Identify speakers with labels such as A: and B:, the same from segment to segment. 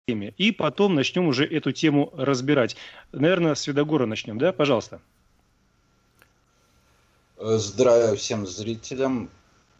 A: теме. И потом начнем уже эту тему разбирать. Наверное, с Видогора начнем, да? Пожалуйста.
B: Здравия всем зрителям.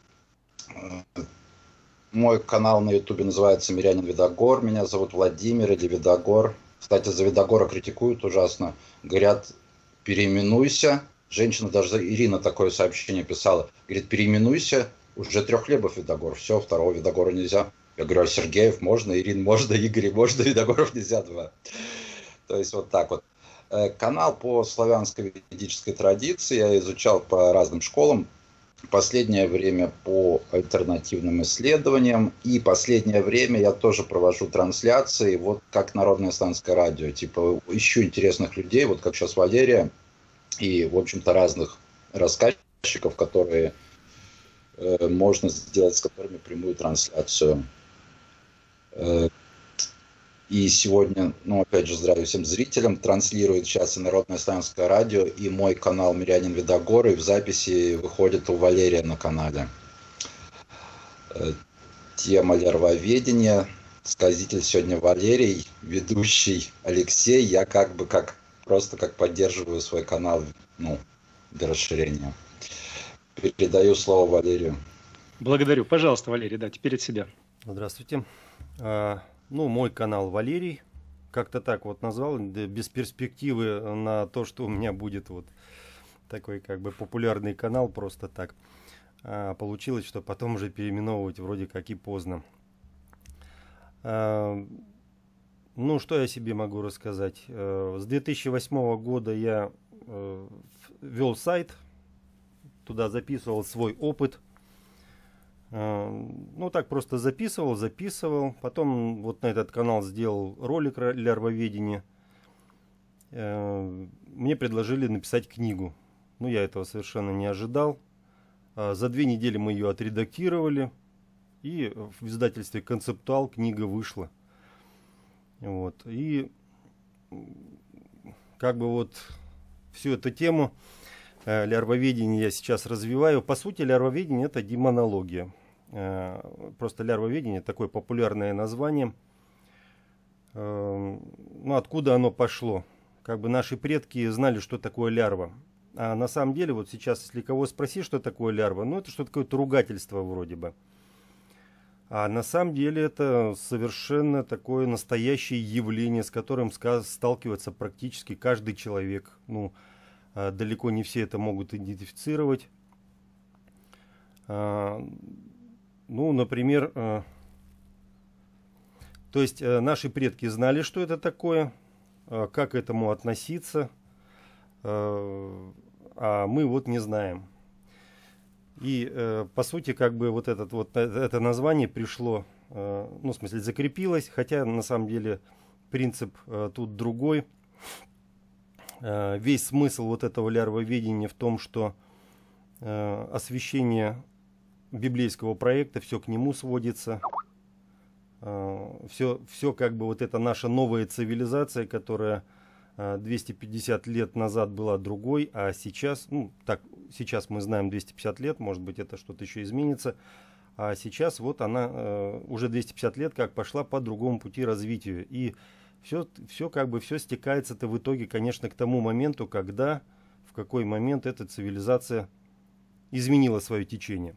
B: Мой канал на ютубе называется «Мирянин Видогор». Меня зовут Владимир или Видогор. Кстати, за Видогора критикуют ужасно. Говорят, переименуйся. Женщина, даже Ирина такое сообщение писала. Говорит, переименуйся. Уже Трехлебов Видогор. Все, второго Видогора нельзя. Я говорю, а Сергеев можно, Ирин можно, Игорь можно, Видогоров нельзя два. То есть вот так вот. Канал по славянской ведической традиции я изучал по разным школам. Последнее время по альтернативным исследованиям. И последнее время я тоже провожу трансляции, вот как Народное славянское радио. Типа ищу интересных людей, вот как сейчас Валерия. И, в общем-то, разных рассказчиков, которые можно сделать с которыми прямую трансляцию. И сегодня, опять же, здравия всем зрителям, транслирует сейчас и Народное славянское радио, и мой канал «Мирянин Видогор», и в записи выходит у Валерия на канале. Тема лярвоведения. Сказитель сегодня Валерий, ведущий Алексей. Я просто поддерживаю свой канал, для расширения. Передаю слово Валерию.
A: Благодарю. Пожалуйста, Валерий, да, теперь от себя.
C: Здравствуйте. Мой канал Валерий. Как-то так вот назвал, без перспективы на то, что у меня будет вот такой популярный канал, просто так. Получилось, что потом уже переименовывать вроде как и поздно. Что я себе могу рассказать? С 2008 года я вел сайт, туда записывал свой опыт. Так просто записывал. Потом вот на этот канал сделал ролик лярвоведения. Мне предложили написать книгу. Я этого совершенно не ожидал. За 2 недели мы ее отредактировали. И в издательстве «Концептуал» книга вышла. И всю эту тему лярвоведения я сейчас развиваю. По сути, лярвоведение — это демонология. Просто лярвоведение — такое популярное название. Откуда оно пошло? Наши предки знали, что такое лярва. А на самом деле, вот сейчас, если кого спросить, что такое лярва, это что-то какое-то ругательство вроде бы. А на самом деле это совершенно такое настоящее явление, с которым сталкивается практически каждый человек. Далеко не все это могут идентифицировать. Например, наши предки знали, что это такое, как к этому относиться, а мы не знаем. И по сути, это название пришло, в смысле закрепилось, хотя на самом деле принцип тут другой. Весь смысл этого лярвоведения в том, что освещение библейского проекта, все к нему сводится. Все это наша новая цивилизация, которая 250 лет назад была другой, а сейчас, сейчас мы знаем 250 лет, может быть это что-то еще изменится, а сейчас вот она уже 250 лет как пошла по другому пути развития. И все стекается-то в итоге, конечно, к тому моменту, в какой момент эта цивилизация изменила свое течение.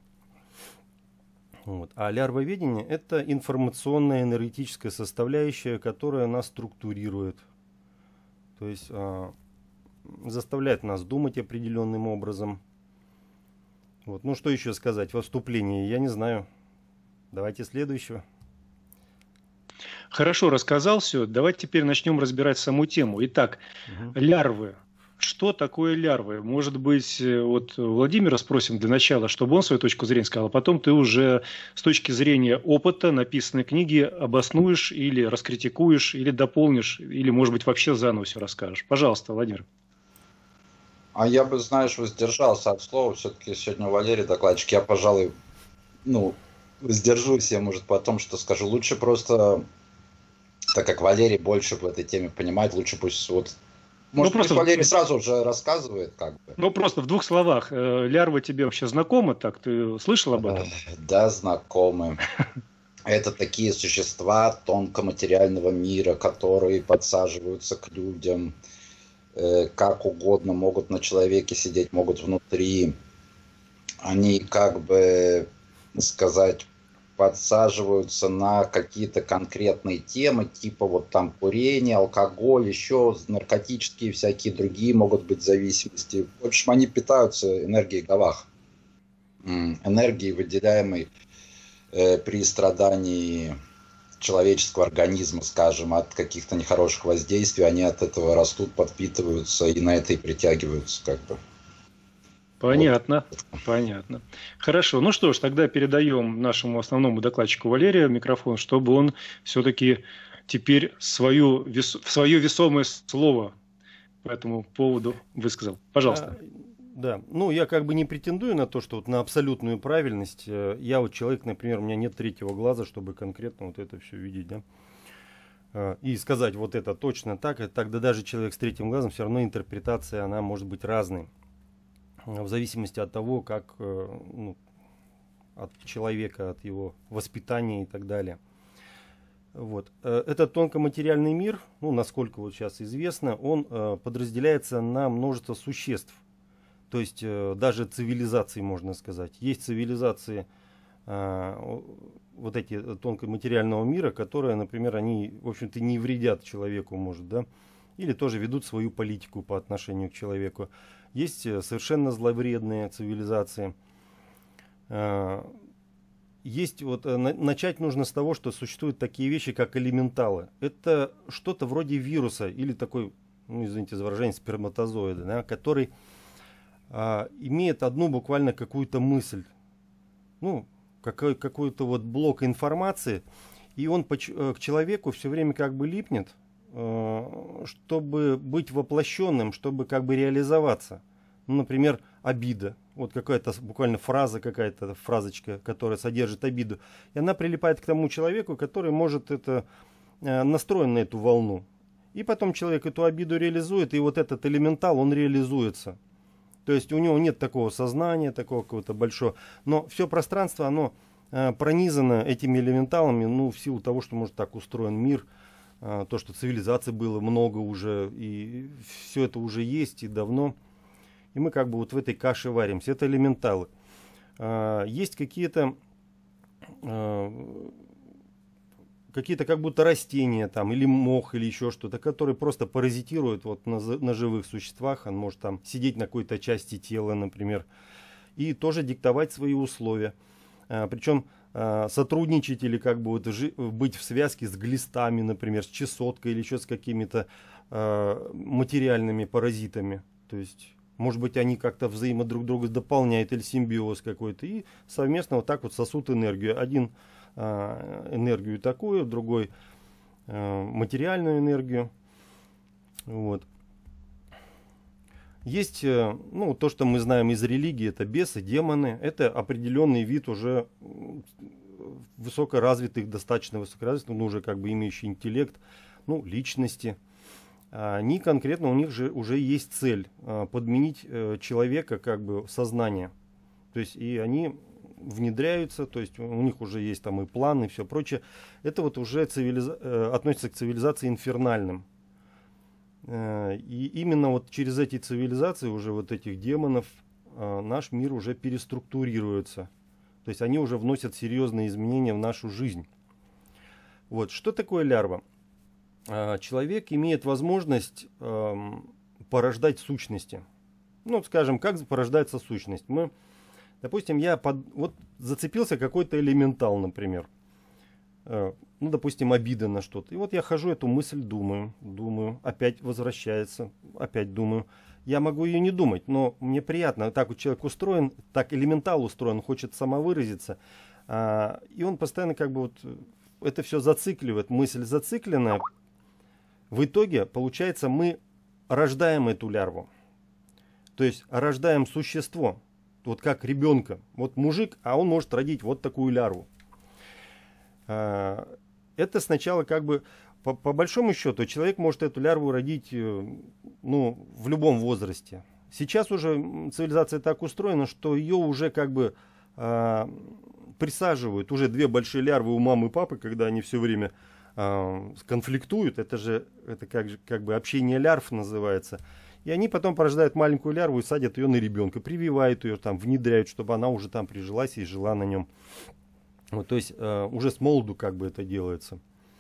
C: А лярвоведение — это информационная энергетическая составляющая, которая нас структурирует. То есть заставляет нас думать определенным образом. Что еще сказать во вступлении? Я не знаю. Давайте следующего.
A: Хорошо рассказал все. Давайте теперь начнем разбирать саму тему. Итак, лярвы. Что такое лярвы? Может быть, Владимира спросим для начала, чтобы он свою точку зрения сказал, а потом ты уже с точки зрения опыта написанной книги обоснуешь или раскритикуешь, или дополнишь, или, может быть, вообще заново все расскажешь. Пожалуйста, Владимир.
B: А я бы, воздержался от слова. Все-таки сегодня Валерий докладчик. Я, пожалуй, воздержусь, я, может, потом что скажу. Лучше просто, так как Валерий больше в этой теме понимает, лучше пусть может, просто Валерий сразу уже рассказывает,
A: просто в 2 словах. Лярва тебе вообще знакома так? Ты слышал об этом?
B: Да, знакомы. Это такие существа тонкоматериального мира, которые подсаживаются к людям, как угодно, могут на человеке сидеть, могут внутри. Они, как бы сказать, подсаживаются на какие-то конкретные темы, типа вот там курение, алкоголь, еще наркотические всякие другие могут быть зависимости. В общем, они питаются энергией Гавах, энергией, выделяемой при страдании человеческого организма, скажем, от каких-то нехороших воздействий. Они от этого растут, подпитываются и на это и притягиваются, как бы.
A: Понятно, понятно. Хорошо, ну что ж, тогда передаем нашему основному докладчику Валерию микрофон, чтобы он все-таки теперь свое весомое слово по этому поводу высказал. Пожалуйста.
C: Да, ну я как бы не претендую на то, что вот на абсолютную правильность. Я вот человек, например, у меня нет третьего глаза, чтобы конкретно вот это все видеть, да. И сказать вот это точно так, тогда даже человек с третьим глазом, все равно интерпретация, она может быть разной. В зависимости от того, как от человека, от его воспитания и так далее. Вот. Этот тонкоматериальный мир, ну, насколько вот сейчас известно, он подразделяется на множество существ. То есть даже цивилизации, можно сказать. Есть цивилизации вот эти тонкоматериального мира, которые, например, они, в общем-то, не вредят человеку, может, да, или тоже ведут свою политику по отношению к человеку. Есть совершенно зловредные цивилизации. Есть вот начать нужно с того, что существуют такие вещи, как элементалы. Это что-то вроде вируса или такой, ну, извините за выражение, сперматозоида, да, который имеет одну буквально какую-то мысль, ну, какой-то вот блок информации, и он к человеку все время как бы липнет, чтобы быть воплощенным, чтобы как бы реализоваться. Ну, например, обида. Вот какая-то буквально фраза, какая-то фразочка, которая содержит обиду. И она прилипает к тому человеку, который может это настроен на эту волну. И потом человек эту обиду реализует, и вот этот элементал, он реализуется. То есть у него нет такого сознания, такого какого-то большого. Но все пространство, оно пронизано этими элементалами, ну, в силу того, что, может, так устроен мир. То, что цивилизаций было много уже, и все это уже есть и давно. И мы как бы вот в этой каше варимся. Это элементалы. Есть какие-то как будто растения там, или мох, или еще что-то, которые просто паразитируют вот на живых существах. Он может там сидеть на какой-то части тела, например, и тоже диктовать свои условия. Причем сотрудничать или как бы вот быть в связке с глистами, например, с чесоткой или еще с какими-то материальными паразитами. То есть, может быть, они как-то друг друга дополняют или симбиоз какой-то. И совместно вот так вот сосут энергию. Один энергию такую, другой материальную энергию. Вот. Есть, ну, то, что мы знаем из религии, это бесы, демоны. Это определенный вид уже высокоразвитых, достаточно высокоразвитых, но уже как бы имеющий интеллект, ну, личности. Они конкретно, у них же уже есть цель подменить человека как бы в сознание. То есть и они внедряются, то есть у них уже есть там и планы и все прочее. Это вот уже относится к цивилизации инфернальным. И именно вот через эти цивилизации, уже вот этих демонов, наш мир уже переструктурируется. То есть они уже вносят серьезные изменения в нашу жизнь. Вот. Что такое лярва? Человек имеет возможность порождать сущности. Ну, скажем, как порождается сущность? Допустим, я вот зацепился какой-то элементал, например. Ну, допустим, обида на что-то. И вот я хожу, эту мысль думаю, опять возвращается, опять думаю. Я могу ее не думать, но мне приятно. Так вот человек устроен, так элементал устроен, хочет самовыразиться. И он постоянно как бы вот это все зацикливает. Мысль зацикленная. В итоге, получается, мы рождаем эту лярву. То есть рождаем существо. Вот как ребенка. Вот мужик, а он может родить вот такую лярву. Это сначала как бы, по большому счету, человек может эту лярву родить, ну, в любом возрасте. Сейчас уже цивилизация так устроена, что ее уже как бы присаживают уже две большие лярвы у мамы и папы, когда они все время конфликтуют, это как бы общение лярв называется. И они потом порождают маленькую лярву и садят ее на ребенка, прививают ее, там, внедряют, чтобы она уже там прижилась и жила на нем. Вот, то есть уже с молоду как бы это делается.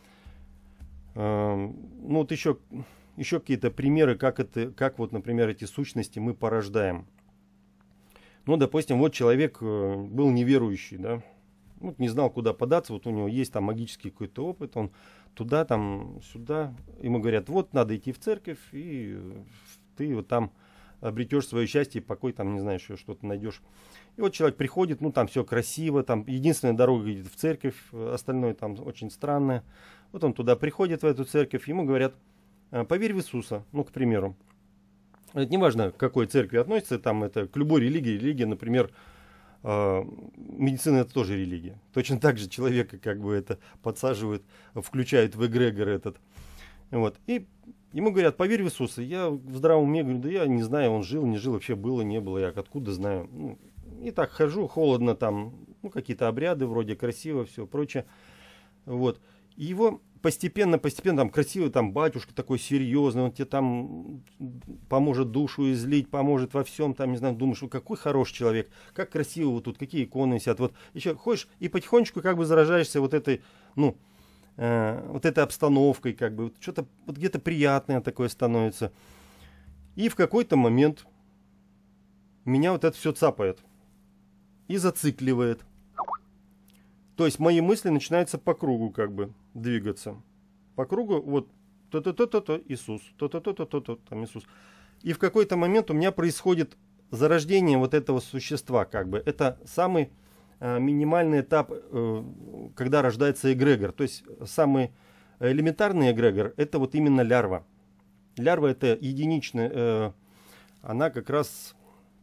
C: Ну вот еще какие-то примеры, как вот, например, эти сущности мы порождаем. Ну, допустим, вот человек был неверующий, да, вот не знал, куда податься, вот у него есть там магический какой-то опыт, он туда, там, сюда, ему говорят, вот надо идти в церковь, и ты вот там обретешь свое счастье, покой, там, не знаю, еще что-то найдешь. И вот человек приходит, ну, там все красиво, там единственная дорога идет в церковь, остальное там очень странное. Вот он туда приходит, в эту церковь, ему говорят, поверь в Иисуса, ну, к примеру. Это не важно, к какой церкви относится, там это к любой религии. Религия, например, медицина — это тоже религия. Точно так же человека как бы это подсаживают, включают в эгрегор этот. Вот. И ему говорят, поверь в Иисуса. Я в здравом уме говорю, да я не знаю, он жил, не жил, вообще было, не было, я откуда знаю. Ну, и так хожу, холодно там, ну, какие-то обряды вроде, красиво, все прочее. Вот. И его постепенно, там красивый там батюшка такой серьезный, он тебе там поможет душу излить, поможет во всем, там, не знаю, думаешь, какой хороший человек, как красиво вот тут, какие иконы висят. Вот еще ходишь и потихонечку как бы заражаешься вот этой, ну, вот этой обстановкой, как бы, вот что-то вот где-то приятное такое становится. И в какой-то момент меня вот это все цапает и зацикливает. То есть мои мысли начинаются по кругу как бы двигаться. По кругу вот то-то-то-то Иисус, то-то-то-то-то там Иисус. И в какой-то момент у меня происходит зарождение вот этого существа как бы. Это самый минимальный этап, когда рождается эгрегор. То есть самый элементарный эгрегор — это вот именно лярва. Лярва — это единичная, она как раз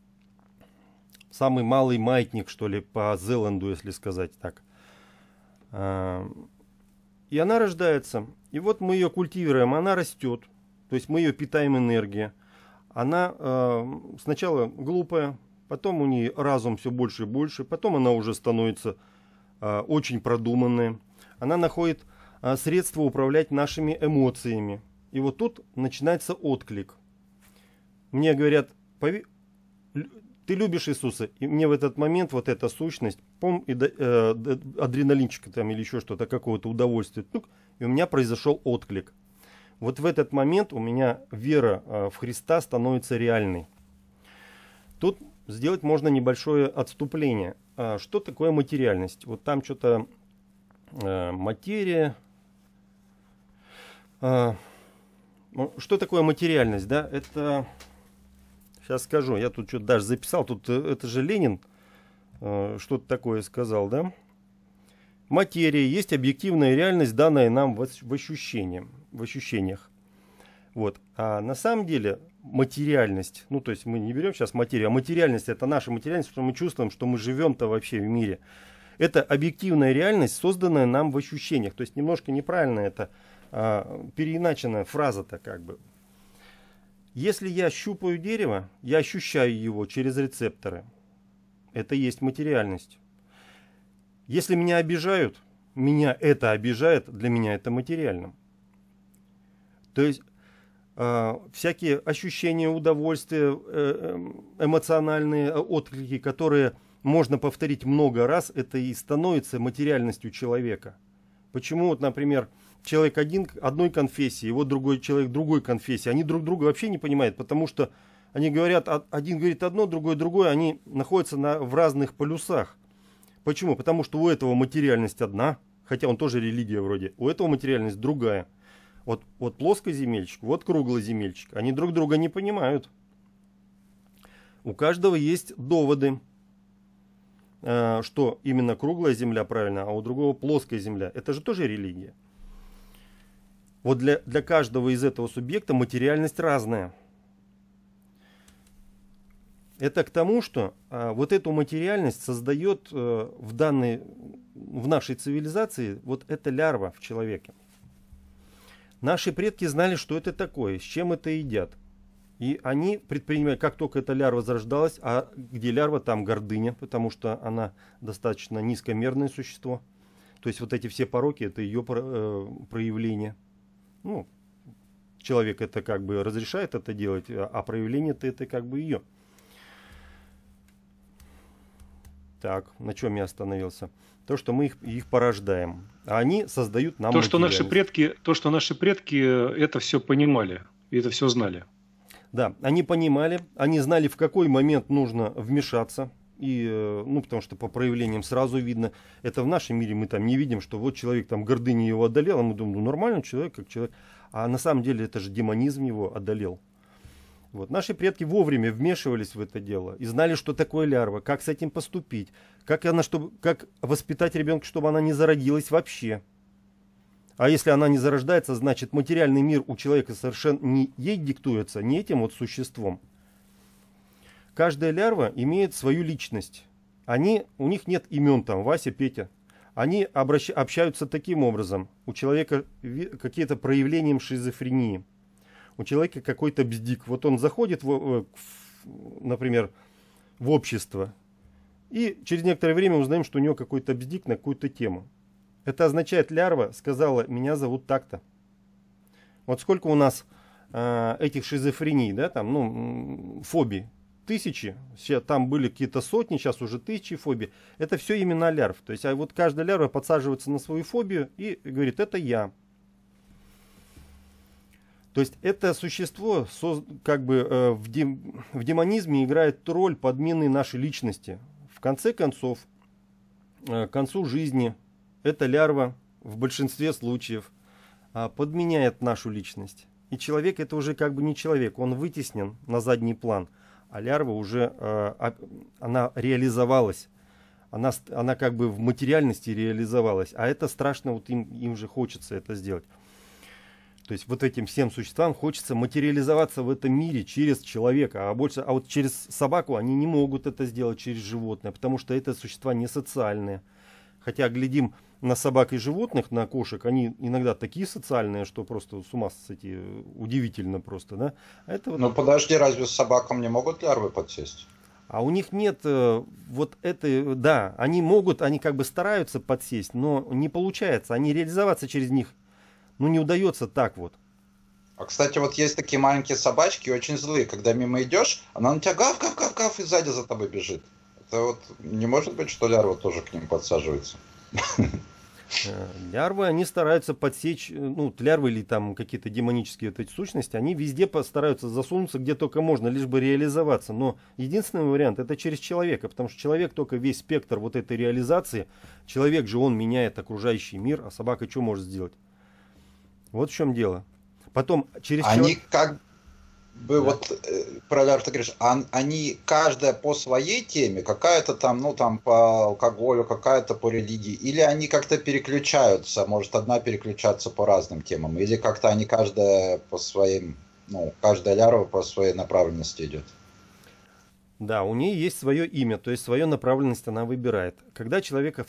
C: самый малый маятник, что ли, по Зеланду, если сказать так. И она рождается. И вот мы ее культивируем, она растет. То есть мы ее питаем энергией. Она сначала глупая, потом у нее разум все больше и больше, потом она уже становится очень продуманная. Она находит средства управлять нашими эмоциями. И вот тут начинается отклик. Мне говорят, ты любишь Иисуса, и мне в этот момент вот эта сущность, адреналинчика там или еще что-то, какого-то удовольствия, и у меня произошел отклик. Вот в этот момент у меня вера в Христа становится реальной. Тут сделать можно небольшое отступление. Что такое материальность? Вот там что-то материя. Что такое материальность? Да? Это... Сейчас скажу, я тут что-то даже записал, тут это же Ленин что-то такое сказал, да? Материя есть объективная реальность, данная нам в ощущениях. Вот. А на самом деле материальность, ну то есть мы не берем сейчас материю, а материальность — это наша материальность, что мы чувствуем, что мы живем-то вообще в мире. Это объективная реальность, созданная нам в ощущениях. То есть немножко неправильно это переиначенная фраза-то как бы. Если я щупаю дерево, я ощущаю его через рецепторы. Это и есть материальность. Если меня обижают, меня это обижает, для меня это материально. То есть всякие ощущения, удовольствия, эмоциональные отклики, которые можно повторить много раз, это и становится материальностью человека. Почему, вот, например, человек одной конфессии, вот другой человек другой конфессии, они друг друга вообще не понимают, потому что они говорят, один говорит одно, другой другое, они находятся в разных полюсах. Почему? Потому что у этого материальность одна, хотя он тоже религия вроде, у этого материальность другая. Вот плоскоземельчик, вот круглоземельчик, они друг друга не понимают. У каждого есть доводы, что именно круглая земля правильно, а у другого плоская земля. Это же тоже религия. Вот для каждого из этого субъекта материальность разная. Это к тому, что вот эту материальность создает в нашей цивилизации вот эта лярва в человеке. Наши предки знали, что это такое, с чем это едят. И они предпринимают, как только эта лярва зарождалась, а где лярва, там гордыня, потому что она достаточно низкомерное существо. То есть вот эти все пороки, это ее проявление. Ну, человек это как бы разрешает это делать, а проявление-то это как бы ее. Так, на чем я остановился? То, что мы их порождаем, а они создают нам
A: материальность. То, что наши предки это все понимали, и это все знали.
C: Да, они понимали, они знали, в какой момент нужно вмешаться. И, ну, потому что по проявлениям сразу видно. Это в нашем мире мы там не видим, что вот человек там гордыня его одолела. Мы думаем, ну нормальный человек, как человек. А на самом деле это же демонизм его одолел. Вот. Наши предки вовремя вмешивались в это дело и знали, что такое лярва, как с этим поступить, как воспитать ребенка, чтобы она не зародилась вообще. А если она не зарождается, значит материальный мир у человека совершенно не ей диктуется, не этим вот существом. Каждая лярва имеет свою личность. У них нет имен там Вася, Петя. Они общаются таким образом. У человека какие-то проявления шизофрении. У человека какой-то бздик. Вот он заходит, например, в общество. И через некоторое время узнаем, что у него какой-то бздик на какую-то тему. Это означает, лярва сказала, меня зовут так-то. Вот сколько у нас этих шизофрений, да, там, ну, фобий. Тысячи, там были какие-то сотни, сейчас уже тысячи фобий. Это все имена лярв. То есть, а вот каждая лярва подсаживается на свою фобию и говорит, это я. То есть, это существо как бы в демонизме играет роль подмены нашей личности. В конце концов, к концу жизни, эта лярва в большинстве случаев подменяет нашу личность. И человек это уже как бы не человек, он вытеснен на задний план. А лярва уже, она реализовалась. Она как бы в материальности реализовалась. А это страшно, вот им же хочется это сделать. То есть вот этим всем существам хочется материализоваться в этом мире через человека. А вот через собаку они не могут это сделать, через животное. Потому что это существа не социальные. Хотя глядим на собак и животных, на кошек, они иногда такие социальные, что просто с ума сойти, удивительно просто, да? Это вот...
B: Ну подожди, разве с собакам не могут лярвы подсесть?
C: А у них нет вот это, да, они могут, они как бы стараются подсесть, но не получается, они реализоваться через них, ну не удается так вот.
B: А кстати, вот есть такие маленькие собачки, очень злые, когда мимо идешь, она на тебя гав-гав-гав-гав и сзади за тобой бежит. Это вот не может быть, что лярва тоже к ним подсаживается?
C: Лярвы, они стараются подсечь, ну, лярвы или там какие-то демонические вот эти сущности, они везде постараются засунуться, где только можно, лишь бы реализоваться. Но единственный вариант это через человека, потому что человек только весь спектр вот этой реализации, человек же он меняет окружающий мир, а собака что может сделать? Вот в чем дело. Потом через
B: человека... как бы да. Вот про лярв ты говоришь, они каждая по своей теме, какая-то там, ну там по алкоголю, какая-то по религии, или они как-то переключаются, может одна переключаться по разным темам, или как-то они каждая по своим, ну каждая лярва по своей направленности идет.
C: Да, у нее есть свое имя, то есть свою направленность она выбирает. Когда человек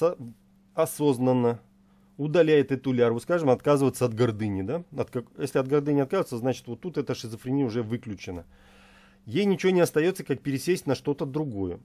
C: осознанно удаляет эту лярву, скажем, отказывается от гордыни, да? Если от гордыни отказывается, значит вот тут эта шизофрения уже выключена. Ей ничего не остается, как пересесть на что-то другое.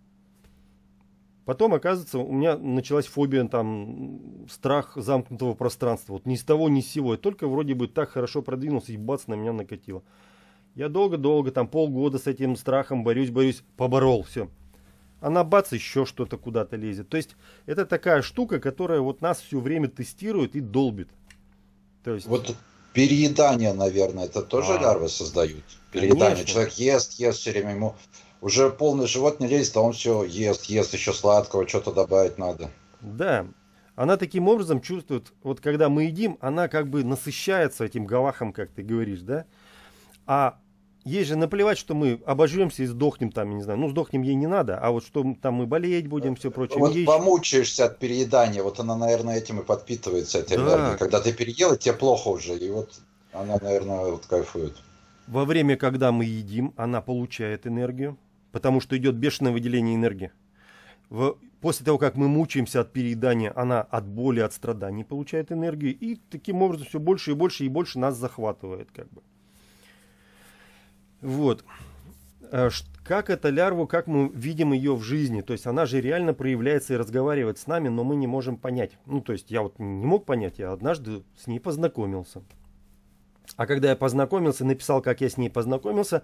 C: Потом, оказывается, у меня началась фобия, там, страх замкнутого пространства. Вот ни с того, ни с сего. Я только вроде бы так хорошо продвинулся, и бац, на меня накатило. Я долго-долго, там полгода с этим страхом борюсь, поборол, все. Она бац, еще что-то куда-то лезет. То есть это такая штука, которая вот нас все время тестирует и долбит. То есть...
B: Вот переедание, наверное, это тоже лярвы создают. Переедание. Конечно. Человек ест все время, ему уже полный живот не лезет, а он все ест еще сладкого, что-то добавить надо.
C: Да, она таким образом чувствует, вот когда мы едим, она как бы насыщается этим галахом, как ты говоришь, да? А ей же наплевать, что мы обожремся и сдохнем там, я не знаю. Ну, сдохнем ей не надо, а вот что там мы болеть будем, все прочее.
B: Вот помучаешься от переедания, вот она, наверное, этим и подпитывается, этой энергией. Когда ты переел, и тебе плохо уже, и вот она, наверное, вот кайфует.
C: Во время, когда мы едим, она получает энергию, потому что идет бешеное выделение энергии. После того, как мы мучаемся от переедания, она от боли, от страданий получает энергию, и таким образом все больше и больше нас захватывает, как бы. Вот. Как эта лярва, как мы видим ее в жизни? То есть она же реально проявляется и разговаривает с нами, но мы не можем понять. Ну, то есть я вот не мог понять, я однажды с ней познакомился. А когда я познакомился, написал, как я с ней познакомился,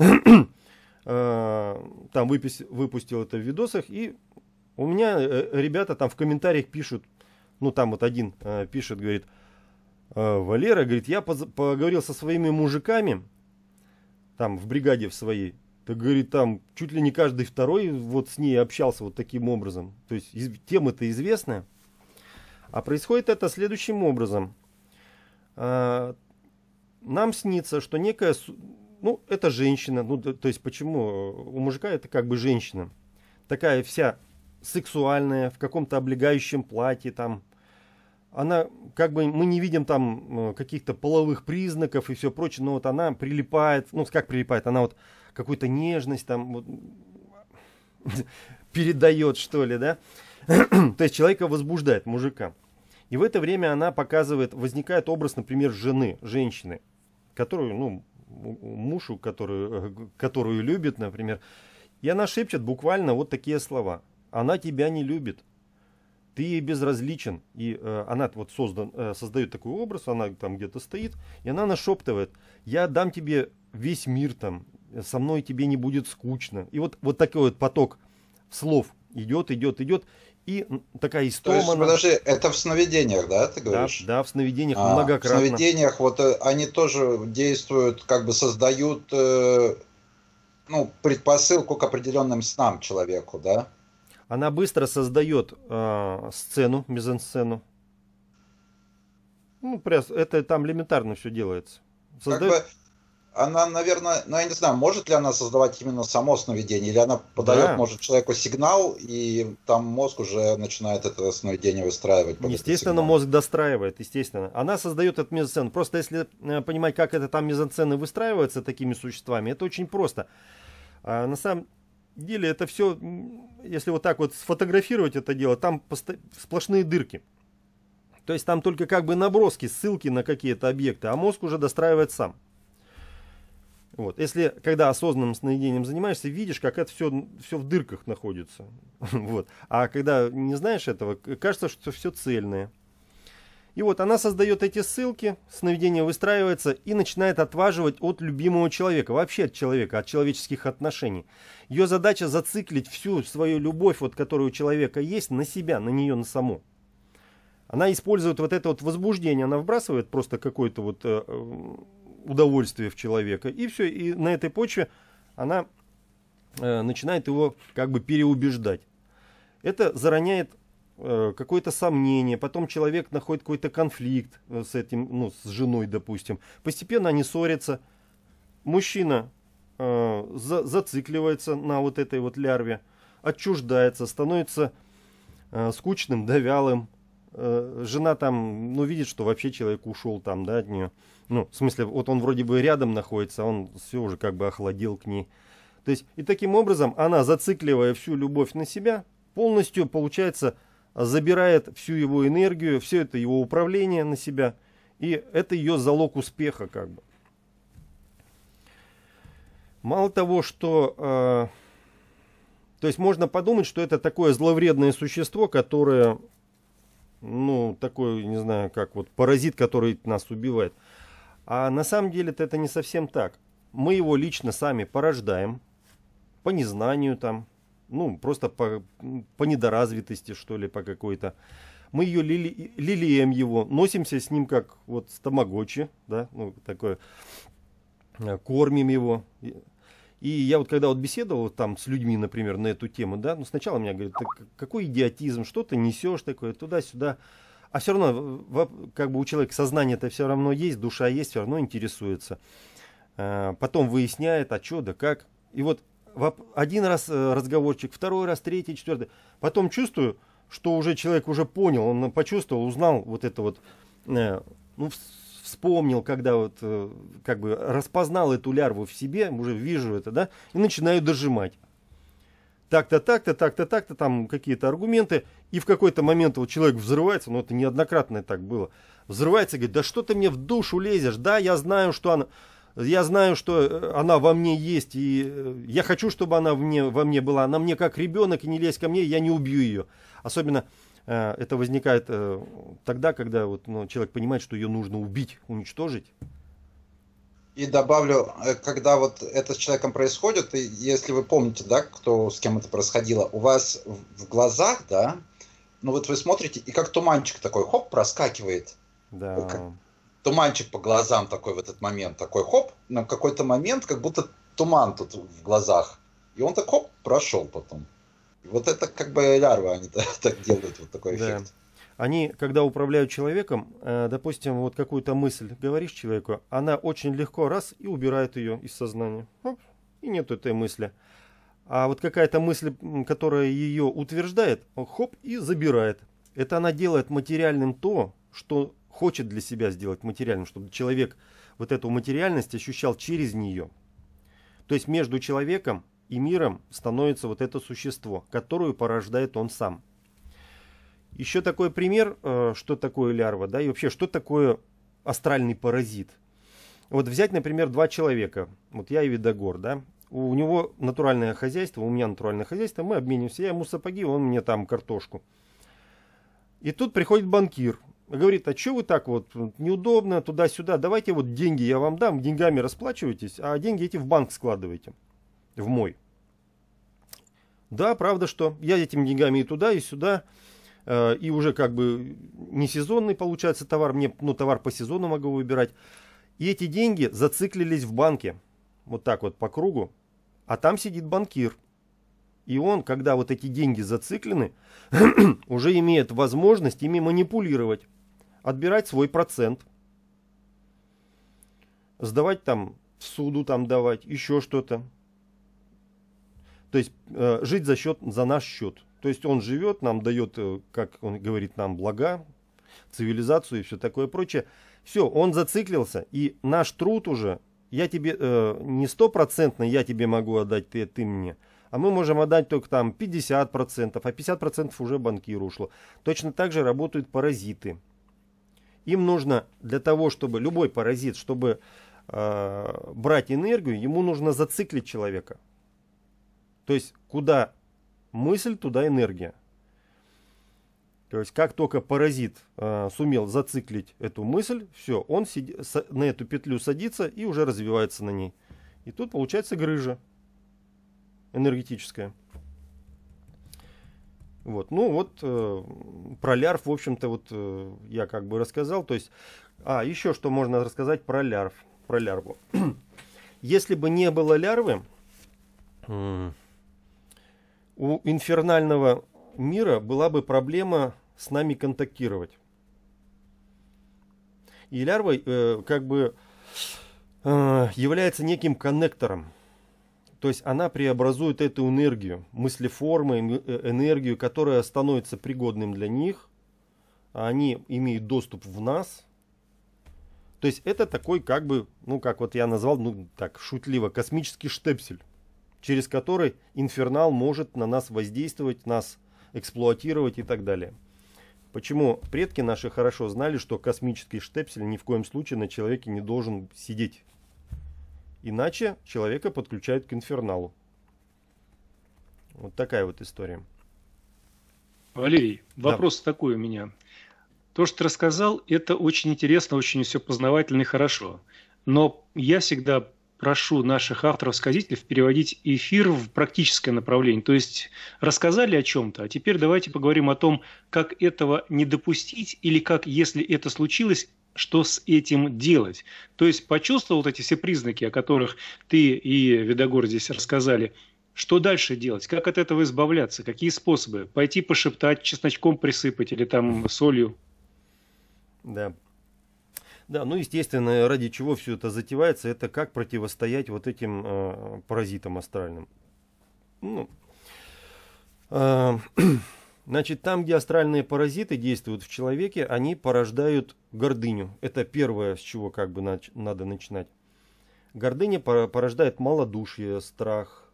C: там выпустил это в видосах, и у меня ребята там в комментариях пишут, ну там вот один пишет, говорит, Валера, говорит, я поговорил со своими мужиками, там в бригаде в своей, так говорит, там чуть ли не каждый второй вот с ней общался вот таким образом. То есть тема-то известная. А происходит это следующим образом. Нам снится, что некая, ну это женщина, ну то есть почему у мужика это как бы женщина, такая вся сексуальная, в каком-то облегающем платье там. Она, как бы, мы не видим там каких-то половых признаков и все прочее, но вот она прилипает, ну как прилипает, она вот какую-то нежность там вот, передает, что ли, да? То есть человека возбуждает, мужика. И в это время она показывает, возникает образ, например, жены, женщины, которую, ну, мужу, которую любит, например. И она шепчет буквально вот такие слова. Она тебя не любит. Ты ей безразличен. И она вот создает такой образ, она там где-то стоит, и она нашептывает, я дам тебе весь мир там, со мной тебе не будет скучно. И вот такой вот поток слов идет, и такая истома.
B: То есть, подожди, это в сновидениях, да, ты говоришь?
C: Да, в сновидениях многократно.
B: В сновидениях вот они тоже действуют, как бы создают предпосылку к определенным снам человеку, да?
C: Она быстро создает сцену, мизансцену. Ну, это там элементарно все делается.
B: Создает... Как бы она, наверное, ну я не знаю, может ли она создавать именно само сновидение, или она подает, может, человеку сигнал, и там мозг уже начинает это сновидение выстраивать.
C: Естественно, мозг достраивает, естественно. Она создает эту мизансцену. Просто если понимать, как это там мизансцены выстраиваются такими существами, это очень просто. На самом деле это все, если вот так вот сфотографировать это дело, там сплошные дырки. То есть там только как бы наброски, ссылки на какие-то объекты, а мозг уже достраивает сам. Вот. Если, когда осознанным сновидением занимаешься, видишь, как это все в дырках находится. Вот. А когда не знаешь этого, кажется, что все цельное. И вот она создает эти ссылки, сновидение выстраивается и начинает отваживать от любимого человека, вообще от человека, от человеческих отношений. Ее задача зациклить всю свою любовь, вот, которая у человека есть, на себя, на нее, на саму. Она использует вот это вот возбуждение, она вбрасывает просто какое-то вот удовольствие в человека, и все, и на этой почве она начинает его как бы переубеждать. Это зароняет какое-то сомнение, потом человек находит какой-то конфликт с этим, ну, с женой, допустим. Постепенно они ссорятся, мужчина зацикливается на вот этой вот лярве, отчуждается, становится скучным, да, вялым. Жена там, ну, видит, что вообще человек ушел там, да, от нее. Ну, в смысле, вот он вроде бы рядом находится, он все уже как бы охладел к ней. То есть, и таким образом она, зацикливая всю любовь на себя, полностью, получается, забирает всю его энергию, все это его управление на себя. И это ее залог успеха, как бы. Мало того, что... то есть, можно подумать, что это такое зловредное существо, которое... Ну, такой, не знаю, как вот паразит, который нас убивает. А на самом деле это не совсем так. Мы его лично сами порождаем, по незнанию там, ну, просто по недоразвитости, что ли, по какой-то. Мы ее лелеем его, носимся с ним как вот с тамагочи, да, ну, такое, кормим его. И я вот когда вот беседовал там с людьми, например, на эту тему, да, ну сначала меня говорят, какой идиотизм, что ты несешь такое, туда-сюда. А все равно, как бы у человека сознание-то все равно есть, душа есть, все равно интересуется. Потом выясняет, а что, да как. И вот один раз разговорчик, второй раз, третий, четвертый. Потом чувствую, что уже человек уже понял, он почувствовал, узнал вот это вот, ну, вспомнил, когда вот как бы распознал эту лярву в себе, уже вижу это, да, и начинаю дожимать. Так-то, там какие-то аргументы, и в какой-то момент вот человек взрывается, ну это неоднократно так было, взрывается и говорит, да что ты мне в душу лезешь, да, я знаю, что она... Я знаю, что она во мне есть, и я хочу, чтобы она во мне была. Она мне как ребенок, и не лезь ко мне, я не убью ее. Особенно это возникает тогда, когда вот, ну, человек понимает, что ее нужно убить, уничтожить.
B: И добавлю, когда вот это с человеком происходит, и если вы помните, да, кто с кем это происходило, у вас в глазах, да, ну вот вы смотрите, и как туманчик такой, хоп, проскакивает.
C: Да.
B: Туманчик по глазам такой в этот момент, такой хоп, на какой-то момент как будто туман тут в глазах. И он так хоп, прошел потом. И вот это как бы лярвы, они так делают, вот такой эффект.
C: Да. Они, когда управляют человеком, допустим, вот какую-то мысль говоришь человеку, она очень легко раз и убирает ее из сознания. Оп, и нет этой мысли. А вот какая-то мысль, которая ее утверждает, хоп, и забирает. Это она делает материальным то, что хочет для себя сделать материальным, чтобы человек вот эту материальность ощущал через нее. То есть между человеком и миром становится вот это существо, которое порождает он сам. Еще такой пример, что такое лярва, да, и вообще, что такое астральный паразит. Вот взять, например, два человека, вот я и Видогор, да, у него натуральное хозяйство, у меня натуральное хозяйство, мы обмениваемся, я ему сапоги, он мне там картошку. И тут приходит банкир, говорит, а что вы так вот, неудобно, туда-сюда, давайте вот деньги я вам дам, деньгами расплачивайтесь, а деньги эти в банк складывайте, в мой. Да, правда, что я этими деньгами и туда, и сюда, и уже как бы не сезонный получается товар, мне, ну, товар по сезону могу выбирать. И эти деньги зациклились в банке, вот так вот по кругу, а там сидит банкир. И он, когда вот эти деньги зациклены, уже имеет возможность ими манипулировать, отбирать свой процент, сдавать там в суду, там давать, еще что-то. То есть жить за наш счет. То есть он живет, нам дает, как он говорит, нам блага, цивилизацию и все такое прочее. Все, он зациклился, и наш труд уже, я тебе не 100% я тебе могу отдать, ты мне, а мы можем отдать только там 50%, а 50% уже банкиру ушло. Точно так же работают паразиты. Им нужно для того, чтобы любой паразит, чтобы брать энергию, ему нужно зациклить человека. То есть куда мысль, туда энергия. То есть как только паразит сумел зациклить эту мысль, все, он на эту петлю садится и уже развивается на ней. И тут получается грыжа энергетическая. Вот, ну вот про лярв, в общем-то, вот я как бы рассказал. То есть, еще что можно рассказать про лярву. Если бы не было лярвы, у инфернального мира была бы проблема с нами контактировать. И лярва как бы является неким коннектором. То есть она преобразует эту энергию, мыслеформы, энергию, которая становится пригодным для них. Они имеют доступ в нас. То есть это такой как бы, ну как вот я назвал, ну так шутливо, космический штепсель, через который инфернал может на нас воздействовать, нас эксплуатировать и так далее. Почему предки наши хорошо знали, что космический штепсель ни в коем случае на человеке не должен сидеть. Иначе человека подключают к инферналу. Вот такая вот история.
A: Валерий, вопрос такой у меня. То, что ты рассказал, это очень интересно, очень все познавательно и хорошо. Но я всегда прошу наших авторов-сказителей переводить эфир в практическое направление. То есть рассказали о чем-то, а теперь давайте поговорим о том, как этого не допустить или как, если это случилось, что с этим делать. То есть почувствовал вот эти все признаки, о которых ты и Видогор здесь рассказали. Что дальше делать? Как от этого избавляться? Какие способы? Пойти пошептать, чесночком присыпать или там солью?
C: Да. Да, ну естественно, ради чего все это затевается, это как противостоять вот этим паразитам астральным. Ну, значит, там, где астральные паразиты действуют в человеке, они порождают гордыню. Это первое, с чего как бы надо начинать. Гордыня порождает малодушие, страх.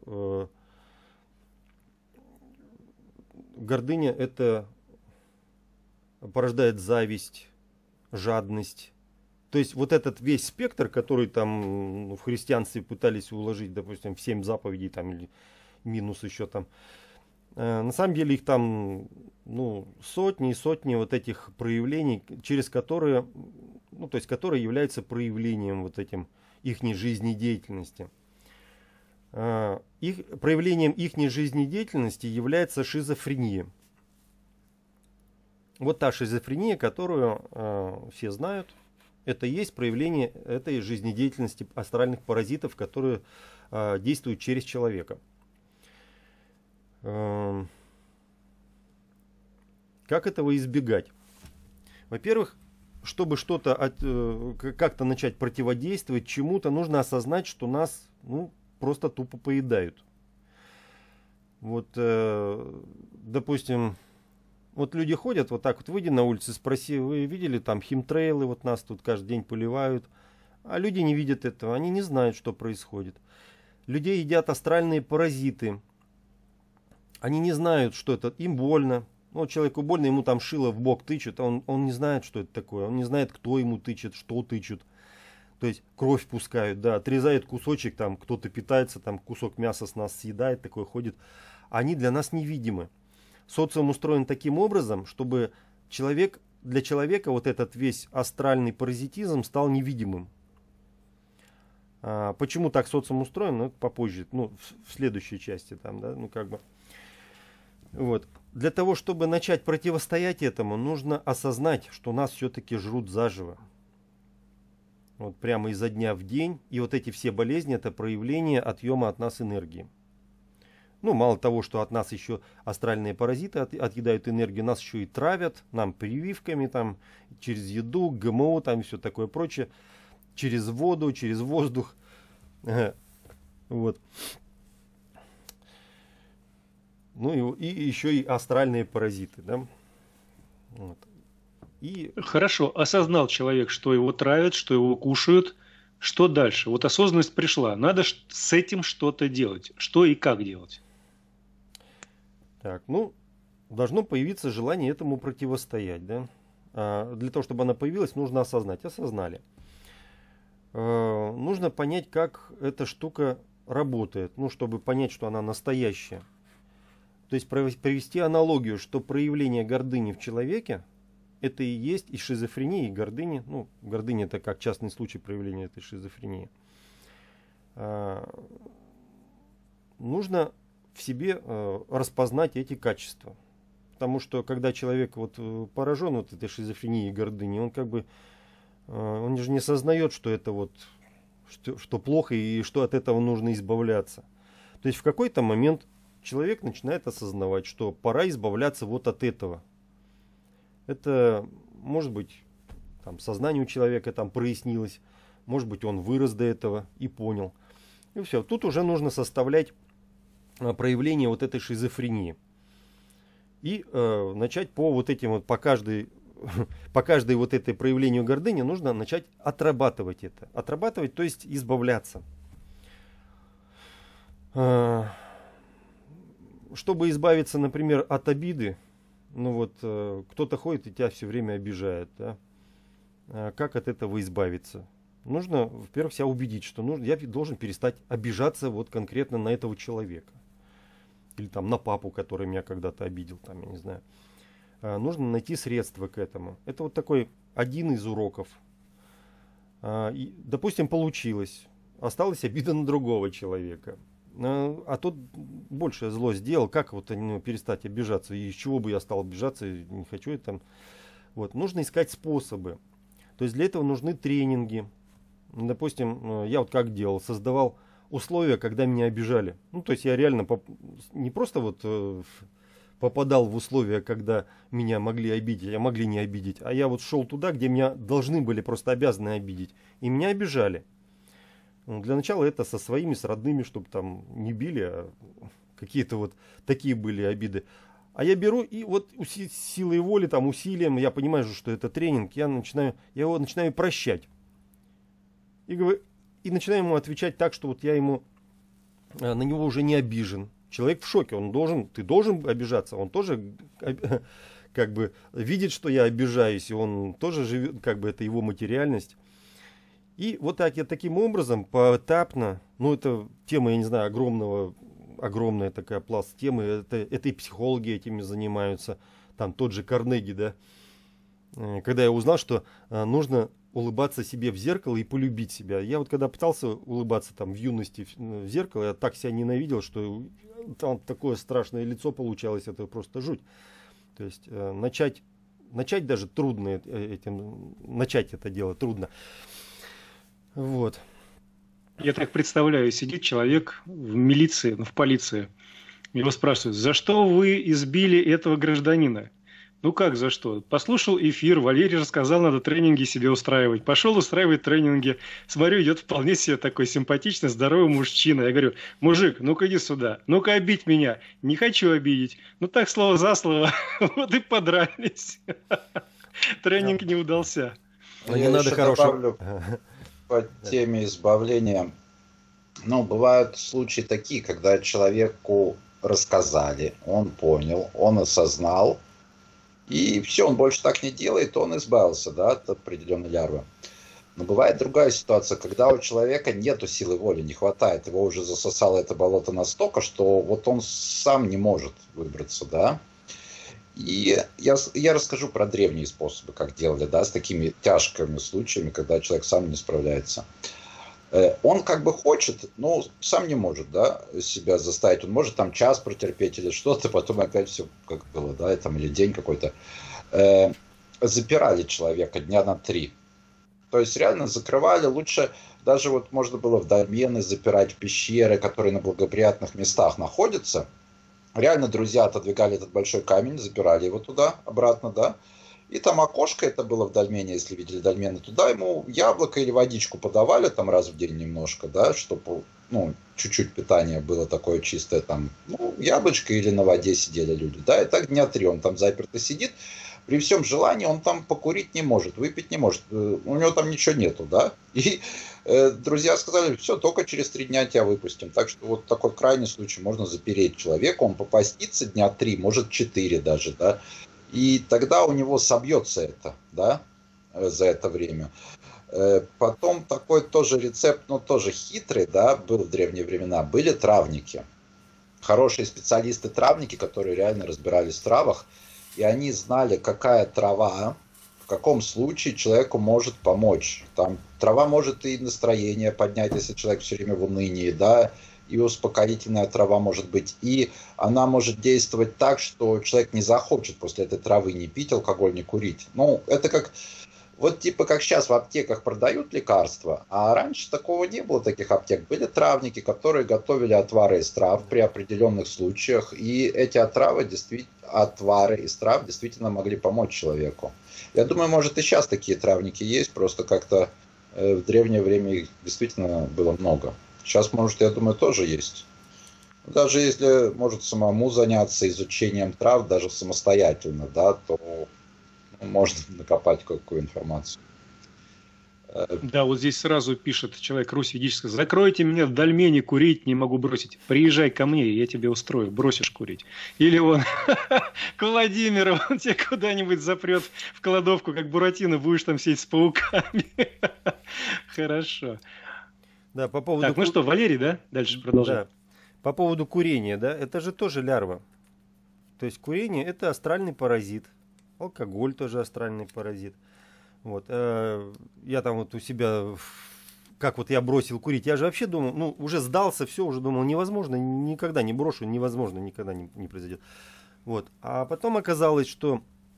C: Гордыня это порождает зависть, жадность, То есть вот этот весь спектр, который там в христианстве пытались уложить, допустим, в 7 заповедей там, или минус еще там, на самом деле их там сотни и сотни вот этих проявлений, через которые, то есть которые являются проявлением вот этим ихней жизнедеятельности. Проявлением ихней жизнедеятельности является шизофрения. Вот та шизофрения, которую все знают, это и есть проявление этой жизнедеятельности астральных паразитов, которые действуют через человека. Как этого избегать? Во-первых, чтобы что-то как-то начать противодействовать чему-то, нужно осознать, что нас просто тупо поедают. Вот, допустим, вот люди ходят вот так вот, выйди на улицу, спроси, вы видели там химтрейлы, вот нас тут каждый день поливают, а люди не видят этого, они не знают, что происходит. Людей едят астральные паразиты, они не знают, что это, им больно. Ну, человеку больно, ему там шило в бок тычут, а он не знает, что это такое, он не знает, кто ему тычет, что тычут. То есть кровь пускают, да, отрезают кусочек, там кто-то питается, там кусок мяса с нас съедает, такой ходит. Они для нас невидимы. Социум устроен таким образом, чтобы для человека вот этот весь астральный паразитизм стал невидимым. Почему так социум устроен, это попозже, в следующей части там, да, Вот. Для того, чтобы начать противостоять этому, нужно осознать, что нас все-таки жрут заживо. Вот прямо изо дня в день. И вот эти все болезни — это проявление отъема от нас энергии. Мало того, что от нас еще астральные паразиты отъедают энергию, нас еще и травят, нам прививками, там, через еду, ГМО, там и все такое прочее. Через воду, через воздух. Вот. И еще и астральные паразиты, да? Вот.
A: Хорошо, осознал человек, что его травят, что его кушают. Что дальше? Вот осознанность пришла. Надо с этим что-то делать. Что и как делать?
C: Так, должно появиться желание этому противостоять, да? Для того, чтобы она появилась, нужно осознать. Осознали. Нужно понять, как эта штука работает, чтобы понять, что она настоящая. То есть провести аналогию, что проявление гордыни в человеке это и есть и шизофрения, и гордыни. Гордыня — это как частный случай проявления этой шизофрении. Нужно в себе распознать эти качества. Потому что когда человек поражен этой шизофренией и гордыней, он же не сознает, что это что плохо и что от этого нужно избавляться. То есть в какой-то момент человек начинает осознавать, что пора избавляться от этого. Это, может быть, сознание у человека прояснилось, может быть, он вырос до этого и понял. И все. Тут уже нужно составлять проявление этой шизофрении. И начать по каждой этой проявлению гордыни нужно начать отрабатывать это. Отрабатывать, то есть избавляться. Чтобы избавиться, например, от обиды, кто-то ходит и тебя все время обижает, да? Как от этого избавиться? Нужно, во-первых, себя убедить, что я должен перестать обижаться конкретно на этого человека. Или на папу, который меня когда-то обидел, я не знаю. Нужно найти средства к этому. Это такой один из уроков. Допустим, получилось. Осталась обида на другого человека. А тот большее зло сделал. Как перестать обижаться? И из чего бы я стал обижаться? Не хочу это. Нужно искать способы. То есть для этого нужны тренинги. Допустим, я как делал? Создавал условия, когда меня обижали. То есть я реально не просто попадал в условия, когда меня могли обидеть, а могли не обидеть. А я шел туда, где меня должны были, просто обязаны обидеть. И меня обижали. Для начала это со своими, с родными, чтобы не били, а какие-то такие были обиды. А я беру и силой воли, усилием, я понимаю, что это тренинг, я его начинаю прощать. И начинаю ему отвечать так, что я ему на него уже не обижен. Человек в шоке, ты должен обижаться, он тоже видит, что я обижаюсь, и он тоже живет, это его материальность. И вот так я таким образом, поэтапно, ну это тема, я не знаю, огромная такая пласт темы, это и психологи этими занимаются, там тот же Карнеги, да, когда я узнал, что нужно улыбаться себе в зеркало и полюбить себя. Я вот когда пытался улыбаться там в юности в зеркало, я так себя ненавидел, что там такое страшное лицо получалось, это просто жуть. То есть начать даже трудно начать это дело трудно. Вот.
A: Я так представляю, сидит человек в милиции, в полиции, его спрашивают, за что вы избили этого гражданина? Ну как за что? Послушал эфир, Валерий рассказал, надо тренинги себе устраивать. Пошел устраивать тренинги. Смотрю, идет вполне себе такой симпатичный, здоровый мужчина. Я говорю, мужик, ну-ка иди сюда, ну-ка обидь меня. Не хочу обидеть. Ну так слово за слово. Вот и подрались. Тренинг не удался.
B: Но я еще добавлю по теме избавления. Ну, бывают случаи такие, когда человеку рассказали, он понял, он осознал, и все, он больше так не делает, он избавился, да, от определенной лярвы. Но бывает другая ситуация, когда у человека нету силы воли, не хватает, его уже засосало это болото настолько, что вот он сам не может выбраться, да. И я расскажу про древние способы, как делали, да, с такими тяжкими случаями, когда человек сам не справляется. Он как бы хочет, но сам не может, да, себя заставить. Он может там час протерпеть или что-то, потом опять все как было, да, там, или день какой-то. Запирали человека дня на 3. То есть реально закрывали. Лучше даже вот можно было в дольмены запирать, в пещеры, которые на благоприятных местах находятся. Реально друзья отодвигали этот большой камень, запирали его туда, обратно, да. И там окошко, это было в дольмене, если видели дольмены, туда ему яблоко или водичку подавали там раз в день немножко, да, чтобы, ну, чуть-чуть питание было такое чистое, там, ну, яблочко или на воде сидели люди, да, и так дня 3 он там заперто сидит, при всем желании он там покурить не может, выпить не может, у него там ничего нету, да, и друзья сказали, все, только через 3 дня тебя выпустим, так что вот такой крайний случай, можно запереть человека, он попастится дня 3, может 4 даже, да. И тогда у него собьется это, да, за это время. Потом такой тоже рецепт, но тоже хитрый, да, был в древние времена, были травники. Хорошие специалисты-травники, которые реально разбирались в травах, и они знали, какая трава, в каком случае человеку может помочь. Там трава может и настроение поднять, если человек все время в унынии, да, и успокоительная трава может быть, и она может действовать так, что человек не захочет после этой травы не пить алкоголь, не курить. Ну, это как, вот типа как сейчас в аптеках продают лекарства, а раньше такого не было, таких аптек. Были травники, которые готовили отвары из трав при определенных случаях, и эти отвары из трав действительно могли помочь человеку. Я думаю, может и сейчас такие травники есть, просто как-то в древнее время их действительно было много. Сейчас, может, я думаю, тоже есть. Даже если может самому заняться изучением трав, даже самостоятельно, да, то можно накопать какую информацию.
A: Да, вот здесь сразу пишет человек Русь Ведическая. Закройте меня в дольмене, курить не могу бросить. Приезжай ко мне, я тебе устрою, бросишь курить. Или он к Владимиру, он тебя куда-нибудь запрет в кладовку, как Буратино, будешь там сидеть с пауками. Хорошо.
C: Да, по поводу...
A: Так, ну что, Валерий, да? Дальше продолжаем.
C: Да. По поводу курения, да, это же тоже лярва. То есть курение это астральный паразит. Алкоголь тоже астральный паразит. Вот. Я там вот у себя, как вот я бросил курить, я же вообще думал, ну, уже сдался, все, уже думал, невозможно, никогда не брошу, невозможно, никогда не произойдет. Вот. А потом оказалось, что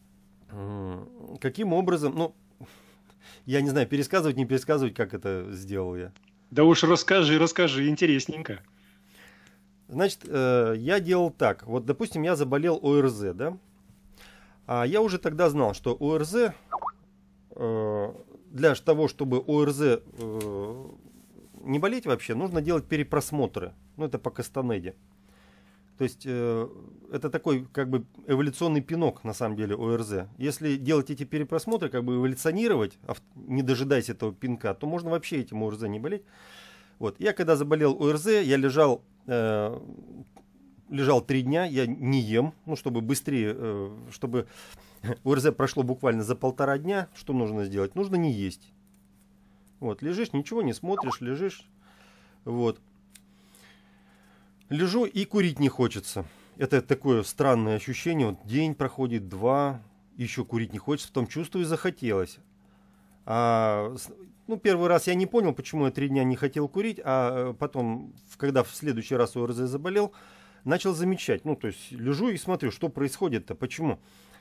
C: каким образом, ну, я не знаю, пересказывать, не пересказывать, как это сделал я.
A: Да уж расскажи, интересненько.
C: Значит, я делал так. Вот, допустим, я заболел ОРЗ, да? А я уже тогда знал, что ОРЗ, для того, чтобы ОРЗ не болеть вообще, нужно делать перепросмотры. Ну, это по Кастанеде. То есть, это такой, как бы, эволюционный пинок, на самом деле, ОРЗ. Если делать эти перепросмотры, как бы эволюционировать, не дожидаясь этого пинка, то можно вообще этим ОРЗ не болеть. Вот. Я когда заболел ОРЗ, я лежал 3 дня, я не ем, ну, чтобы быстрее, чтобы ОРЗ прошло буквально за 1,5 дня. Что нужно сделать? Нужно не есть. Вот, лежишь, ничего не смотришь, лежишь. Вот. Лежу и курить не хочется. Это такое странное ощущение. Вот день проходит, 2, еще курить не хочется. Потом чувствую, захотелось. Первый раз я не понял, почему я 3 дня не хотел курить. А потом, когда в следующий раз ОРЗ заболел, начал замечать. То есть лежу и смотрю, что происходит-то, почему.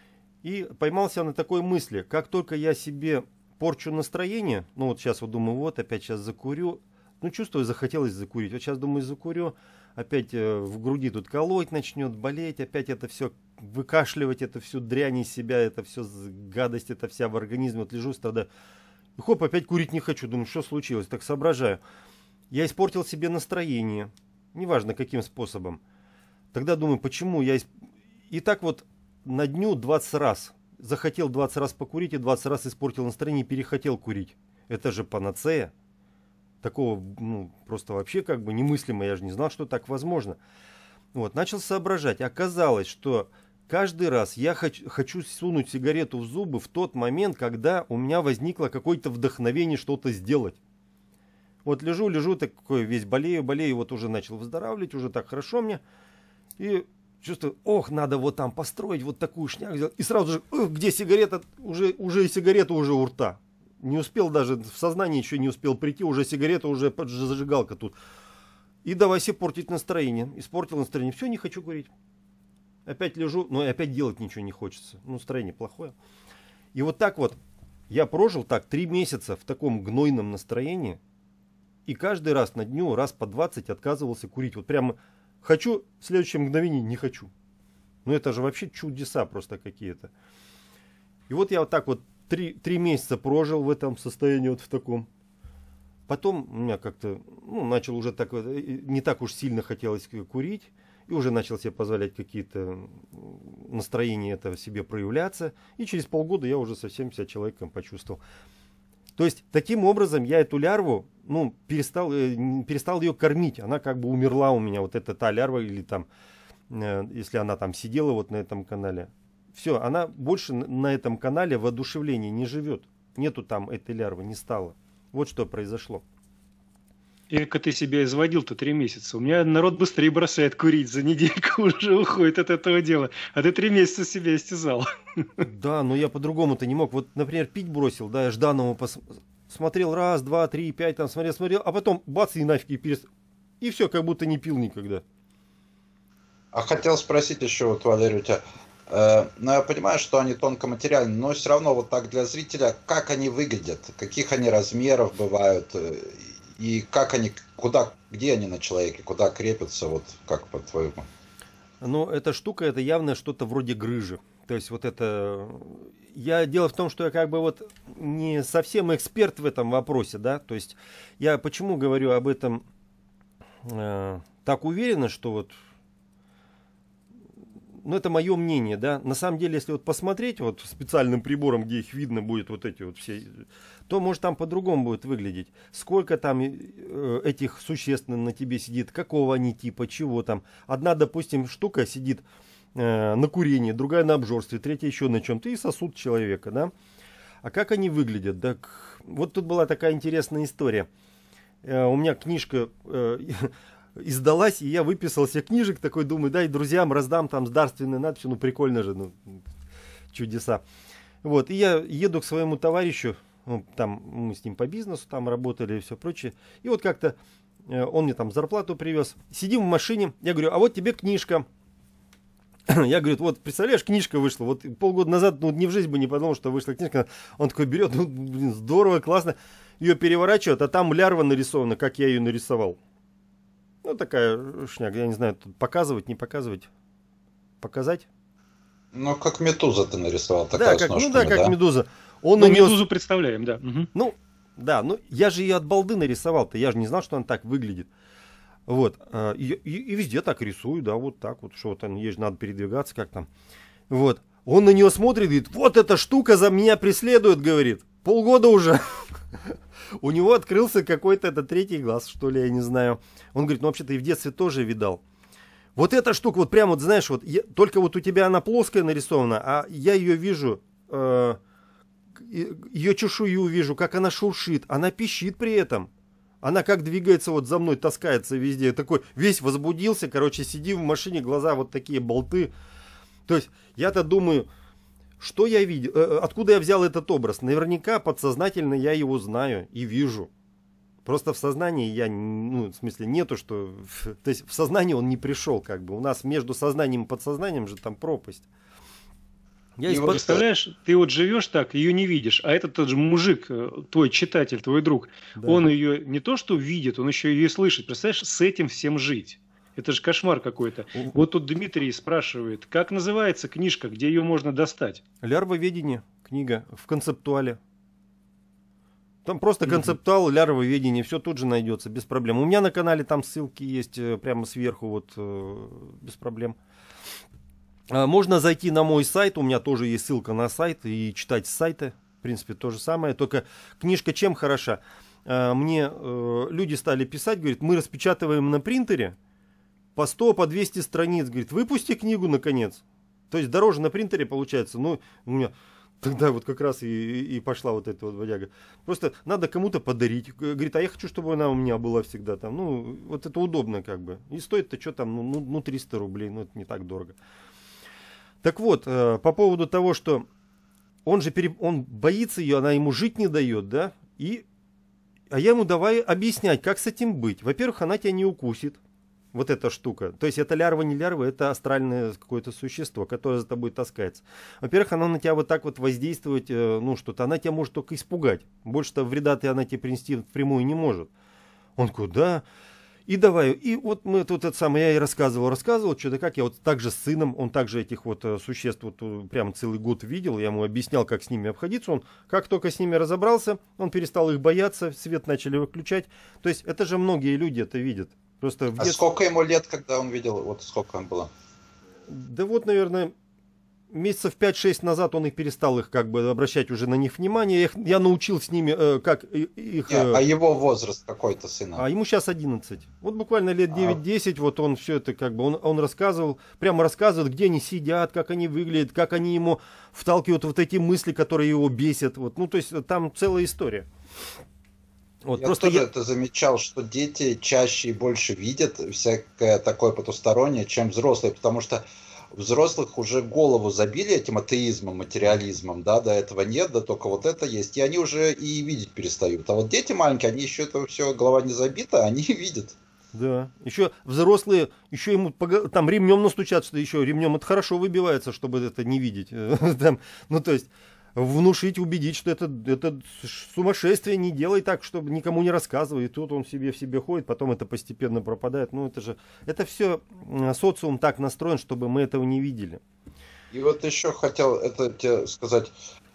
C: И поймался на такой мысли. Как только я себе порчу настроение, вот сейчас вот думаю, вот опять сейчас закурю. Чувствую, захотелось закурить. Вот сейчас думаю, закурю. Опять в груди тут колоть начнет, болеть, опять это все выкашливать, это всю дрянь из себя, это все гадость, это вся в организме. Вот лежу, страдаю. И хоп, опять курить не хочу. Думаю, что случилось? Так соображаю. Я испортил себе настроение. Неважно, каким способом. Тогда думаю, почему я... И так вот на дню 20 раз. Захотел 20 раз покурить и 20 раз испортил настроение и перехотел курить. Это же панацея. Такого, просто вообще как бы немыслимо. Я же не знал, что так возможно. Вот, начал соображать. Оказалось, что каждый раз я хочу сунуть сигарету в зубы в тот момент, когда у меня возникло какое-то вдохновение что-то сделать. Вот лежу, такой весь болею, вот уже начал выздоравливать, уже так хорошо мне. И чувствую, надо вот там построить вот такую шняк сделать. И сразу же, где сигарета? Уже и сигарета уже у рта. Не успел даже, в сознание еще не успел прийти, уже сигарета, уже зажигалка тут. И давай себе портить настроение. Испортил настроение. Все, не хочу курить. Опять лежу, но и опять делать ничего не хочется. Настроение плохое. И вот так вот я прожил так 3 месяца в таком гнойном настроении. И каждый раз на дню, раз по 20 отказывался курить. Вот прямо хочу, в следующее мгновение не хочу. Это же вообще чудеса просто какие-то. И вот я вот так вот 3 месяца прожил в этом состоянии, вот в таком. Потом у меня как-то, начал уже так, не так уж сильно хотелось курить. И уже начал себе позволять какие-то настроения этого себе проявляться. И через полгода я уже совсем себя человеком почувствовал. То есть, таким образом, я эту лярву, перестал ее кормить. Она как бы умерла у меня, вот эта та лярва, или там, если она там сидела вот на этом канале. Все, она больше на этом канале воодушевления не живет. Нету там этой лярвы, не стало. Вот что произошло.
A: Эко ты себя изводил-то 3 месяца. У меня народ быстрее бросает курить, за недельку уже уходит от этого дела. А ты 3 месяца себя истязал.
C: Да, но я по-другому-то не мог. Вот, например, пить бросил, да, я Жданову смотрел 1, 2, 3, 5, там смотрел, а потом бац, и нафиг, и все, как будто не пил никогда.
B: А хотел спросить еще, вот, Валерий, у тебя, я понимаю, что они тонкоматериальны, но все равно вот так для зрителя, как они выглядят, каких они размеров бывают, и как они, где они на человеке, куда крепятся, вот как по-твоему?
C: Эта штука, это явно что-то вроде грыжи. То есть вот это... Дело в том, что я как бы вот не совсем эксперт в этом вопросе, да. То есть я почему говорю об этом так уверенно, что вот... это мое мнение, да. На самом деле, если вот посмотреть вот специальным прибором, где их видно будет, вот эти вот все, то может там по-другому будет выглядеть. Сколько там этих существ на тебе сидит, какого они типа, чего там. Одна, допустим, штука сидит на курении, другая на обжорстве, третья еще на чем-то, и сосуд человека, да. А как они выглядят? Да, вот тут была такая интересная история. У меня книжка... издалась, и я выписал себе книжек, такой думаю, дай друзьям раздам, там с дарственной надписью, прикольно же, чудеса. Вот, и я еду к своему товарищу, там мы с ним по бизнесу там работали и все прочее, и вот как-то он мне там зарплату привез, сидим в машине, я говорю, а вот тебе книжка. Я говорю, вот представляешь, книжка вышла, вот полгода назад, ни в жизнь бы не подумал, что вышла книжка, он такой берет, здорово, классно, ее переворачивает, а там лярва нарисована, как я ее нарисовал. Такая шняга, я не знаю, показывать, не показывать. Показать?
B: Как медуза ты нарисовал, такая с ножками,
C: как медуза.
A: Медузу представляем, да. Угу.
C: Я же ее от балды нарисовал-то, я же не знал, что она так выглядит. Вот, и везде так рисую, да, вот так вот, что там, ей же надо передвигаться, как там. Вот, он на нее смотрит, говорит, вот эта штука за меня преследует, говорит, полгода уже. У него открылся какой-то третий глаз, что ли, я не знаю. Он говорит, вообще-то и в детстве тоже видал. Вот эта штука, вот прямо, вот знаешь, только вот у тебя она плоская нарисована, а я ее вижу ее чешую вижу, как она шуршит, она пищит при этом. Она как двигается, вот за мной таскается везде. Такой весь возбудился, короче, сидим в машине, глаза вот такие болты. То есть я-то думаю, что я видел, откуда я взял этот образ? Наверняка подсознательно я его знаю и вижу. Просто в сознании я, ну, в смысле, нету, что... То есть в сознание он не пришел, как бы. У нас между сознанием и подсознанием же там пропасть.
A: Вот представляешь, ты вот живешь так, ее не видишь, а этот тот же мужик, твой читатель, твой друг, да. Он ее не то что видит, он еще ее слышит. Представляешь, с этим всем жить. Это же кошмар какой-то. Вот тут Дмитрий спрашивает, как называется книжка, где ее можно достать?
C: Лярвоведение, книга в концептуале. Там просто концептуал, лярвоведение, все тут же найдется, без проблем. У меня на канале там ссылки есть прямо сверху, вот без проблем. Можно зайти на мой сайт, у меня тоже есть ссылка на сайт и читать с сайта. В принципе, то же самое, только книжка чем хороша? Мне люди стали писать, говорят, мы распечатываем на принтере по 100, по 200 страниц. Говорит, выпусти книгу наконец. То есть дороже на принтере получается. Ну, у меня тогда вот как раз и пошла вот эта вот бодяга. Просто надо кому-то подарить. Говорит, а я хочу, чтобы она у меня была всегда там. Ну, вот это удобно как бы. И стоит-то что там, ну 300 рублей, ну это не так дорого. Так вот, по поводу того, что он же он боится ее, она ему жить не дает, да? А я ему давай объяснять, как с этим быть. Во-первых, она тебя не укусит, вот эта штука. То есть это лярва, не лярва, это астральное какое-то существо, которое за тобой таскается. Во-первых, она на тебя вот так вот воздействовать, ну что-то, она тебя может только испугать. Больше-то вреда-то она тебе принести впрямую не может. Он куда? И давай, и вот мы тут это самое, я и рассказывал, что-то как, я вот так же с сыном, он также этих вот существ вот прям целый год видел, я ему объяснял, как с ними обходиться, он как только с ними разобрался, он перестал их бояться, свет начали выключать, то есть это же многие люди это видят. Просто
B: а сколько ему лет, когда он видел, вот сколько он было?
C: Да вот, наверное, месяцев 5-6 назад он их перестал их как бы обращать уже на них внимание. Я научил с ними, как их...
B: А его возраст какой-то сына?
C: А ему сейчас 11. Вот буквально лет 9-10, вот он все это как бы, он рассказывал, прямо рассказывает, где они сидят, как они выглядят, как они ему вталкивают вот эти мысли, которые его бесят. Вот. Ну, то есть там целая история.
B: Вот, я тоже это замечал, что дети чаще и больше видят всякое такое потустороннее, чем взрослые, потому что взрослых уже голову забили этим атеизмом, материализмом, да, до этого нет, да только вот это есть, и они уже и видеть перестают. А вот дети маленькие, они еще это все, голова не забита, они видят.
C: Да, еще взрослые, еще ему там ремнем настучат, что еще ремнем это хорошо выбивается, чтобы это не видеть. Ну, то есть внушить, убедить, что это сумасшествие, не делай так, чтобы никому не рассказывай. И тут он в себе ходит, потом это постепенно пропадает. Ну, это все социум так настроен, чтобы мы этого не видели.
B: И вот еще хотел это тебе сказать,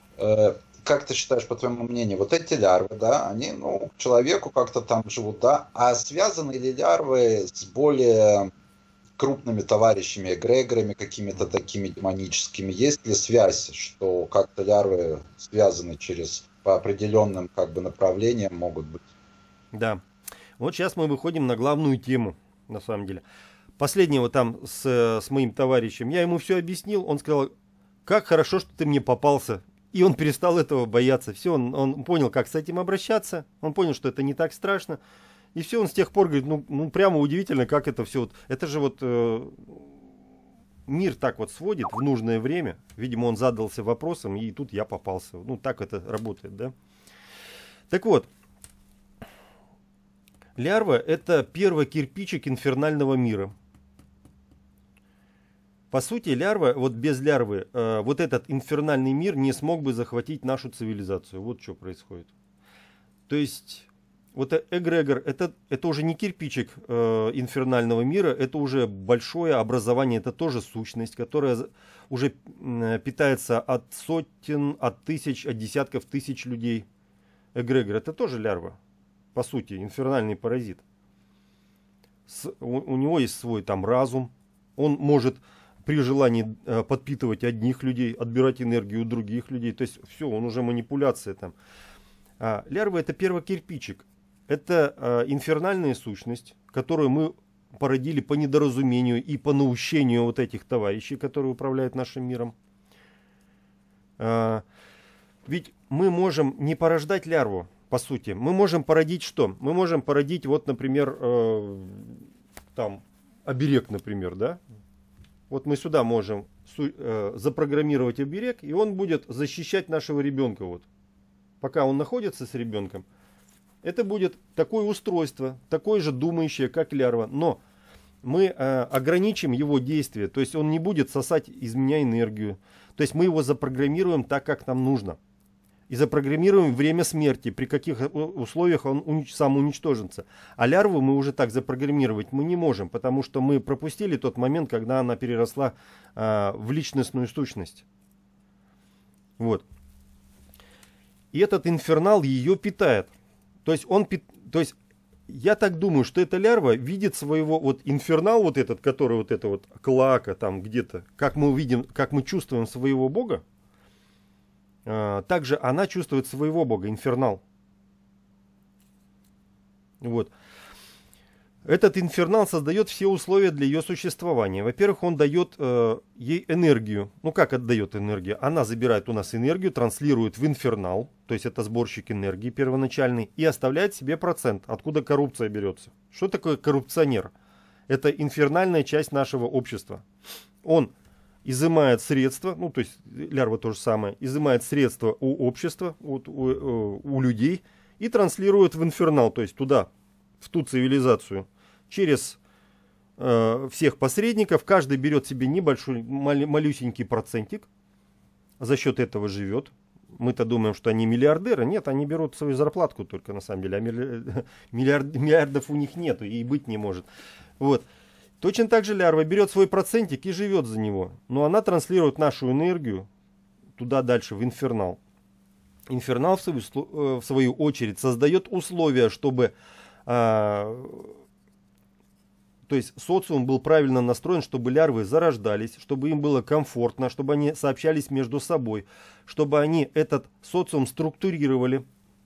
B: как ты считаешь, по твоему мнению, вот эти лярвы, да, они, ну, к человеку как-то там живут, да, а связаны ли лярвы с более крупными товарищами, эгрегорами, какими-то такими демоническими? Есть ли связь, что как-то лярвы связаны по определенным как бы направлениям могут быть?
C: Да. Вот сейчас мы выходим на главную тему, на самом деле. Последнего там с моим товарищем, я ему все объяснил, он сказал, как хорошо, что ты мне попался. И он перестал этого бояться. Все, он понял, как с этим обращаться, он понял, что это не так страшно. И все, он с тех пор говорит, ну прямо удивительно, как это все. Вот, это же вот мир так вот сводит в нужное время. Видимо, он задался вопросом, и тут я попался. Ну, так это работает, да? Так вот, лярва – это первый кирпичик инфернального мира. По сути, лярва, вот без лярвы, вот этот инфернальный мир не смог бы захватить нашу цивилизацию. Вот что происходит. То есть... Вот эгрегор, это уже не кирпичик инфернального мира, это уже большое образование, это тоже сущность, которая уже питается от сотен, от тысяч, от десятков тысяч людей. Эгрегор, это тоже лярва, по сути, инфернальный паразит. У него есть свой там разум, он может при желании подпитывать одних людей, отбирать энергию у других людей, то есть все, он уже манипуляция там. А лярва это первый кирпичик. Это инфернальная сущность, которую мы породили по недоразумению и по наущению вот этих товарищей, которые управляют нашим миром. ведь мы можем не порождать лярву, по сути. Мы можем породить что? Мы можем породить, вот, например, там, оберег, например, да? Вот мы сюда можем запрограммировать оберег, и он будет защищать нашего ребенка. Вот. Пока он находится с ребенком, это будет такое устройство, такое же думающее, как лярва. Но мы ограничим его действие, то есть он не будет сосать из меня энергию. То есть мы его запрограммируем так, как нам нужно. И запрограммируем время смерти, при каких условиях он сам уничтожится. А лярву мы уже так запрограммировать мы не можем, потому что мы пропустили тот момент, когда она переросла в личностную сущность. Вот. И этот инфернал ее питает. То есть я так думаю, что эта лярва видит своего вот инфернал, вот этот, который вот это вот клака там где-то, как мы увидим, как мы чувствуем своего бога. Также она чувствует своего бога, инфернал. Вот. Этот инфернал создает все условия для ее существования. Во-первых, он дает ей энергию. Ну как отдает энергию? Она забирает у нас энергию, транслирует в инфернал, то есть это сборщик энергии первоначальный, и оставляет себе процент, откуда коррупция берется. Что такое коррупционер? Это инфернальная часть нашего общества. Он изымает средства, ну то есть лярва то же самое, изымает средства у общества, у людей и транслирует в инфернал, то есть туда, в ту цивилизацию, через всех посредников. Каждый берет себе небольшой, малюсенький процентик, за счет этого живет. Мы-то думаем, что они миллиардеры. Нет, они берут свою зарплатку только на самом деле, а миллиардов у них нету и быть не может. Вот. Точно так же лярва берет свой процентик и живет за него. Но она транслирует нашу энергию туда дальше, в инфернал. Инфернал, в свою очередь, создает условия, чтобы то есть социум был правильно настроен, чтобы лярвы зарождались, чтобы им было комфортно, чтобы они сообщались между собой, чтобы они этот социум структурировали.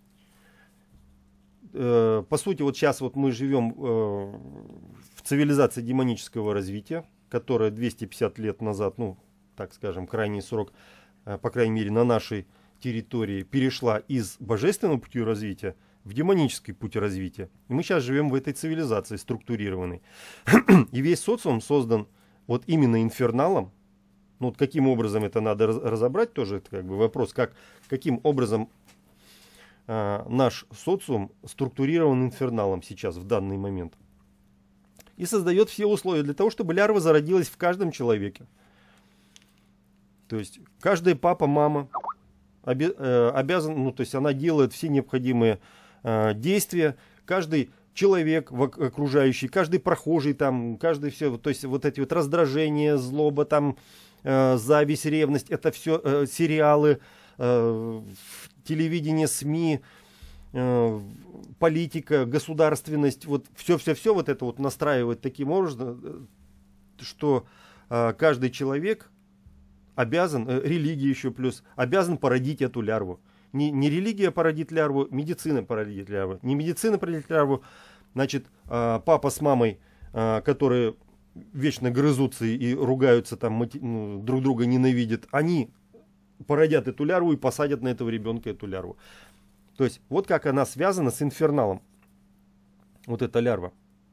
C: По сути, вот сейчас вот мы живем в цивилизации демонического развития, которая 250 лет назад, ну, так скажем, крайний срок, по крайней мере, на нашей территории, перешла из божественного пути развития в демонический путь развития. И мы сейчас живем в этой цивилизации структурированной. И весь социум создан вот именно инферналом. Ну, вот каким образом это надо разобрать, тоже это как бы вопрос, каким образом наш социум структурирован инферналом сейчас, в данный момент. И создает все условия для того, чтобы лярва зародилась в каждом человеке. То есть каждый папа, мама обязан, ну, то есть она делает все необходимые действия, каждый человек окружающий, каждый прохожий там, каждый все, то есть вот эти вот раздражения, злоба, там, зависть, ревность, это все сериалы, телевидение, СМИ, политика, государственность, вот все вот это вот настраивает таким образом, что каждый человек обязан, религия еще плюс, обязан породить эту лярву. Не религия породит лярву, медицина породит лярву. Не медицина породит лярву, значит, папа с мамой, которые вечно грызутся и ругаются, там, друг друга ненавидят, они породят эту лярву и посадят на этого ребенка эту лярву. То есть, вот как она связана с инферналом. Вот эта лярва.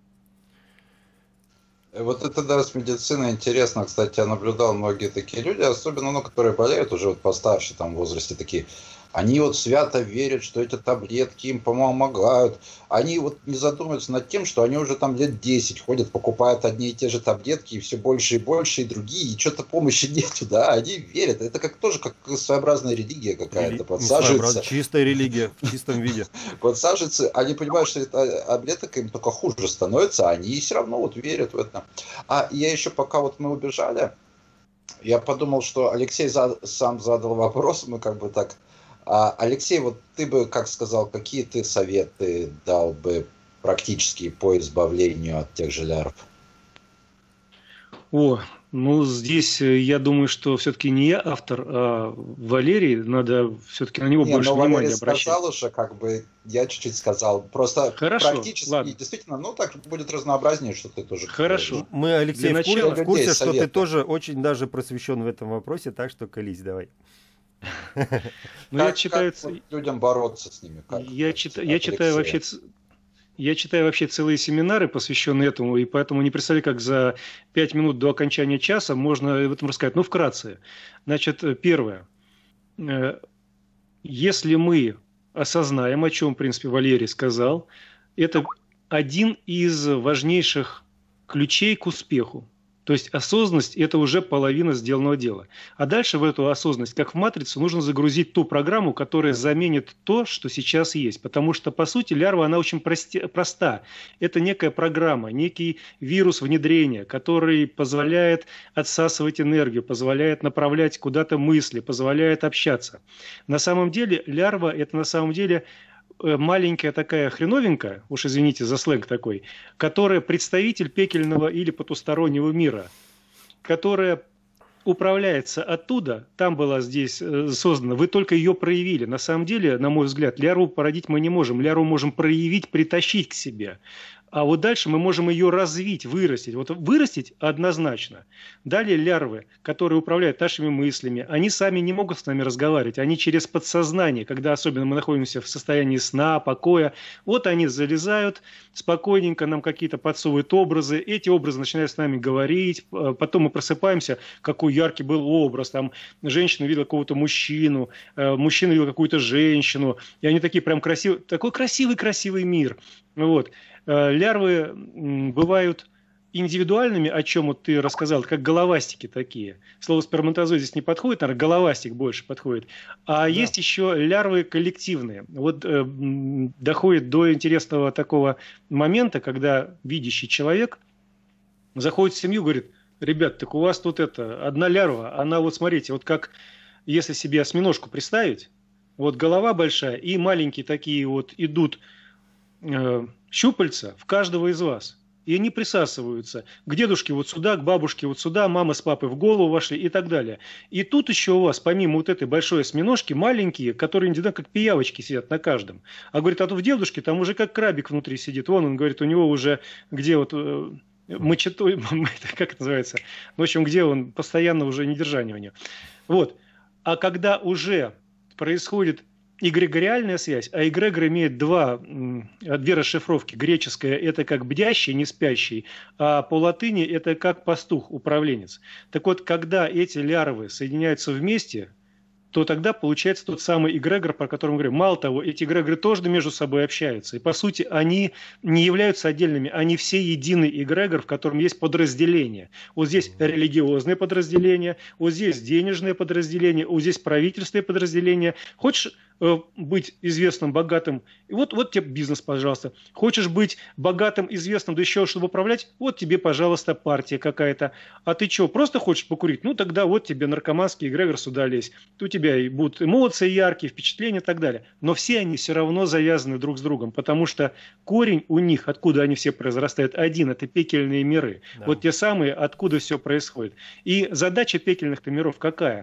B: Вот это, да, с медициной интересно. Кстати, я наблюдал многие такие люди, особенно, ну, которые болеют уже вот постарше, там, в возрасте такие. Они вот свято верят, что эти таблетки им помогают. Они вот не задумываются над тем, что они уже там лет 10 ходят, покупают одни и те же таблетки, и все больше и больше, и другие, и что-то помощи нету, да, они верят. Это как тоже как своеобразная религия какая-то, подсаживается.
C: Чистая религия, в чистом виде.
B: Подсаживаются, они понимают, что это таблеток им только хуже становится, а они все равно вот верят в это. А я еще, пока вот мы убежали, я подумал, что Алексей сам задал вопрос, мы как бы так... Алексей, вот ты бы, как сказал, какие ты советы дал бы практические по избавлению от тех же лярв?
A: Ну здесь я думаю, что все-таки не я автор, а Валерий, надо все-таки на него больше внимания обращать.
B: Сказал уже, как бы, я чуть-чуть сказал, просто
A: хорошо,
B: практически,
A: ладно.
B: Действительно, ну так будет разнообразнее, что ты тоже...
A: Хорошо.
B: Говоришь.
C: Мы, Алексей, в курсе, что ты тоже очень даже просвещен в этом вопросе, так что колись, давай.
A: Но я читаю...
B: Как людям бороться с ними?
A: Я читаю вообще целые семинары, посвященные этому, и поэтому не представляю, как за 5 минут до окончания часа можно об этом рассказать. Ну, вкратце. Значит, первое. Если мы осознаем, о чем, в принципе, Валерий сказал, это один из важнейших ключей к успеху. То есть осознанность – это уже половина сделанного дела. А дальше в эту осознанность, как в матрицу, нужно загрузить ту программу, которая заменит то, что сейчас есть. Потому что, по сути, лярва, она очень проста. Это некая программа, некий вирус внедрения, который позволяет отсасывать энергию, позволяет направлять куда-то мысли, позволяет общаться. На самом деле лярва – это на самом деле маленькая такая хреновинка, уж извините за сленг такой, которая представитель пекельного или потустороннего мира, которая управляется оттуда, там была здесь создана, вы только ее проявили. На самом деле, на мой взгляд, лярву породить мы не можем. Лярву можем проявить, притащить к себе. А вот дальше мы можем ее развить, вырастить. Вот вырастить однозначно. Далее лярвы, которые управляют нашими мыслями, они сами не могут с нами разговаривать. Они через подсознание, когда особенно мы находимся в состоянии сна, покоя, вот они залезают, спокойненько нам какие-то подсовывают образы. Эти образы начинают с нами говорить. Потом мы просыпаемся, какой яркий был образ. Там женщина видела какого-то мужчину, мужчина видел какую-то женщину. И они такие прям красивые. Такой красивый мир. Вот. Лярвы бывают индивидуальными, о чем вот ты рассказал, как головастики такие. Слово сперматозоид здесь не подходит, наверное, головастик больше подходит. А да. Есть еще лярвы коллективные. Вот доходит до интересного такого момента, когда видящий человек заходит в семью, говорит: ребят, так у вас тут одна лярва, она вот смотрите, вот как если себе осьминожку представить, вот голова большая и маленькие такие вот идут щупальца в каждого из вас. И они присасываются к дедушке вот сюда, к бабушке вот сюда, мама с папой в голову вошли и так далее. И тут еще у вас, помимо вот этой большой осьминожки, маленькие, которые не как пиявочки сидят на каждом. А говорит, а то в дедушке там уже как крабик внутри сидит. Вон он говорит, у него уже где вот мочетой, как это называется? В общем, где он постоянно уже недержание у него. Вот. А когда уже происходит эгрегориальная связь, а эгрегор имеет две расшифровки. Греческая – это как бдящий, не спящий, а по латыни – это как пастух, управленец. Так вот, когда эти лярвы соединяются вместе, то тогда получается тот самый эгрегор, про который мы говорим. Мало того, эти эгрегоры тоже между собой общаются. И, по сути, они не являются отдельными. Они все единый эгрегор, в котором есть подразделения. Вот здесь религиозное подразделение, вот здесь денежное подразделение, вот здесь правительственное подразделение. Хочешь быть известным, богатым, и вот тебе бизнес, пожалуйста. Хочешь быть богатым, известным, да еще чтобы управлять, вот тебе, пожалуйста, партия какая-то. А ты что, просто хочешь покурить? Ну, тогда вот тебе наркоманский эгрегор сюда лезь. У тебя и будут эмоции яркие, впечатления и так далее. Но все они все равно завязаны друг с другом, потому что корень у них, откуда они все произрастают, один – это пекельные миры. Да. Вот те самые, откуда все происходит. И задача пекельных-то миров какая?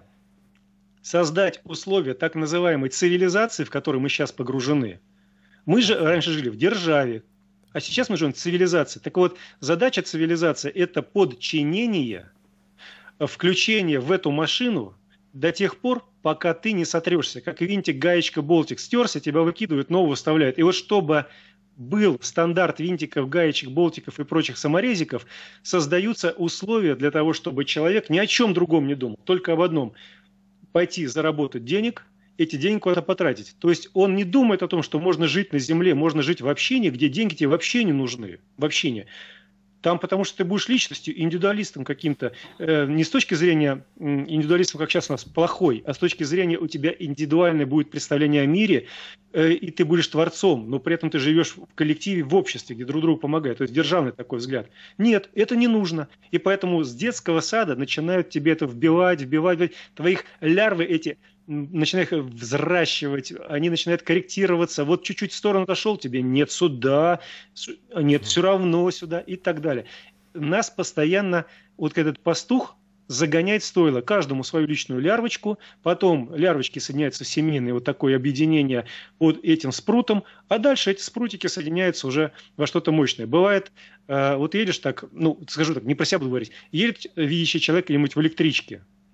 A: Создать условия так называемой цивилизации, в которой мы сейчас погружены. Мы же раньше жили в державе, а сейчас мы живем в цивилизации. Так вот, задача цивилизации – это подчинение, включение в эту машину до тех пор, пока ты не сотрешься. Как винтик, гаечка, болтик. Стерся, тебя выкидывают, нового вставляют. И вот чтобы был стандарт винтиков, гаечек, болтиков и прочих саморезиков, создаются условия для того, чтобы человек ни о чем другом не думал, только об одном – пойти заработать денег, эти деньги куда-то потратить. То есть он не думает о том, что можно жить на земле, можно жить в общине, где деньги тебе вообще не нужны. В общине. Там потому что ты будешь личностью, индивидуалистом каким-то. Не с точки зрения индивидуалистом, как сейчас у нас, плохой, а с точки зрения у тебя индивидуальное будет представление о мире, и ты будешь творцом, но при этом ты живешь в коллективе, в обществе, где друг другу помогают. То есть державный такой взгляд. Нет, это не нужно. И поэтому с детского сада начинают тебе это вбивать. Твоих лярвы эти начинают их взращивать, они начинают корректироваться. Вот чуть-чуть в сторону отошел, тебе нет сюда, нет все равно сюда и так далее. Нас постоянно вот этот пастух загоняет в стойло, каждому свою личную лярвочку, потом лярвочки соединяются в семейное вот такое объединение под этим спрутом, а дальше эти спрутики соединяются уже во что-то мощное. Бывает, вот едешь так, ну, скажу так, не про себя буду говорить, едет видящий человек где-нибудь в электричке,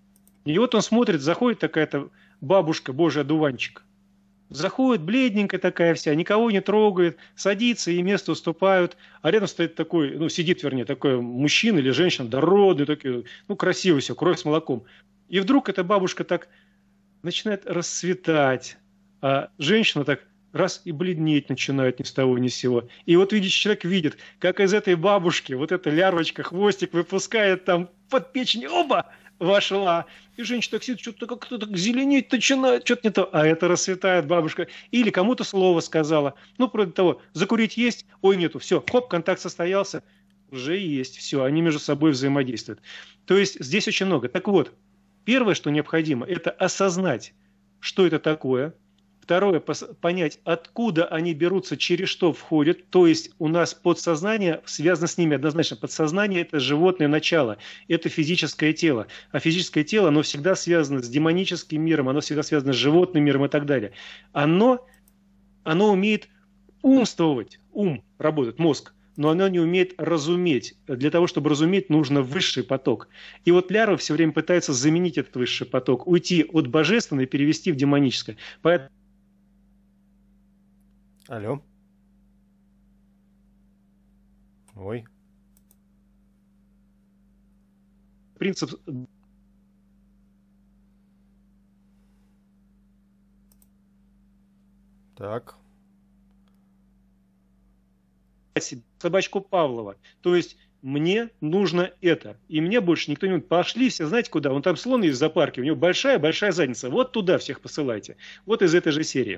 A: И вот он смотрит, заходит такая-то бабушка, божий одуванчик. Заходит, бледненькая такая вся, никого не трогает, садится, ей место уступают. А рядом стоит такой, ну, сидит, вернее, такой мужчина или женщина, дородный, такой, ну, красивый все, кровь с молоком. И вдруг эта бабушка так начинает расцветать, а женщина так раз и бледнеть начинает ни с того ни с сего. И вот видишь, человек видит, как из этой бабушки вот эта лярвочка, хвостик выпускает там под печень, оба, вошла. И женщина так сидит, что-то как-то так зеленеть начинает, что-то не то. А это расцветает бабушка. Или кому-то слово сказала. Ну, вроде того, закурить есть, ой, нету, все, хоп, контакт состоялся, уже есть, все, они между собой взаимодействуют. То есть здесь очень много. Так вот, первое, что необходимо, это осознать, что это такое. Второе, понять, откуда они берутся, через что входят. То есть у нас подсознание связано с ними однозначно. Подсознание – это животное начало, это физическое тело. А физическое тело, оно всегда связано с демоническим миром, оно всегда связано с животным миром и так далее. Оно умеет умствовать, ум работает, мозг. Но оно не умеет разуметь. Для того, чтобы разуметь, нужно высший поток. И вот лярва все время пытается заменить этот высший поток, уйти от божественного и перевести в демоническое. Поэтому
C: Алло. Ой.
A: принцип
C: Так.
A: собачку Павлова. То есть мне нужно это. И мне больше никто не... Пошли все, знаете куда? Вон там слон есть в зоопарке, у него большая-большая задница. Вот туда всех посылайте. Вот из этой же серии.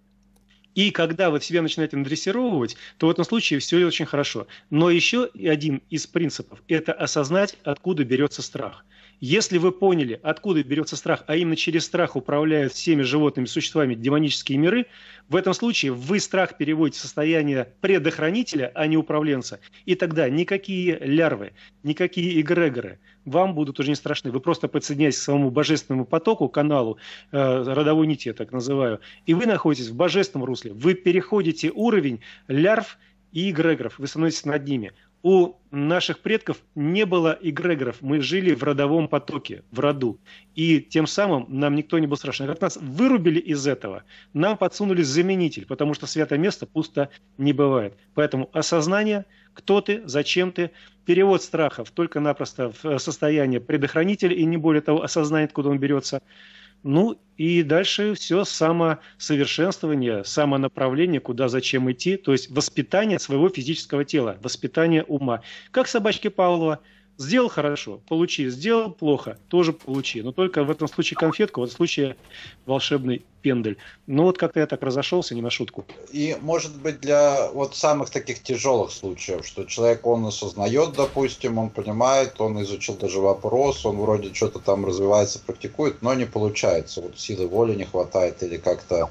A: И когда вы себя начинаете надрессировывать, то в этом случае все очень хорошо. Но еще один из принципов – это осознать, откуда берется страх. Если вы поняли, откуда берется страх, а именно через страх управляют всеми животными существами демонические миры, в этом случае вы страх переводите в состояние предохранителя, а не управленца. И тогда никакие лярвы, никакие эгрегоры вам будут уже не страшны. Вы просто подсоединяетесь к своему божественному потоку, каналу, родовой нити, я так называю, и вы находитесь в божественном русле. Вы переходите уровень лярв и эгрегоров, вы становитесь над ними. У наших предков не было эгрегоров, мы жили в родовом потоке, в роду. И тем самым нам никто не был страшен. Как нас вырубили из этого, нам подсунули заменитель, потому что святое место пусто не бывает. Поэтому осознание, кто ты, зачем ты, перевод страхов только-напросто в состояние предохранителя и не более того, осознание, откуда он берется. Ну и дальше все самосовершенствование, самонаправление, куда, зачем идти, то есть воспитание своего физического тела, воспитание ума. Как собачки Павлова. Сделал хорошо, получи, сделал плохо, тоже получи. Но только в этом случае конфетку, в этом случае волшебный пендель. Ну вот как-то я так разошелся, не на шутку.
B: И может быть для вот самых таких тяжелых случаев, что человек, он осознает, допустим, он понимает, он изучил даже вопрос, он вроде что-то там развивается, практикует, но не получается. Вот силы воли не хватает или как-то,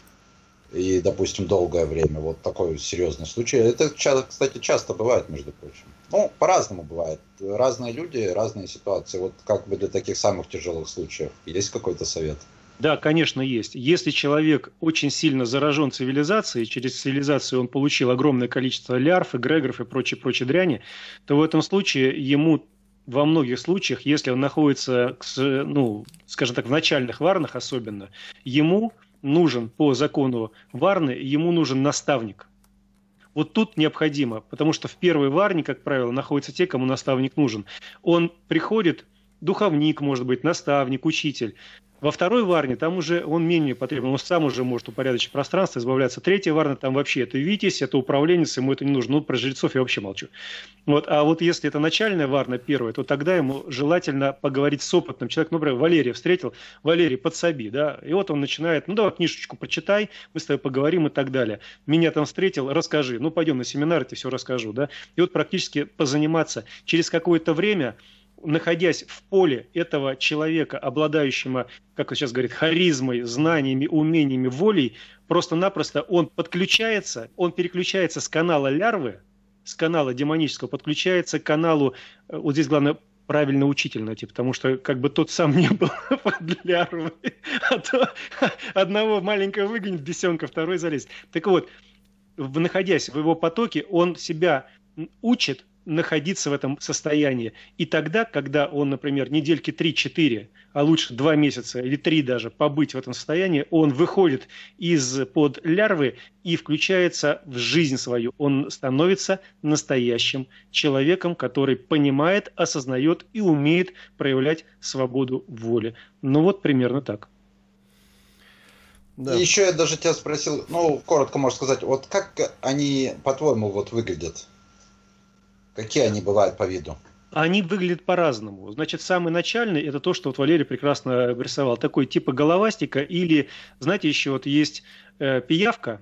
B: и, допустим, долгое время. Вот такой серьезный случай. Это, кстати, часто бывает, между прочим. Ну, по-разному бывает. Разные люди, разные ситуации. Вот как бы для таких самых тяжелых случаев есть какой-то совет?
A: Да, конечно, есть. Если человек очень сильно заражен цивилизацией, через цивилизацию он получил огромное количество лярв, эгрегоров и прочей дряни, то в этом случае ему во многих случаях, если он находится, ну, скажем так, в начальных варнах особенно, ему нужен по закону варны, ему нужен наставник. Вот тут необходимо, потому что в первой варне, как правило, находятся те, кому наставник нужен. Он приходит, духовник, может быть, наставник, учитель. Во второй варне там уже он менее потребен, он сам уже может упорядочить пространство, избавляться. Третья варна там вообще это витязь, это управленец, ему это не нужно. Ну, про жрецов я вообще молчу. Вот. А вот если это начальная варна первая, то тогда ему желательно поговорить с опытным человеком. Например, Валерия встретил, Валерий, подсоби, да, и вот он начинает, ну давай книжечку прочитай, мы с тобой поговорим и так далее. Меня там встретил, расскажи, ну пойдем на семинар, я тебе все расскажу, да. И вот практически позаниматься через какое-то время, находясь в поле этого человека, обладающего, как он сейчас говорит, харизмой, знаниями, умениями, волей, просто-напросто он подключается, он переключается с канала лярвы, с канала демонического, подключается к каналу, вот здесь главное, правильно учитель найти, потому что как бы тот сам не был под лярвой, а то одного маленького выгонит бесенка, второй залезет. Так вот, находясь в его потоке, он себя учит находиться в этом состоянии. И тогда, когда он, например, недельки 3-4, а лучше 2 месяца или 3 даже побыть в этом состоянии, он выходит из-под лярвы и включается в жизнь свою. Он становится настоящим человеком, который понимает, осознает и умеет проявлять свободу воли. Ну вот примерно так.
B: Да. И еще я даже тебя спросил, ну, коротко можешь сказать, вот как они, по-твоему, вот выглядят? Какие они бывают по виду?
A: Они выглядят по-разному. Значит, самый начальный – это то, что вот Валерий прекрасно рисовал. Такой типа головастика или, знаете, еще вот есть пиявка,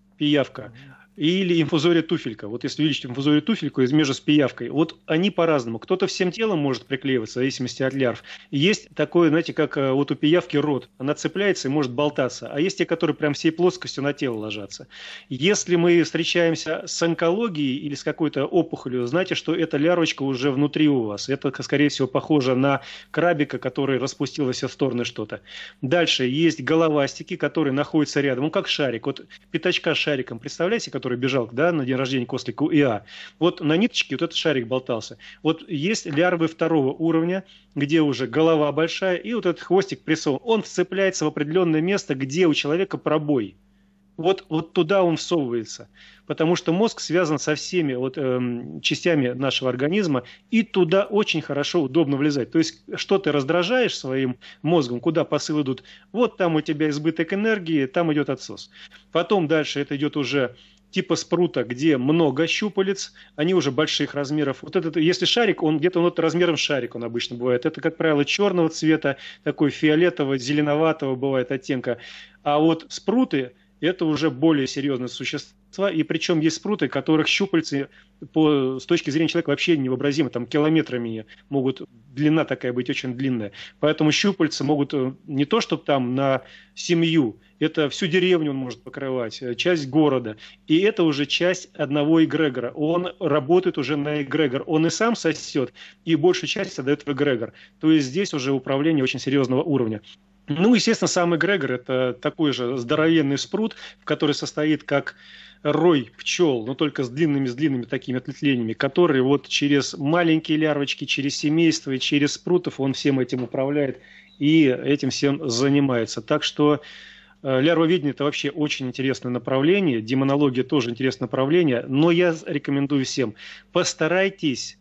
A: или инфузория туфелька. Вот если увеличить инфузорию туфельку между с пиявкой, вот они по-разному. Кто-то всем телом может приклеиваться, в зависимости от лярв. Есть такое, знаете, как вот у пиявки рот. Она цепляется и может болтаться. А есть те, которые прям всей плоскостью на тело ложатся. Если мы встречаемся с онкологией или с какой-то опухолью, знаете, что эта лярвочка уже внутри у вас. Это, скорее всего, похоже на крабика, который распустил во все стороны что-то. Дальше есть головастики, которые находятся рядом. Ну, как шарик. Вот пятачка с шариком, представляете, который бежал, да, на день рождения к ослику Иа. Вот на ниточке вот этот шарик болтался. Вот есть лярвы второго уровня, где уже голова большая, и вот этот хвостик прессован. Он вцепляется в определенное место, где у человека пробой. Вот туда он всовывается. Потому что мозг связан со всеми частями нашего организма, и туда очень хорошо, удобно влезать. То есть, что ты раздражаешь своим мозгом, куда посылы идут, вот там у тебя избыток энергии, там идет отсос. Потом дальше это идет уже типа спрута, где много щупалец, они уже больших размеров. Вот этот, если шарик, он где-то вот размером шарик он обычно бывает. Это, как правило, черного цвета, такой фиолетового, зеленоватого бывает оттенка. А вот спруты – это уже более серьезные существа, и причем есть спруты, которых щупальцы с точки зрения человека вообще невообразимы, там километрами могут, длина такая быть очень длинная. Поэтому щупальцы могут не то, что там на семью, это всю деревню он может покрывать, часть города. И это уже часть одного эгрегора. Он работает уже на эгрегор. Он и сам сосет, и большую часть отдает в эгрегор. То есть здесь уже управление очень серьезного уровня. Ну, естественно, сам эгрегор – это такой же здоровенный спрут, в который состоит как рой пчел, но только с длинными такими ответвлениями, которые вот через маленькие лярвочки, через семейство и через спрутов он всем этим управляет и этим всем занимается. Так что лярвоведение – это вообще очень интересное направление, демонология тоже интересное направление, но я рекомендую всем, постарайтесь,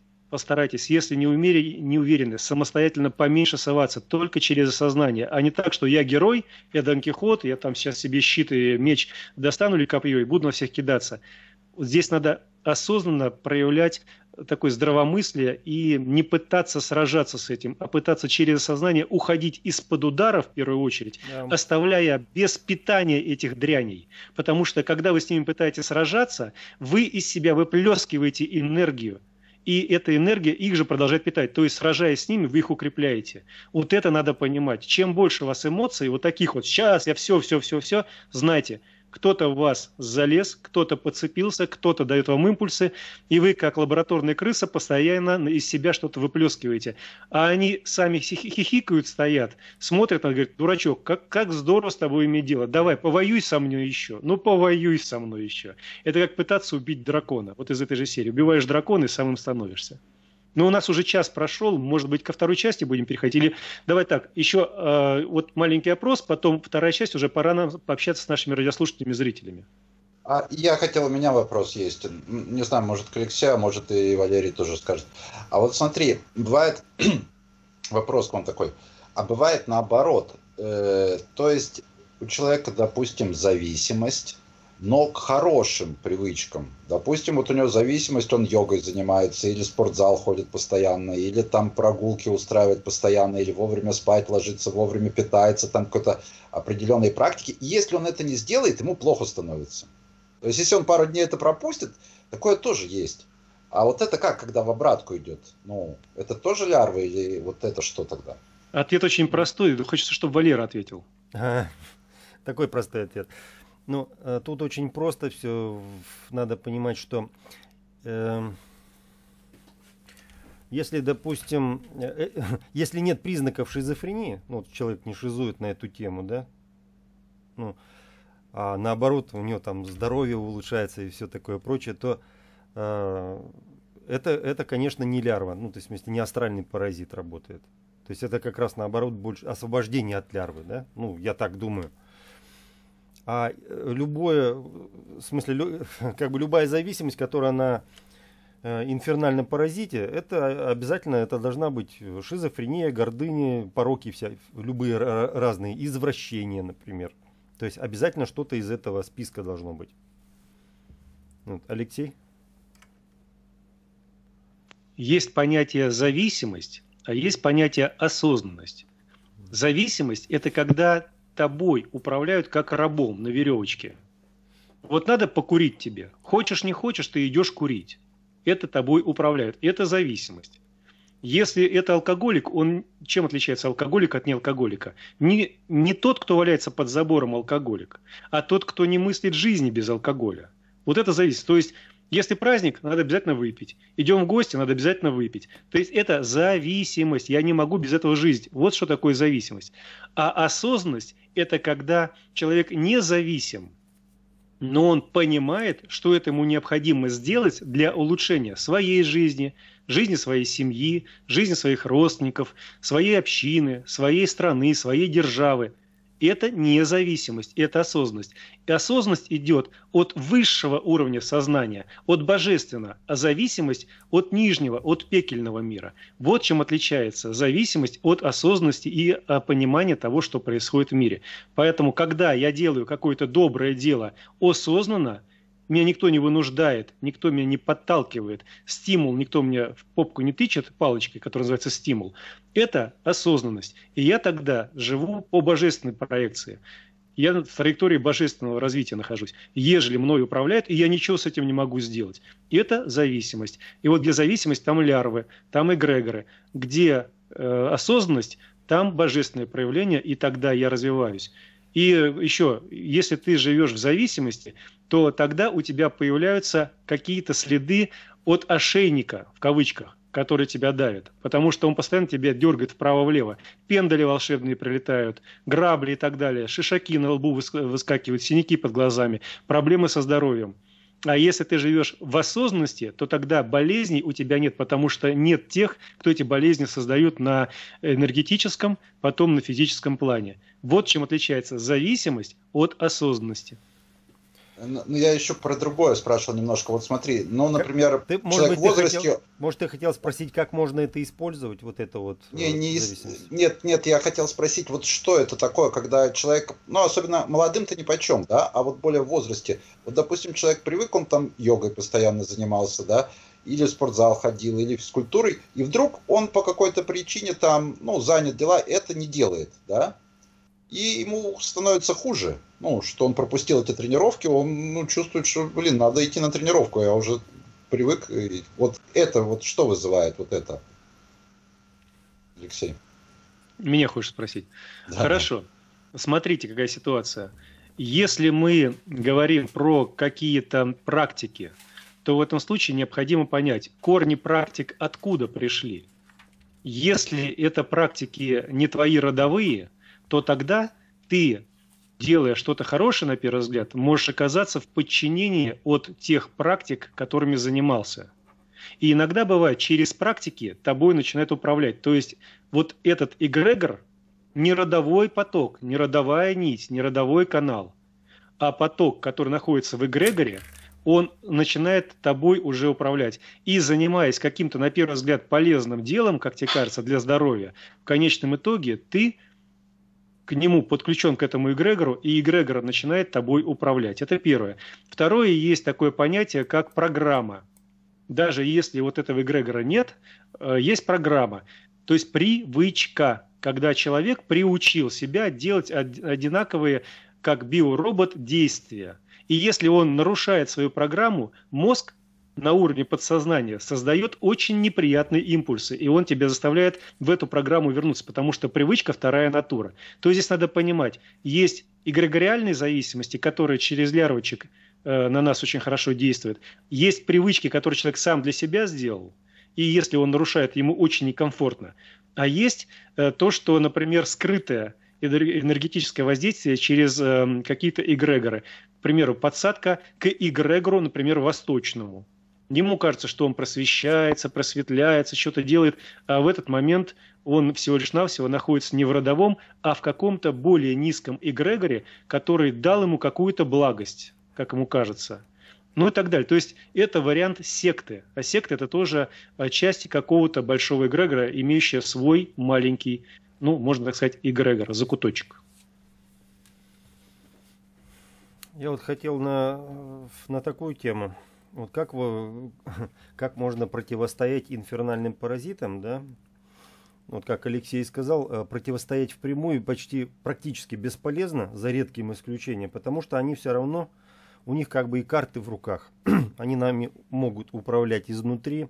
A: если не уверены, самостоятельно поменьше соваться, только через осознание, а не так, что я герой, я Дон Кихот, я там сейчас себе щит и меч достану или копье и буду на всех кидаться. Вот здесь надо осознанно проявлять такое здравомыслие и не пытаться сражаться с этим, а пытаться через сознание уходить из-под удара в первую очередь, оставляя без питания этих дряней. Потому что когда вы с ними пытаетесь сражаться, вы из себя выплескиваете энергию. И эта энергия их же продолжает питать. То есть, сражаясь с ними, вы их укрепляете. Вот это надо понимать. Чем больше у вас эмоций, вот таких вот, сейчас я все, знайте, кто-то в вас залез, кто-то подцепился, кто-то дает вам импульсы, и вы, как лабораторная крыса, постоянно из себя что-то выплескиваете. А они сами хихикают, стоят, смотрят, он говорит: дурачок, как здорово с тобой иметь дело, давай, повоюй со мной еще. Ну, повоюй со мной еще. Это как пытаться убить дракона, вот из этой же серии. Убиваешь дракона и самым становишься. Но у нас уже час прошел, может быть, ко второй части будем переходить. Или давай так, еще вот маленький опрос, потом вторая часть, уже пора нам пообщаться с нашими радиослушателями, зрителями.
B: Я хотел, у меня вопрос есть. Не знаю, может, к Алексею, а может, и Валерий тоже скажет. А вот смотри, бывает, вопрос к вам такой, а бывает наоборот. То есть у человека, допустим, зависимость, но к хорошим привычкам. Допустим, вот у него зависимость, он йогой занимается, или в спортзал ходит постоянно, или там прогулки устраивает постоянно, или вовремя спать ложится, вовремя питается, там какой-то определенной практики. И если он это не сделает, ему плохо становится. То есть, если он пару дней это пропустит, такое тоже есть. А вот это как, когда в обратку идет? Ну, это тоже лярвы или вот это что тогда?
A: Ответ очень простой. Хочется, чтобы Валера ответил.
C: Такой простой ответ. Ну, тут очень просто все. Надо понимать, что если, допустим, если нет признаков шизофрении, ну, человек не шизует на эту тему, да, ну, а наоборот, у него там здоровье улучшается и все такое прочее, то это, конечно, не лярва, ну, то есть, в смысле, не астральный паразит работает. То есть это как раз наоборот больше освобождение от лярвы, да? Ну, я так думаю. А любое, в смысле, как бы любая зависимость, которая на инфернальном паразите, это обязательно, это должна быть шизофрения, гордыня, пороки любые разные, извращения, например. То есть обязательно что-то из этого списка должно быть. Вот, Алексей?
A: Есть понятие зависимость, а есть понятие осознанность. Зависимость – это когда тобой управляют как рабом на веревочке. Вот надо покурить тебе. Хочешь, не хочешь, ты идешь курить. Это тобой управляют. Это зависимость. Если это алкоголик, он чем отличается алкоголик от неалкоголика? Не тот, кто валяется под забором, алкоголик, а тот, кто не мыслит жизни без алкоголя. Вот это зависит. То есть, если праздник, надо обязательно выпить. Идем в гости, надо обязательно выпить. То есть, это зависимость. Я не могу без этого жить. Вот что такое зависимость. А осознанность – это когда человек независим, но он понимает, что это ему необходимо сделать для улучшения своей жизни, жизни своей семьи, жизни своих родственников, своей общины, своей страны, своей державы. Это независимость, это осознанность. И осознанность идет от высшего уровня сознания, от божественного, а зависимость от нижнего, от пекельного мира. Вот чем отличается зависимость от осознанности и понимания того, что происходит в мире. Поэтому, когда я делаю какое-то доброе дело осознанно, меня никто не вынуждает, никто меня не подталкивает, стимул, никто мне в попку не тычет палочкой, которая называется стимул. Это осознанность. И я тогда живу по божественной проекции. Я в траектории божественного развития нахожусь. Ежели мной управляют, и я ничего с этим не могу сделать. И это зависимость. И вот где зависимость, там лярвы, там эгрегоры. Где осознанность, там божественное проявление, и тогда я развиваюсь. И еще, если ты живешь в зависимости, то тогда у тебя появляются какие-то следы от ошейника, в кавычках, который тебя давит. Потому что он постоянно тебя дергает вправо-влево. Пендали волшебные прилетают, грабли и так далее. Шишаки на лбу выскакивают, синяки под глазами, проблемы со здоровьем. А если ты живешь в осознанности, то тогда болезней у тебя нет, потому что нет тех, кто эти болезни создают на энергетическом, потом на физическом плане. Вот чем отличается зависимость от осознанности.
B: Ну, я еще про другое спрашивал немножко. Вот смотри, ну, например, человек в возрасте...
C: Может, ты хотел спросить, как можно это использовать, вот это вот
B: зависимость? Нет, я хотел спросить, вот что это такое, когда человек, ну, особенно молодым-то нипочем, да, а вот более в возрасте. Вот, допустим, человек привык, он там йогой постоянно занимался, да, или в спортзал ходил, или физкультурой, и вдруг он по какой-то причине там, ну, занят дела, это не делает, да, и ему становится хуже. Ну, что он пропустил эти тренировки, он чувствует, что, надо идти на тренировку, я уже привык. Вот это, вот что вызывает вот это, Алексей?
A: Меня хочешь спросить? Да. Хорошо. Смотрите, какая ситуация. Если мы говорим про какие-то практики, то в этом случае необходимо понять, корни практик откуда пришли. Если это практики не твои родовые, то тогда ты, делая что-то хорошее, на первый взгляд, можешь оказаться в подчинении от тех практик, которыми занимался. И иногда бывает, через практики тобой начинают управлять. То есть вот этот эгрегор не родовой поток, не родовая нить, не родовой канал, а поток, который находится в эгрегоре, он начинает тобой уже управлять. И занимаясь каким-то, на первый взгляд, полезным делом, как тебе кажется, для здоровья, в конечном итоге ты к нему подключен, к этому эгрегору, и эгрегор начинает тобой управлять. Это первое. Второе, есть такое понятие, как программа. Даже если вот этого эгрегора нет, есть программа. То есть привычка, когда человек приучил себя делать одинаковые, как биоробот, действия. И если он нарушает свою программу, мозг на уровне подсознания создает очень неприятные импульсы, и он тебя заставляет в эту программу вернуться, потому что привычка – вторая натура. То есть здесь надо понимать, есть эгрегориальные зависимости, которые через лярвочек на нас очень хорошо действуют, есть привычки, которые человек сам для себя сделал, и если он нарушает, ему очень некомфортно. А есть то, что, например, скрытое энергетическое воздействие через какие-то эгрегоры. К примеру, подсадка к эгрегору, например, восточному. Ему кажется, что он просвещается, просветляется, что-то делает, а в этот момент он всего лишь навсего находится не в родовом, а в каком-то более низком эгрегоре, который дал ему какую-то благость, как ему кажется. Ну и так далее. То есть это вариант секты. А секта – это тоже часть какого-то большого эгрегора, имеющая свой маленький, ну, можно так сказать, эгрегор, закуточек.
C: Я вот хотел на такую тему. Вот как можно противостоять инфернальным паразитам, да? Вот как Алексей сказал, противостоять впрямую практически бесполезно, за редким исключением, потому что они все равно, у них как бы и карты в руках. Они нами могут управлять изнутри,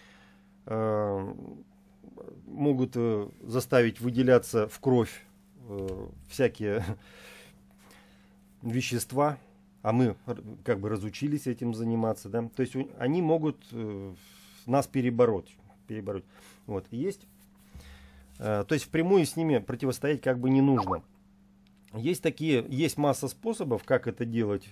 C: могут заставить выделяться в кровь всякие вещества, а мы как бы разучились этим заниматься, да, то есть они могут нас перебороть. Вот, то есть впрямую с ними противостоять как бы не нужно. Есть масса способов, как это делать,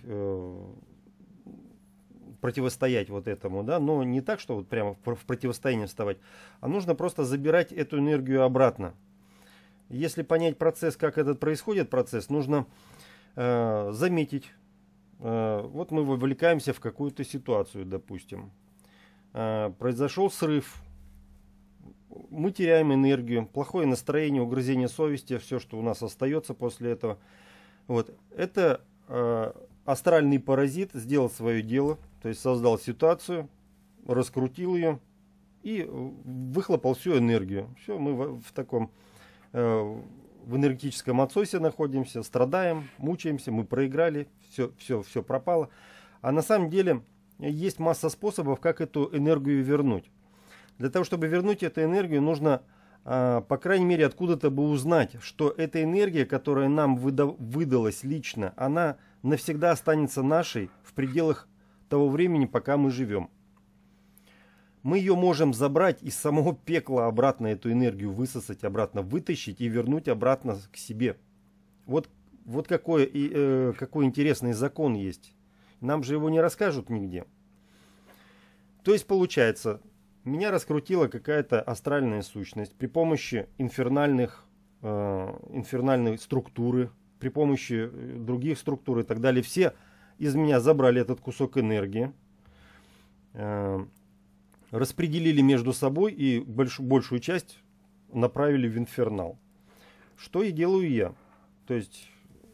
C: противостоять вот этому, да, но не так, что вот прямо в противостояние вставать, а нужно просто забирать эту энергию обратно. Если понять процесс, как этот происходит процесс, нужно заметить. Вот мы вовлекаемся в какую-то ситуацию, допустим. Произошел срыв. Мы теряем энергию, плохое настроение, угрызение совести, все, что у нас остается после этого. Вот. Это астральный паразит сделал свое дело, то есть создал ситуацию, раскрутил ее и выхлопал всю энергию. Все, мы в таком... в энергетическом отсосе находимся, страдаем, мучаемся, мы проиграли, все пропало. А на самом деле есть масса способов, как эту энергию вернуть. Для того, чтобы вернуть эту энергию, нужно, по крайней мере, откуда-то бы узнать, что эта энергия, которая нам выдалась лично, она навсегда останется нашей в пределах того времени, пока мы живем. Мы ее можем забрать из самого пекла обратно, эту энергию высосать обратно, вытащить и вернуть обратно к себе. Вот какой интересный закон есть. Нам же его не расскажут нигде. То есть получается, меня раскрутила какая-то астральная сущность при помощи инфернальной структуры, при помощи других структур и так далее. Все из меня забрали этот кусок энергии. Распределили между собой и большую часть направили в инфернал. Что и делаю я. То есть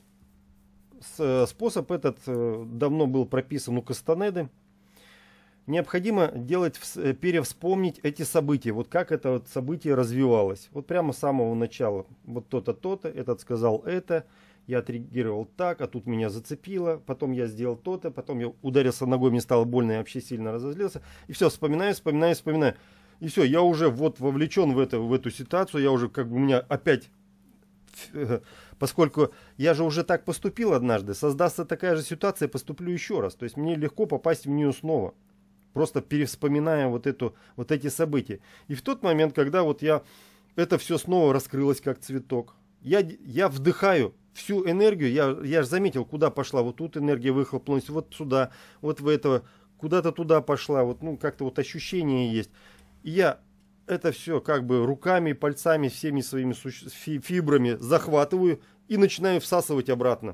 C: способ этот давно был прописан у Кастанеды. Необходимо перевспомнить эти события. Вот как это вот событие развивалось. Вот прямо с самого начала. Вот то-то, то-то, этот сказал это. Я отреагировал так, а тут меня зацепило. Потом я сделал то-то, потом я ударился ногой, мне стало больно, я вообще сильно разозлился. И все, вспоминаю. И все, я уже вот вовлечен в эту ситуацию. Я уже как бы у меня опять, поскольку я же уже так поступил однажды, создастся такая же ситуация, поступлю еще раз. То есть мне легко попасть в нее снова. Просто перевспоминая вот эти события. И в тот момент, когда вот это все снова раскрылось как цветок, я вдыхаю всю энергию, я же заметил, куда пошла. Вот тут энергия выхлопнулась, вот сюда, вот в этого, куда-то туда пошла. Вот, ну, как-то вот ощущение есть. И я это все как бы руками, пальцами, всеми своими фибрами захватываю и начинаю всасывать обратно.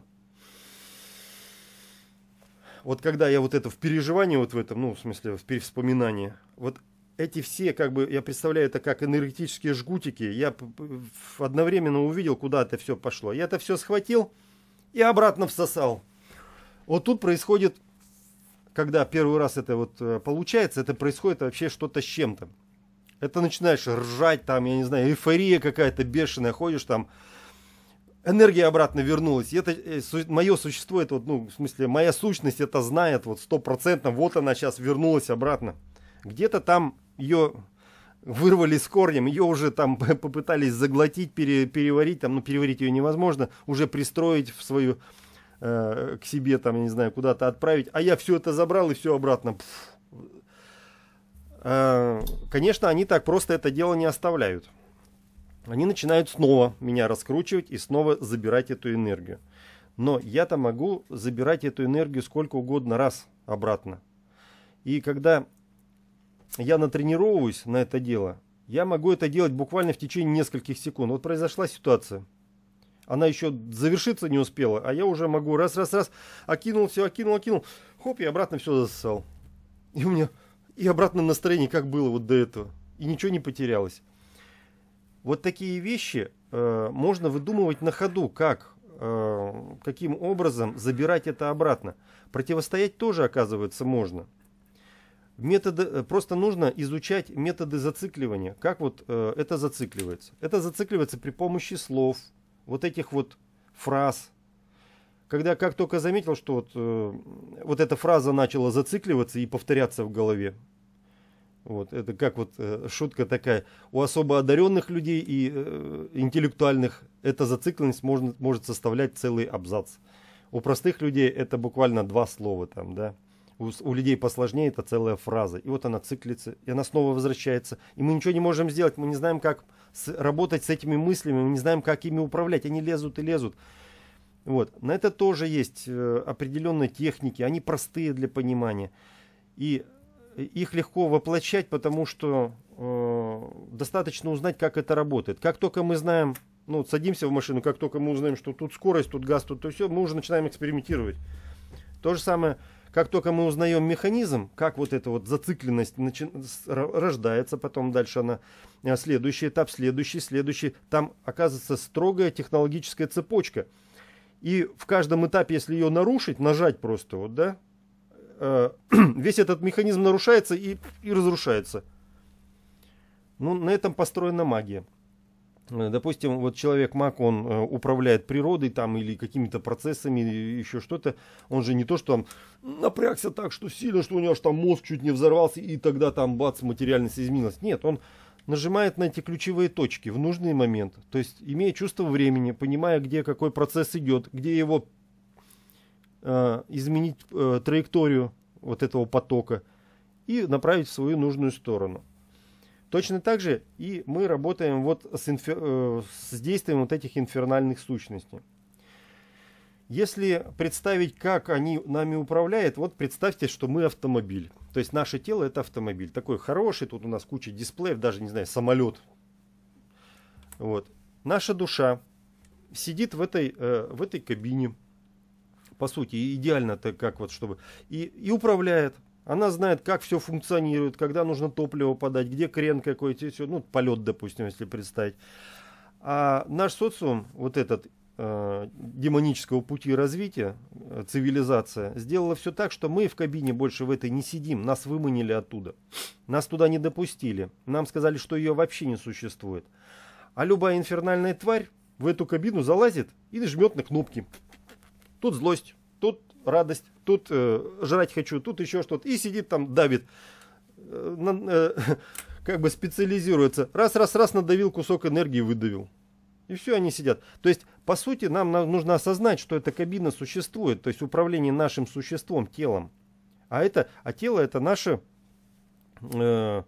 C: Вот когда я вот это в переживании, вот в этом, ну, в смысле, в перевспоминании, вот эти все, как бы, я представляю это как энергетические жгутики, я одновременно увидел, куда это все пошло. Я это все схватил и обратно всосал. Вот тут происходит, когда первый раз это вот получается, это происходит вообще что-то с чем-то. Это начинаешь ржать, там, я не знаю, эйфория какая-то бешеная, ходишь там, энергия обратно вернулась. И это мое существо, это вот, ну, в смысле, моя сущность это знает, вот 100%, вот она сейчас вернулась обратно. Где-то там ее вырвали с корнем, ее уже там попытались заглотить, переварить, там, ну, переварить ее невозможно, уже пристроить в свою, к себе, там, я не знаю, куда-то отправить. А я все это забрал и все обратно. Конечно, они так просто это дело не оставляют. Они начинают снова меня раскручивать и снова забирать эту энергию. Но я-то могу забирать эту энергию сколько угодно раз обратно. И когда я натренировываюсь на это дело, я могу это делать буквально в течение нескольких секунд. Вот произошла ситуация. Она еще завершиться не успела, а я уже могу раз, окинул все, окинул, хоп, и обратно все засосал. И у меня и обратное настроение, как было вот до этого. И ничего не потерялось. Вот такие вещи можно выдумывать на ходу, каким образом забирать это обратно. Противостоять тоже, оказывается, можно. Просто нужно изучать методы зацикливания. Как вот это зацикливается? Это зацикливается при помощи слов, вот этих вот фраз. Когда как только заметил, что вот эта фраза начала зацикливаться и повторяться в голове. Вот, это как вот шутка такая. У особо одаренных людей и интеллектуальных эта зацикленность может составлять целый абзац. У простых людей это буквально 2 слова там, да. У людей посложнее это целая фраза. И вот она циклится, и она снова возвращается. И мы ничего не можем сделать. Мы не знаем, как работать с этими мыслями. Мы не знаем, как ими управлять. Они лезут и лезут. Вот. На это тоже есть определенные техники. Они простые для понимания. И их легко воплощать, потому что достаточно узнать, как это работает. Как только мы знаем, ну, садимся в машину, как только мы узнаем, что тут скорость, тут газ, тут то все, мы уже начинаем экспериментировать. То же самое, как только мы узнаем механизм, как вот эта вот зацикленность рождается, потом дальше она, следующий этап, следующий, там оказывается строгая технологическая цепочка. И в каждом этапе, если ее нарушить, нажать просто, вот, да, весь этот механизм нарушается и разрушается. Ну, на этом построена магия. Допустим, вот человек-маг, он управляет природой там или какими-то процессами, еще что-то. Он же не то, что там напрягся так, что сильно, что у него аж там мозг чуть не взорвался, и тогда там бац, материальность изменилась. Нет, он нажимает на эти ключевые точки в нужный момент. То есть, имея чувство времени, понимая, где какой процесс идет, где его изменить траекторию вот этого потока и направить в свою нужную сторону. Точно так же и мы работаем вот с действием вот этих инфернальных сущностей. Если представить, как они нами управляют, вот представьте, что мы автомобиль. То есть наше тело это автомобиль. Такой хороший, тут у нас куча дисплеев, даже, не знаю, самолет. Вот. Наша душа сидит в этой кабине. По сути, идеально-то как вот, чтобы... И управляет. Она знает, как все функционирует, когда нужно топливо подать, где крен какой-то, все, ну, полет, допустим, если представить. А наш социум, вот этот демонического пути развития, цивилизация, сделала все так, что мы в кабине больше в этой не сидим, нас выманили оттуда. Нас туда не допустили. Нам сказали, что ее вообще не существует. А любая инфернальная тварь в эту кабину залазит и жмет на кнопки. Тут злость, тут радость, тут жрать хочу, тут еще что-то. И сидит там, давит, как бы специализируется. Раз, надавил, кусок энергии выдавил. И все, они сидят. То есть, по сути, нам нужно осознать, что эта кабина существует. То есть, управление нашим существом, телом. А тело это наше... это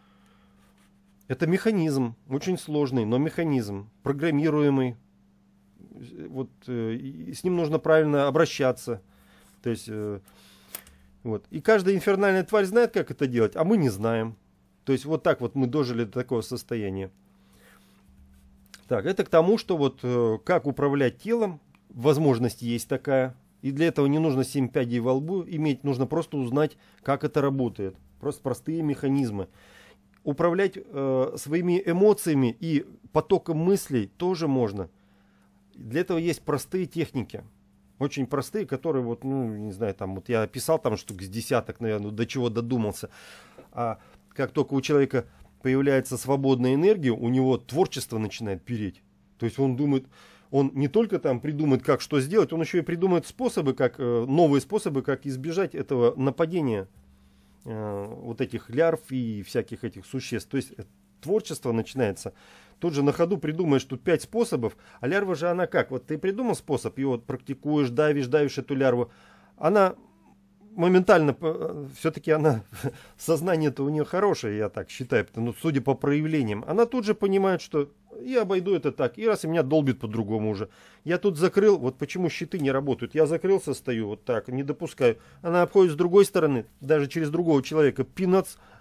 C: механизм, очень сложный, но механизм, программируемый. Вот, с ним нужно правильно обращаться. То есть, вот. И каждая инфернальная тварь знает, как это делать, а мы не знаем. То есть, вот так вот мы дожили до такого состояния. Так, это к тому, что вот как управлять телом, возможность есть такая. И для этого не нужно 7 пядей во лбу иметь, нужно просто узнать, как это работает. Просто простые механизмы. Управлять своими эмоциями и потоком мыслей тоже можно. Для этого есть простые техники. Очень простые, которые, вот, ну, не знаю, там, вот я описал там штук с десяток, наверное, до чего додумался. А как только у человека появляется свободная энергия, у него творчество начинает переть. То есть он думает, он не только там придумает, как что сделать, он еще и придумает способы, новые способы, как избежать этого нападения вот этих лярв и всяких этих существ. То есть творчество начинается. Тут же на ходу придумаешь тут 5 способов, а лярва же она как? Вот ты придумал способ, и вот практикуешь, давишь эту лярву. Она моментально, все-таки она, сознание-то у нее хорошее, я так считаю, ну, судя по проявлениям. Она тут же понимает, что я обойду это так, и раз и меня долбит по-другому уже. Я тут закрыл, вот почему щиты не работают. Я закрылся, стою вот так, не допускаю. Она обходит с другой стороны, даже через другого человека, пинац,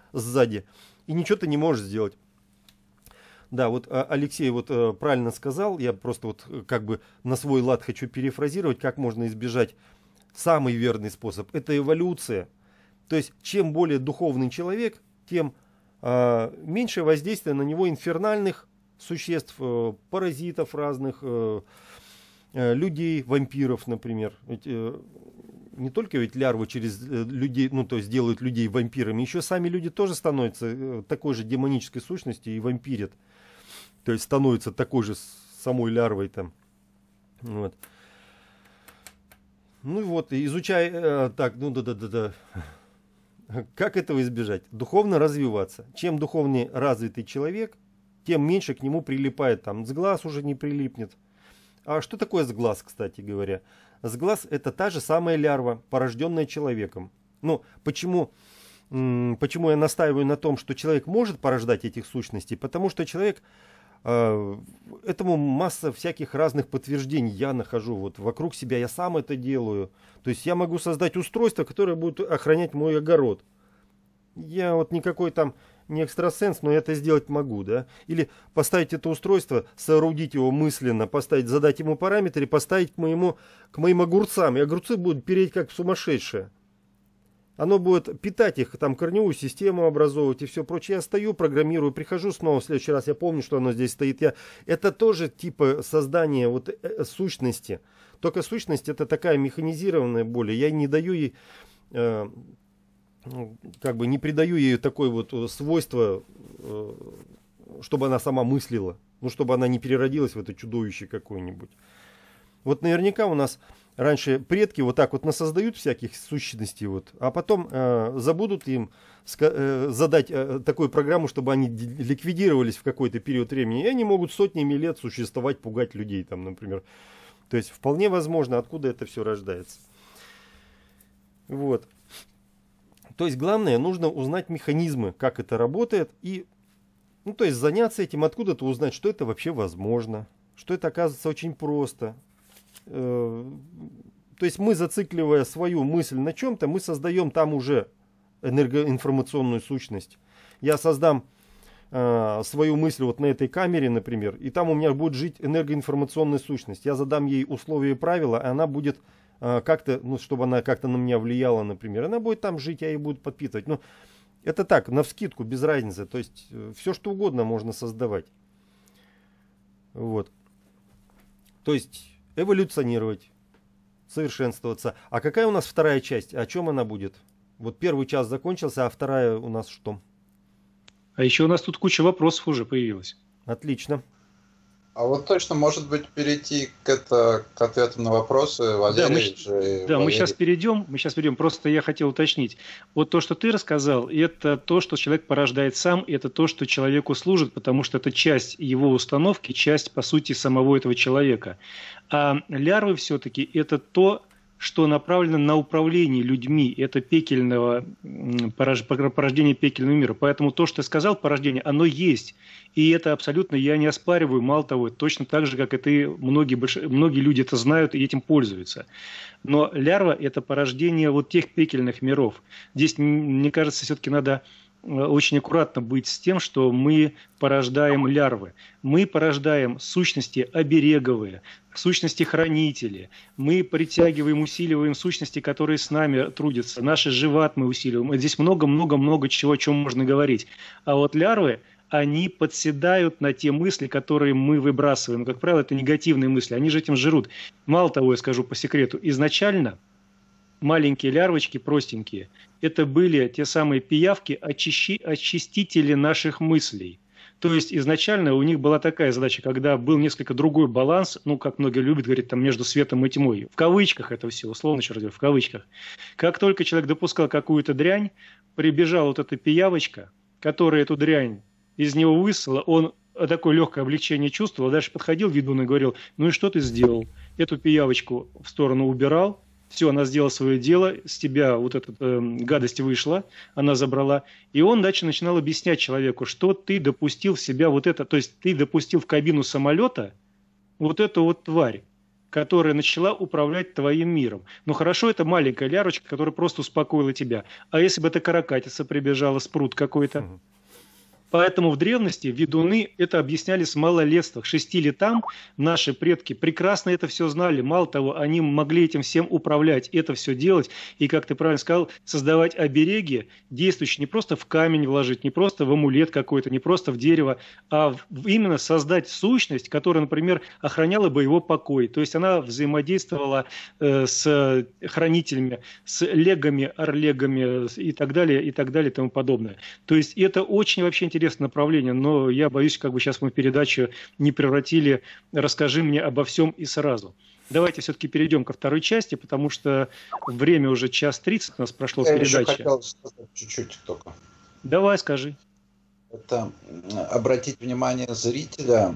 C: сзади, и ничего ты не можешь сделать. Да, вот Алексей вот правильно сказал, я просто вот как бы на свой лад хочу перефразировать, как можно избежать. Самый верный способ – это эволюция. То есть, чем более духовный человек, тем меньше воздействия на него инфернальных существ, паразитов разных, людей, вампиров, например. Ведь, не только ведь лярвы через людей, ну то есть делают людей вампирами, еще сами люди тоже становятся такой же демонической сущностью и вампирят. То есть становятся такой же самой лярвой там. Вот. Ну вот, изучай, так, ну да. Как этого избежать? Духовно развиваться. Чем духовнее развитый человек, тем меньше к нему прилипает. Там сглаз уже не прилипнет. А что такое сглаз, кстати говоря? Сглаз – это та же самая лярва, порожденная человеком. Ну, почему я настаиваю на том, что человек может порождать этих сущностей? Потому что человек, этому масса всяких разных подтверждений я нахожу. Вот вокруг себя я сам это делаю. То есть я могу создать устройство, которое будет охранять мой огород. Я вот никакой там не экстрасенс, но я это сделать могу, да? Или поставить это устройство, соорудить его мысленно, задать ему параметры, поставить к моим огурцам. И огурцы будут переть как сумасшедшие. Оно будет питать их, там корневую систему образовывать и все прочее. Я стою, программирую, прихожу снова в следующий раз, я помню, что оно здесь стоит. Это тоже типа создания вот сущности. Только сущность это такая механизированная более. Я не даю ей, как бы не придаю ей такое вот свойство, чтобы она сама мыслила. Ну, чтобы она не переродилась в это чудовище какое-нибудь. Вот наверняка у нас раньше предки вот так вот насоздают всяких сущностей, вот, а потом забудут им задать такую программу, чтобы они ликвидировались в какой-то период времени, и они могут сотнями лет существовать, пугать людей, там, например. То есть вполне возможно, откуда это все рождается. Вот. То есть главное, нужно узнать механизмы, как это работает, и, ну, то есть заняться этим, откуда-то узнать, что это вообще возможно, что это оказывается очень просто. То есть мы, зацикливая свою мысль на чем-то, мы создаем там уже энергоинформационную сущность. Я создам свою мысль вот на этой камере, например, и там у меня будет жить энергоинформационная сущность. Я задам ей условия и правила, и она будет как-то, ну, чтобы она как-то на меня влияла, например. Она будет там жить, я ее буду подпитывать. Но это так, навскидку, без разницы. То есть все, что угодно можно создавать. Вот. То есть эволюционировать, совершенствоваться. А какая у нас вторая часть? О чем она будет? Вот первый час закончился, а вторая у нас что?
A: А еще у нас тут куча вопросов уже появилась.
C: Отлично.
B: А вот точно, может быть, перейти к ответам на вопросы, Валерий?
A: Мы сейчас перейдем. Просто я хотел уточнить. Вот то, что ты рассказал, это то, что человек порождает сам, и это то, что человеку служит, потому что это часть его установки, часть, по сути, самого этого человека. А лярвы все-таки это то, что направлено на управление людьми. Это порождение пекельного мира. Поэтому то, что ты сказал, порождение, оно есть. И это абсолютно я не оспариваю. Мало того, точно так же, как и ты, многие люди это знают и этим пользуются. Но лярва – это порождение вот тех пекельных миров. Здесь, мне кажется, все-таки надо очень аккуратно быть с тем, что мы порождаем лярвы. Мы порождаем сущности обереговые, сущности хранители. Мы притягиваем, усиливаем сущности, которые с нами трудятся. Наши живат мы усиливаем. Здесь много-много-много чего, о чем можно говорить. А вот лярвы, они подседают на те мысли, которые мы выбрасываем. Как правило, это негативные мысли. Они же этим жрут. Мало того, я скажу по секрету, изначально маленькие лярвочки, простенькие, это были те самые пиявки, очистители наших мыслей. То есть изначально у них была такая задача, когда был несколько другой баланс, ну, как многие любят говорить, там, между светом и тьмой. В кавычках это все, условно, еще раз говорю, в кавычках. Как только человек допускал какую-то дрянь, прибежала вот эта пиявочка, которая эту дрянь из него высосала, он такое легкое облегчение чувствовал, а дальше подходил ведун и говорил: ну и что ты сделал? Эту пиявочку в сторону убирал, все, она сделала свое дело, с тебя вот эта гадость вышла, она забрала. И он дальше начинал объяснять человеку, что ты допустил в себя вот это, то есть ты допустил в кабину самолета вот эту вот тварь. которая начала управлять твоим миром. Ну хорошо, это маленькая лярочка, которая просто успокоила тебя. А если бы это каракатица прибежала, спрут какой-то? Поэтому в древности ведуны это объясняли с малолетства. К 6 летам наши предки прекрасно это все знали. Мало того, они могли этим всем управлять, это все делать. И, как ты правильно сказал, создавать обереги, действующие не просто в камень вложить, не просто в амулет какой-то, не просто в дерево, а именно создать сущность, которая, например, охраняла бы его покой. То есть она взаимодействовала с хранителями, с легами, орлегами и так далее, и так далее, и тому подобное. То есть это очень вообще интересное направление, но я боюсь, как бы сейчас мы передачу не превратили «Расскажи мне обо всем и сразу». Давайте все-таки перейдем ко второй части, потому что время уже 1:30 у нас прошло в передаче.
B: Я еще хотел сказать чуть-чуть только.
A: Давай, скажи.
B: Это обратить внимание зрителя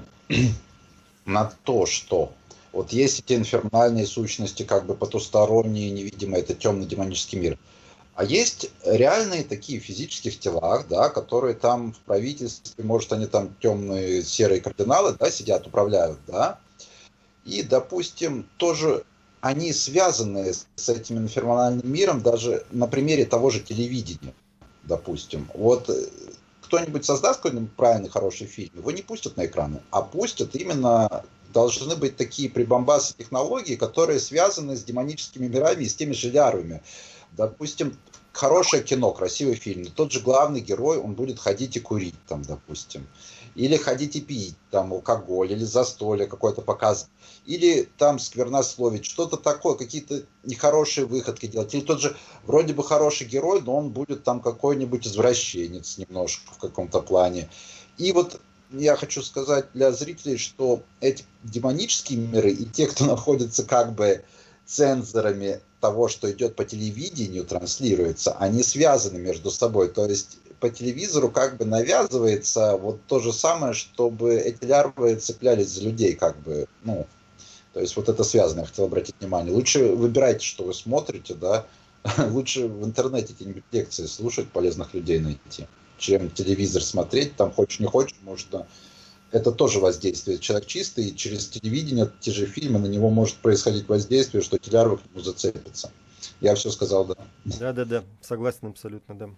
B: на то, что вот есть эти инфернальные сущности, как бы потусторонние, невидимые, это темный демонический мир. А есть реальные такие физических телах, да, которые там в правительстве, может, они там темные серые кардиналы, да, сидят, управляют, да. И, допустим, тоже они связаны с этим инфернальным миром даже на примере того же телевидения, допустим. Вот кто-нибудь создаст какой-нибудь правильный, хороший фильм, его не пустят на экраны, а пустят именно... Должны быть такие прибамбасы технологий, которые связаны с демоническими мирами и с теми же лярвами. Допустим, хорошее кино, красивый фильм, тот же главный герой, он будет ходить и курить там, допустим. Или ходить и пить там алкоголь, или застолье какое-то показывать. Или там сквернословить, что-то такое, какие-то нехорошие выходки делать. Или тот же вроде бы хороший герой, но он будет там какой-нибудь извращенец немножко в каком-то плане. И вот я хочу сказать для зрителей, что эти демонические миры и те, кто находится как бы цензорами того, что идет по телевидению, транслируется, они связаны между собой. То есть по телевизору как бы навязывается вот то же самое, чтобы эти лярвы цеплялись за людей, как бы, ну, то есть вот это связано, я хотел обратить внимание. Лучше выбирайте, что вы смотрите, да, лучше в интернете какие-нибудь лекции слушать, полезных людей найти, чем телевизор смотреть, там хочешь не хочешь, можно... Это тоже воздействие. Человек чистый, и через телевидение, те же фильмы, на него может происходить воздействие, что эти лярвы к нему зацепятся. Я все сказал, да.
C: Да, согласен абсолютно, да.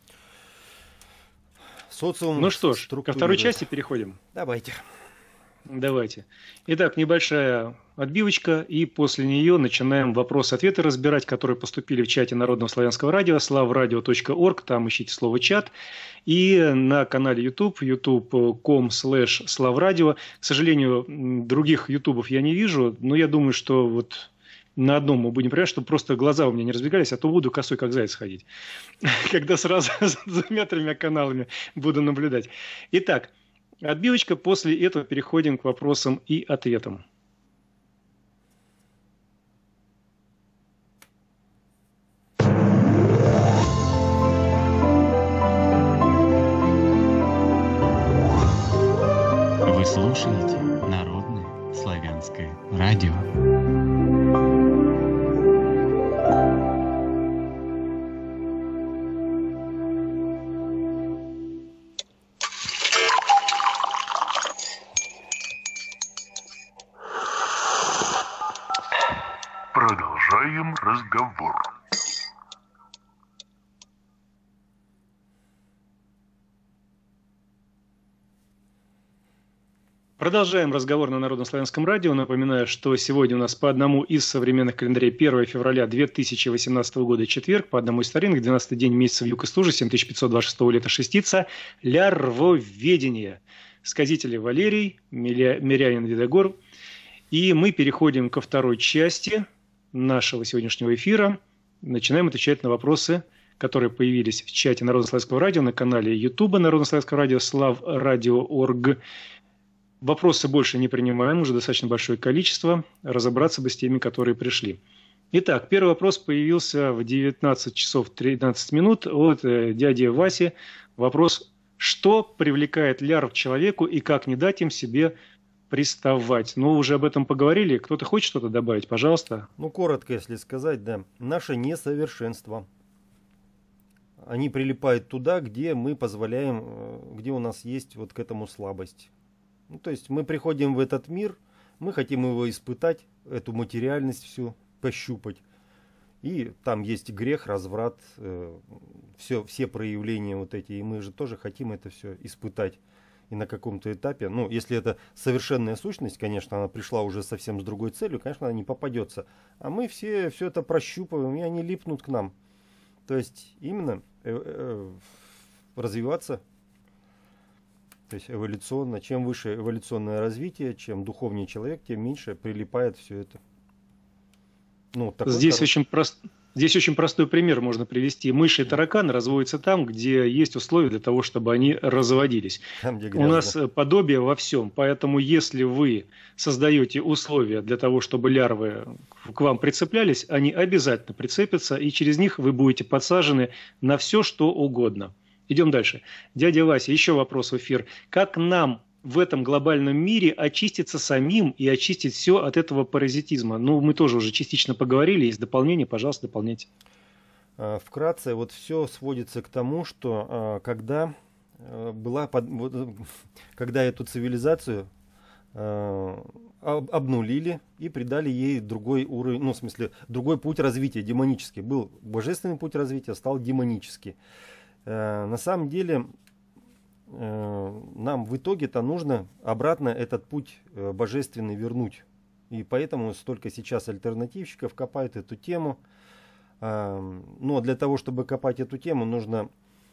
C: Социум.
A: Ну что ж, ко второй части переходим.
C: Давайте.
A: Итак, небольшая отбивочка, и после нее начинаем вопросы-ответы разбирать, которые поступили в чате Народного славянского радио, slavradio.org, там ищите слово «чат», и на канале YouTube, youtube.com/slavradio. К сожалению, других ютубов я не вижу, но я думаю, что вот на одном мы будем проверять, чтобы просто глаза у меня не разбегались, а то буду косой как заяц ходить, когда сразу за 2-3 каналами буду наблюдать. Итак, отбивочка, после этого переходим к вопросам и ответам.
D: Вы слушаете Народное славянское радио.
E: Продолжаем разговор.
A: Продолжаем разговор на Народном славянском радио. Напоминаю, что сегодня у нас по одному из современных календарей 1 февраля 2018 года четверг, по одному из старинных 12-й день месяца в юг и стужи 7526 лета шестица, лярвоведение. Сказители Валерий, мирянин Видогор. И мы переходим ко второй части нашего сегодняшнего эфира. Начинаем отвечать на вопросы, которые появились в чате Народного славянского радио на канале YouTube Народного славянского радио slavradio.org. Вопросы больше не принимаем, уже достаточно большое количество. Разобраться бы с теми, которые пришли. Итак, первый вопрос появился в 19 часов 13 минут от дяди Васи. Вопрос: что привлекает лярв к человеку и как не дать им себе приставать? Ну, уже об этом поговорили. Кто-то хочет что-то добавить? Пожалуйста.
C: Ну, коротко, если сказать, да. Наше несовершенство. Они прилипают туда, где мы позволяем, где у нас есть вот к этому слабость. Ну, то есть мы приходим в этот мир, Мы хотим его испытать, эту материальность всю пощупать. И там есть грех, разврат, все проявления вот эти. И мы же тоже хотим это все испытать. И на каком-то этапе, ну, если это совершенная сущность, конечно, она пришла уже совсем с другой целью, конечно, она не попадется. А мы все это прощупываем, и они липнут к нам. То есть именно развиваться, то есть эволюционно. Чем выше эволюционное развитие, чем духовнее человек, тем меньше прилипает все это. Ну,
A: Здесь очень простой пример можно привести. Мыши и тараканы разводятся там, где есть условия для того, чтобы они разводились.
C: Там, где
A: у нас подобие во всем. Поэтому если вы создаете условия для того, чтобы лярвы к вам прицеплялись, они обязательно прицепятся, и через них вы будете подсажены на все, что угодно. Идем дальше. Дядя Вася, еще вопрос в эфир. Как нам в этом глобальном мире очиститься самим и очистить все от этого паразитизма? Ну, мы тоже уже частично поговорили, есть дополнение, пожалуйста, дополняйте.
C: Вкратце, вот все сводится к тому, что когда эту цивилизацию обнулили и придали ей другой уровень, ну, в смысле, другой путь развития, демонический. Был божественный путь развития, стал демонический. На самом деле, нам в итоге-то нужно обратно этот путь божественный вернуть. И поэтому столько сейчас альтернативщиков копают эту тему. Но для того, чтобы копать эту тему, нужно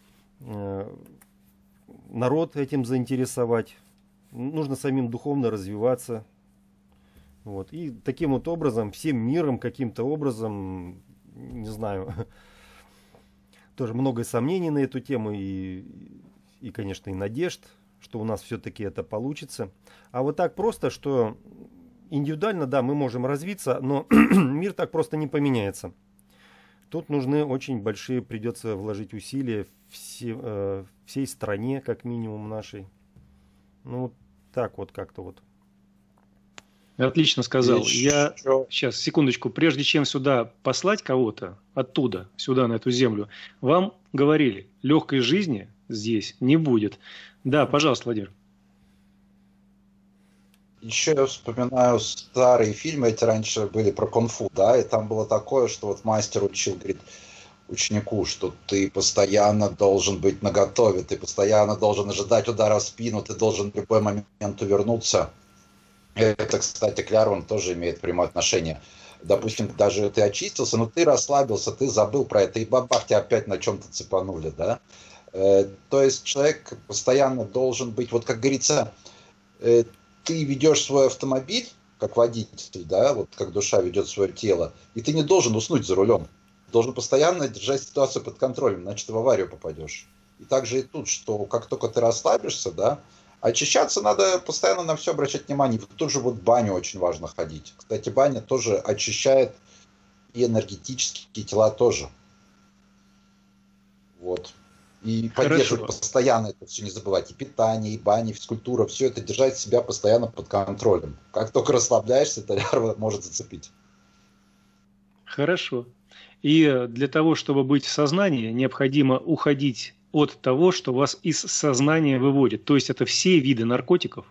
C: народ этим заинтересовать. Нужно самим духовно развиваться. Вот. И таким вот образом, всем миром каким-то образом, не знаю, тоже много сомнений на эту тему и, конечно, и надежд, что у нас все-таки это получится. А вот так просто, что индивидуально, да, мы можем развиться, но мир так просто не поменяется. Тут нужны очень большие, придется вложить усилия всей стране, как минимум нашей. Ну, вот так вот как-то вот.
A: Отлично сказал. Я сейчас, секундочку, прежде чем сюда послать кого-то оттуда, сюда, на эту землю, вам говорили, легкой жизни здесь не будет. Да, пожалуйста, Владимир.
B: Еще я вспоминаю старые фильмы, эти раньше были про кунг-фу, да, и там было такое, что вот мастер учил, говорит, ученику, что ты постоянно должен быть наготове, ты постоянно должен ожидать удара в спину, ты должен в любой момент увернуться. Это, кстати, к лярвам тоже имеет прямое отношение. Допустим, даже ты очистился, но ты расслабился, ты забыл про это, и бабах, тебя опять на чем-то цепанули, да. То есть человек постоянно должен быть, вот как говорится, ты ведешь свой автомобиль, как водитель, да, вот как душа ведет свое тело, и ты не должен уснуть за рулем. Должен постоянно держать ситуацию под контролем, иначе ты в аварию попадешь. И также и тут, что как только ты расслабишься, да, очищаться надо постоянно на все обращать внимание. В ту же вот баню очень важно ходить. Кстати, баня тоже очищает и энергетические тела тоже. Вот. И поддерживать постоянно это все, не забывать. И питание, и бани, и физкультура, все это держать себя постоянно под контролем. Как только расслабляешься, эта лярва может зацепить.
A: Хорошо. И для того, чтобы быть в сознании, необходимо уходить от того, что вас из сознания выводит. То есть это все виды наркотиков.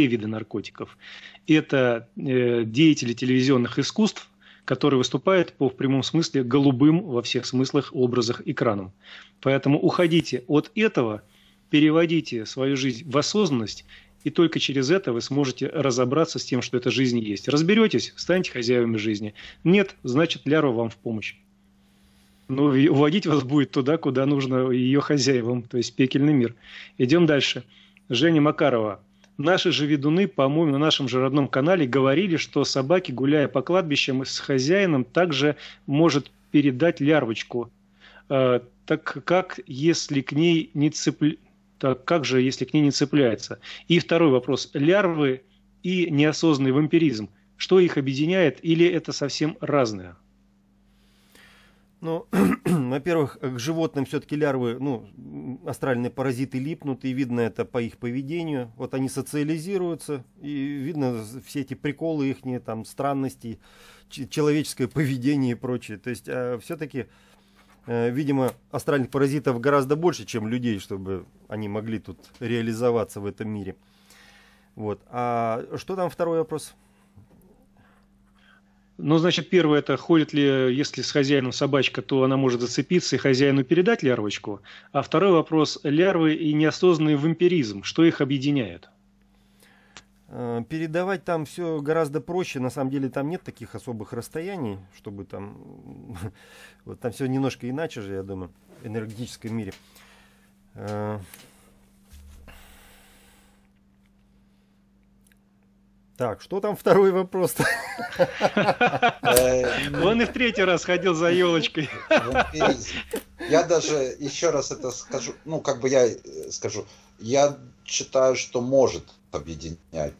A: Это деятели телевизионных искусств, которые выступают в прямом смысле голубым во всех смыслах, образах экраном. Поэтому уходите от этого, переводите свою жизнь в осознанность, и только через это вы сможете разобраться с тем, что эта жизнь есть. Разберетесь, станете хозяевами жизни. Нет, значит, лярва вам в помощь. Но уводить вас будет туда, куда нужно ее хозяевам, то есть пекельный мир. Идем дальше. Женя Макарова. Наши же ведуны, по-моему, на нашем же родном канале говорили, что собаки, гуляя по кладбищам с хозяином, также может передать лярвочку. Так как, если к ней не цепляется? И второй вопрос. Лярвы и неосознанный вампиризм. Что их объединяет или это совсем разное?
C: Ну, во-первых, к животным все-таки лярвы, ну, астральные паразиты липнут, и видно это по их поведению. Вот они социализируются, и видно все эти приколы их, там, странности, человеческое поведение и прочее. То есть, все-таки, видимо, астральных паразитов гораздо больше, чем людей, чтобы они могли тут реализоваться в этом мире. Вот. А что там второй вопрос?
A: Ну, значит, первое, это ходит ли, если с хозяином собачка, то она может зацепиться и хозяину передать лярвочку. А второй вопрос, лярвы и неосознанный вампиризм, что их объединяет?
C: Передавать там все гораздо проще. На самом деле там нет таких особых расстояний, чтобы там... Вот там все немножко иначе же, я думаю, в энергетическом мире. Так, что там второй вопрос-то?
A: Он и в третий раз ходил за елочкой.
B: Я даже еще раз это скажу, ну, как бы я скажу, я считаю, что может объединять.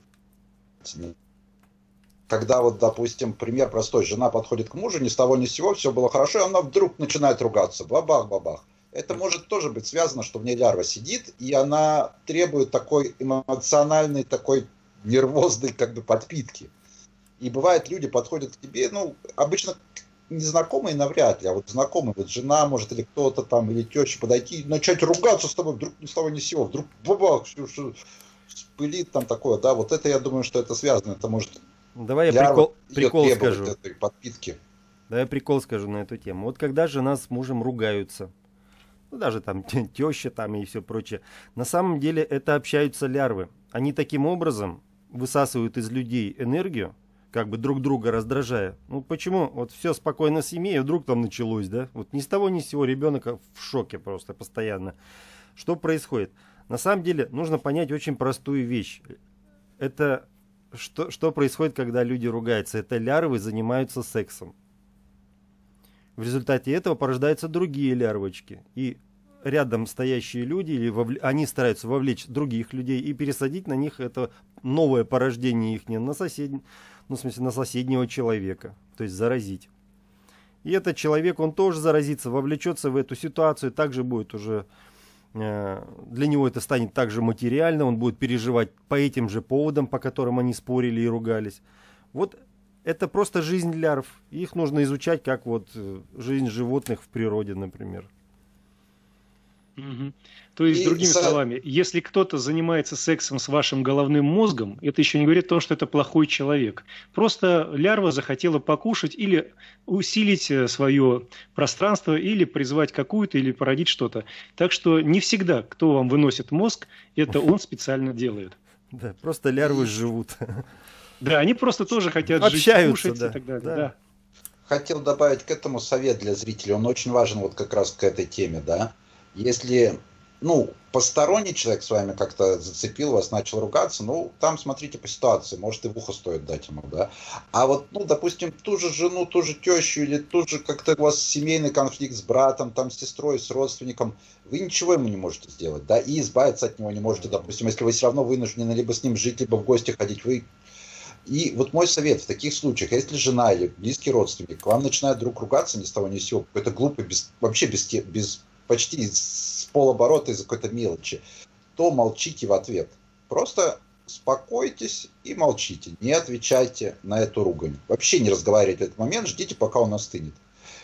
B: Когда вот, допустим, пример простой, жена подходит к мужу, ни с того ни с сего, все было хорошо, и она вдруг начинает ругаться, бабах-бабах. Это может тоже быть связано, что в ней лярва сидит, и она требует такой эмоциональной, такой нервозной как бы подпитки. И бывает, люди подходят к тебе, ну, обычно незнакомые навряд ли, а вот знакомые, вот жена может или кто-то там, или теща подойти, начать ругаться с тобой, вдруг ни с того ни с сего, вдруг бабах, спылит там такое, да, вот это я думаю, что это связано, это может...
C: Давай я прикол скажу.
B: Этой подпитки.
C: Давай прикол скажу на эту тему. Вот когда жена с мужем ругаются, ну, даже там теща там и все прочее, на самом деле это общаются лярвы. Они таким образом высасывают из людей энергию, как бы друг друга раздражая. Ну почему? Вот все спокойно в семье, и вдруг там началось, да? Вот ни с того ни с сего ребенок в шоке просто постоянно. Что происходит? На самом деле нужно понять очень простую вещь. Это что происходит, когда люди ругаются? Это лярвы занимаются сексом. В результате этого порождаются другие лярвочки. И рядом стоящие люди, они стараются вовлечь других людей и пересадить на них это новое порождение их на соседнего, ну, в смысле, на соседнего человека. То есть заразить. И этот человек, он тоже заразится, вовлечется в эту ситуацию, также будет уже, для него это станет также материально, он будет переживать по этим же поводам, по которым они спорили и ругались. Вот это просто жизнь лярв. Их нужно изучать, как вот жизнь животных в природе, например.
A: Угу. То есть, другими словами, если кто-то занимается сексом с вашим головным мозгом, это еще не говорит о том, что это плохой человек. Просто лярва захотела покушать или усилить свое пространство, или призвать какую-то, или породить что-то. Так что не всегда, кто вам выносит мозг, это он специально делает.
C: Да, просто лярвы живут.
A: Да, они просто тоже хотят
C: жить,
A: кушать
C: да.
A: И так далее.
C: Да.
A: Да.
B: Хотел добавить к этому совет для зрителей, он очень важен вот как раз к этой теме, да. Если, ну, посторонний человек с вами как-то зацепил вас, начал ругаться, ну, там смотрите по ситуации, может и в ухо стоит дать ему, да. А вот, ну, допустим, ту же жену, ту же тещу, или ту же как-то у вас семейный конфликт с братом, там, с сестрой, с родственником, вы ничего ему не можете сделать, да, и избавиться от него не можете, допустим, если вы все равно вынуждены либо с ним жить, либо в гости ходить, вы... И вот мой совет в таких случаях, если жена или близкий родственник к вам начинает вдруг ругаться ни с того ни с сего, какой-то глупый, вообще без почти с полоборота из-за какой-то мелочи, то молчите в ответ. Просто успокойтесь и молчите. Не отвечайте на эту ругань. Вообще не разговаривайте в этот момент, ждите, пока он остынет.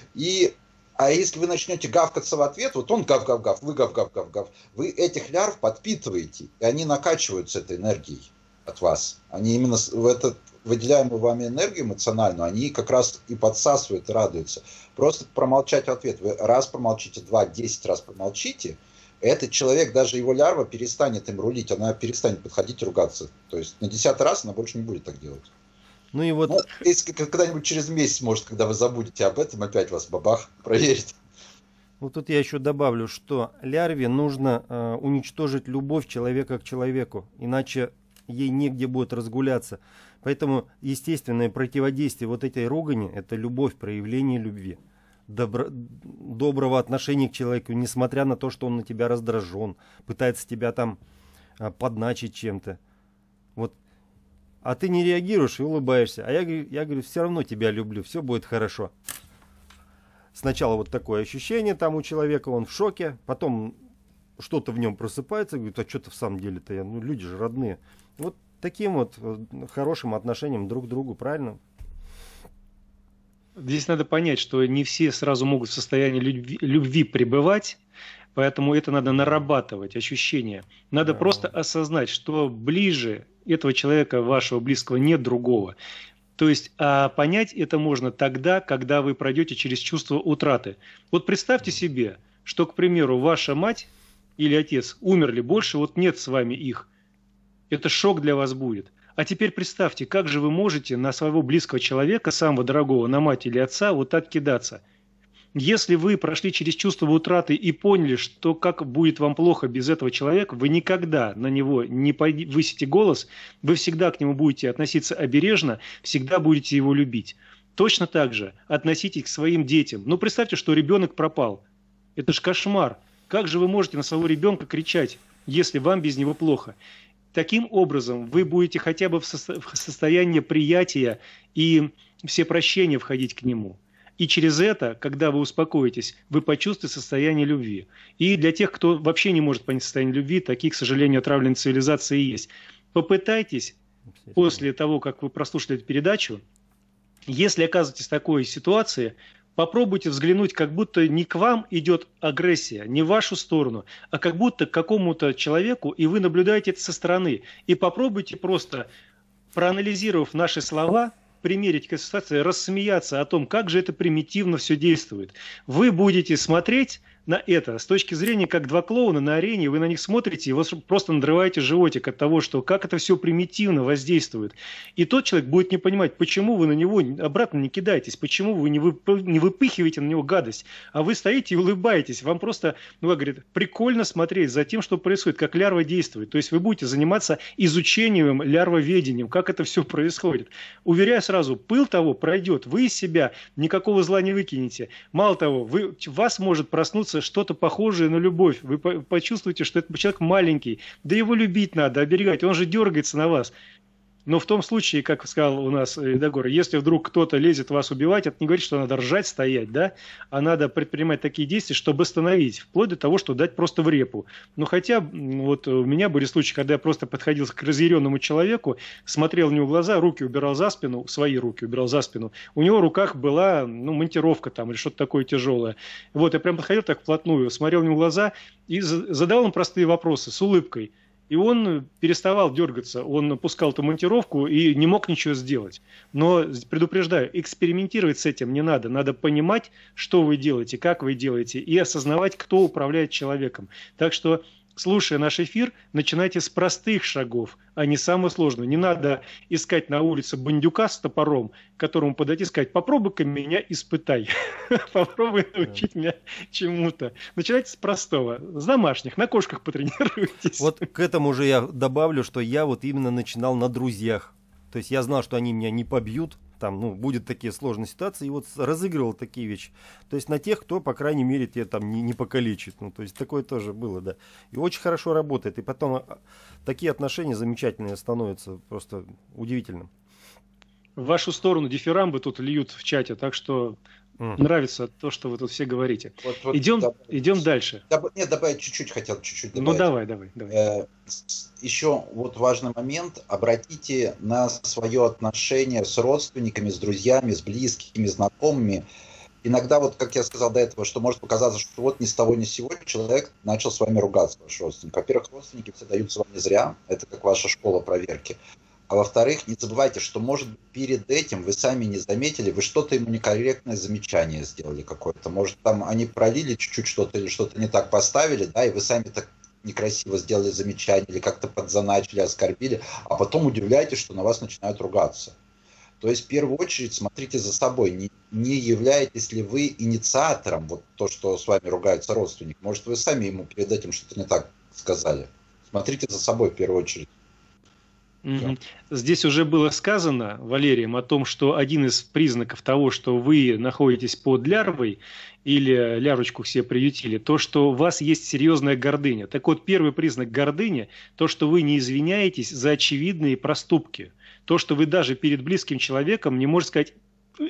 B: А если вы начнете гавкаться в ответ, вот он гав-гав-гав, вы гав-гав-гав-гав, вы этих лярв подпитываете, и они накачиваются этой энергией от вас. Они именно в эту выделяемую вами энергию эмоциональную, они как раз и подсасывают, и радуются. Просто промолчать в ответ. Вы раз промолчите, 2, 10 раз промолчите, этот человек, даже его лярва перестанет им рулить, она перестанет подходить и ругаться. То есть на 10-й раз она больше не будет так делать.
C: Ну и вот...
B: Ну, если когда-нибудь через месяц, может, когда вы забудете об этом, опять вас бабах проверит.
C: Вот тут я еще добавлю, что лярве нужно уничтожить любовь человека к человеку, иначе ей негде будет разгуляться. Поэтому естественное противодействие вот этой ругани – это любовь, проявление любви. Доброго отношения к человеку, несмотря на то, что он на тебя раздражен, пытается тебя там подначить чем-то. Вот. А ты не реагируешь и улыбаешься. А я говорю, все равно тебя люблю, все будет хорошо. Сначала вот такое ощущение там у человека, он в шоке, потом что-то в нем просыпается, говорит, а что-то в самом деле-то, ну люди же родные. Вот таким вот хорошим отношением друг к другу, правильно?
A: Здесь надо понять, что не все сразу могут в состоянии любви пребывать, поэтому это надо нарабатывать, ощущения. Надо просто осознать, что ближе этого человека, вашего близкого, нет другого. То есть понять это можно тогда, когда вы пройдете через чувство утраты. Вот представьте себе, что, к примеру, ваша мать или отец умерли, больше вот нет с вами их. Это шок для вас будет. А теперь представьте, как же вы можете на своего близкого человека, самого дорогого, на мать или отца, вот так кидаться. Если вы прошли через чувство утраты и поняли, что как будет вам плохо без этого человека, вы никогда на него не повысите голос, вы всегда к нему будете относиться обережно, всегда будете его любить. Точно так же относитесь к своим детям. Ну, представьте, что ребенок пропал. Это ж кошмар. Как же вы можете на своего ребенка кричать, если вам без него плохо? Таким образом, вы будете хотя бы в состояние приятия и всепрощения входить к нему. И через это, когда вы успокоитесь, вы почувствуете состояние любви. И для тех, кто вообще не может понять состояние любви, такие, к сожалению, отравленные цивилизации есть. Попытайтесь, после того, как вы прослушали эту передачу, если оказываетесь в такой ситуации, попробуйте взглянуть, как будто не к вам идет агрессия, не в вашу сторону, а как будто к какому-то человеку, и вы наблюдаете это со стороны. И попробуйте просто, проанализировав наши слова, примерить к этой ситуации, рассмеяться о том, как же это примитивно все действует. Вы будете смотреть на это с точки зрения, как два клоуна на арене, вы на них смотрите, и вы просто надрываете животик от того, что как это все примитивно воздействует. И тот человек будет не понимать, почему вы на него обратно не кидаетесь, почему вы не выпыхиваете на него гадость, а вы стоите и улыбаетесь. Вам просто, ну, как говорит, прикольно смотреть за тем, что происходит, как лярва действует. То есть вы будете заниматься изучением, лярвоведением, как это все происходит. Уверяю сразу, пыл того пройдет, вы из себя никакого зла не выкинете. Мало того, вас может проснуться что-то похожее на любовь. Вы почувствуете, что этот человек маленький, да его любить надо, оберегать, он же дергается на вас. Но в том случае, как сказал у нас Видогор, если вдруг кто-то лезет вас убивать, это не говорит, что надо ржать, стоять, да? А надо предпринимать такие действия, чтобы остановить, вплоть до того, что дать просто в репу. Но хотя, вот у меня были случаи, когда я просто подходил к разъяренному человеку, смотрел в него в глаза, руки убирал за спину, свои руки убирал за спину. У него в руках была, монтировка там или что-то такое тяжелое. Вот, я прям подходил так вплотную, смотрел в него в глаза и задавал ему простые вопросы с улыбкой. И он переставал дергаться, он опускал эту монтировку и не мог ничего сделать. Но, предупреждаю, экспериментировать с этим не надо. Надо понимать, что вы делаете, как вы делаете, и осознавать, кто управляет человеком. Так что, слушая наш эфир, начинайте с простых шагов, а не самого сложного. Не надо искать на улице бандюка с топором, к которому подойти и сказать: попробуй-ка меня испытай, попробуй научить меня чему-то. Начинайте с простого, с домашних, на кошках потренируйтесь.
C: Вот к этому же я добавлю, что я вот именно начинал на друзьях. То есть я знал, что они меня не побьют, там, будут такие сложные ситуации, и вот разыгрывал такие вещи. То есть на тех, кто, по крайней мере, тебя там не покалечит. То есть такое тоже было, да. И очень хорошо работает. И потом такие отношения замечательные становятся, просто удивительным.
A: В вашу сторону дифирамбы тут льют в чате, так что нравится то, что вы тут все говорите. Идем дальше.
B: Добавить чуть-чуть хотел, добавить.
A: Давай.
B: Еще вот важный момент. Обратите на свое отношение с родственниками, с друзьями, с близкими, знакомыми. Иногда, вот как я сказал до этого, что может показаться, что вот ни с того ни с сего человек начал с вами ругаться, ваш родственник. Во-первых, родственники все даются вам не зря. Это как ваша школа проверки. А во-вторых, не забывайте, что, может, перед этим вы сами не заметили, вы что-то ему некорректное замечание сделали какое-то. Может, там они пролили чуть-чуть что-то или что-то не так поставили, да, и вы сами так некрасиво сделали замечание или как-то подзаначили, оскорбили, а потом удивляетесь, что на вас начинают ругаться. То есть, в первую очередь, смотрите за собой, не являетесь ли вы инициатором, вот то, что с вами ругается родственник. Может, вы сами ему перед этим что-то не так сказали. Смотрите за собой в первую очередь.
A: Здесь уже было сказано Валерием о том, что один из признаков того, что вы находитесь под лярвой или лярочку все приютили, то, что у вас есть серьезная гордыня. Так вот, первый признак гордыни – то, что вы не извиняетесь за очевидные проступки. То, что вы даже перед близким человеком не можете сказать: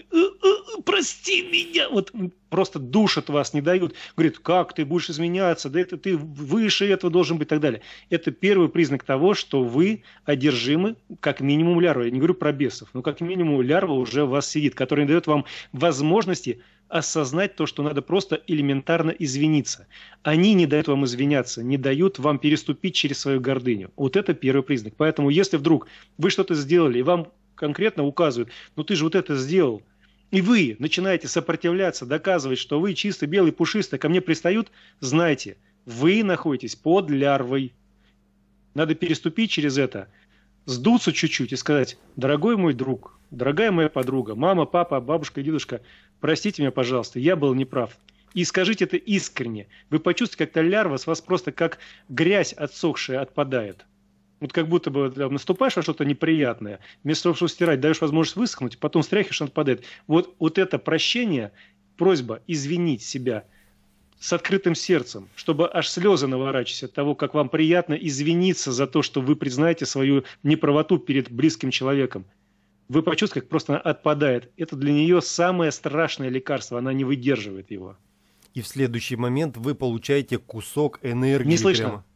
A: прости меня, вот просто душат вас, не дают. Говорит: как ты будешь изменяться, да это ты выше этого должен быть и так далее. Это первый признак того, что вы одержимы как минимум лярвой. Я не говорю про бесов, но как минимум лярва уже в вас сидит, которая не дает вам возможности осознать то, что надо просто элементарно извиниться. Они не дают вам извиняться, не дают вам переступить через свою гордыню. Вот это первый признак. Поэтому если вдруг вы что-то сделали и вам конкретно указывают, ну ты же вот это сделал. И вы начинаете сопротивляться, доказывать, что вы чисто белый, пушистый, ко мне пристают, знайте, вы находитесь под лярвой. Надо переступить через это, сдуться чуть-чуть и сказать: дорогой мой друг, дорогая моя подруга, мама, папа, бабушка, дедушка, простите меня, пожалуйста, я был неправ. И скажите это искренне. Вы почувствуете, как та лярва с вас просто как грязь отсохшая отпадает. Вот как будто бы наступаешь во что-то неприятное, вместо того, чтобы стирать, даешь возможность высохнуть, потом стряхиваешь, он отпадает. Вот это прощение, просьба извинить себя с открытым сердцем, чтобы аж слезы наворачивались от того, как вам приятно извиниться за то, что вы признаете свою неправоту перед близким человеком. Вы почувствуете, как просто она отпадает. Это для нее самое страшное лекарство, она не выдерживает его.
C: И в следующий момент вы получаете кусок энергии.
A: Не слышно.
C: Прямо.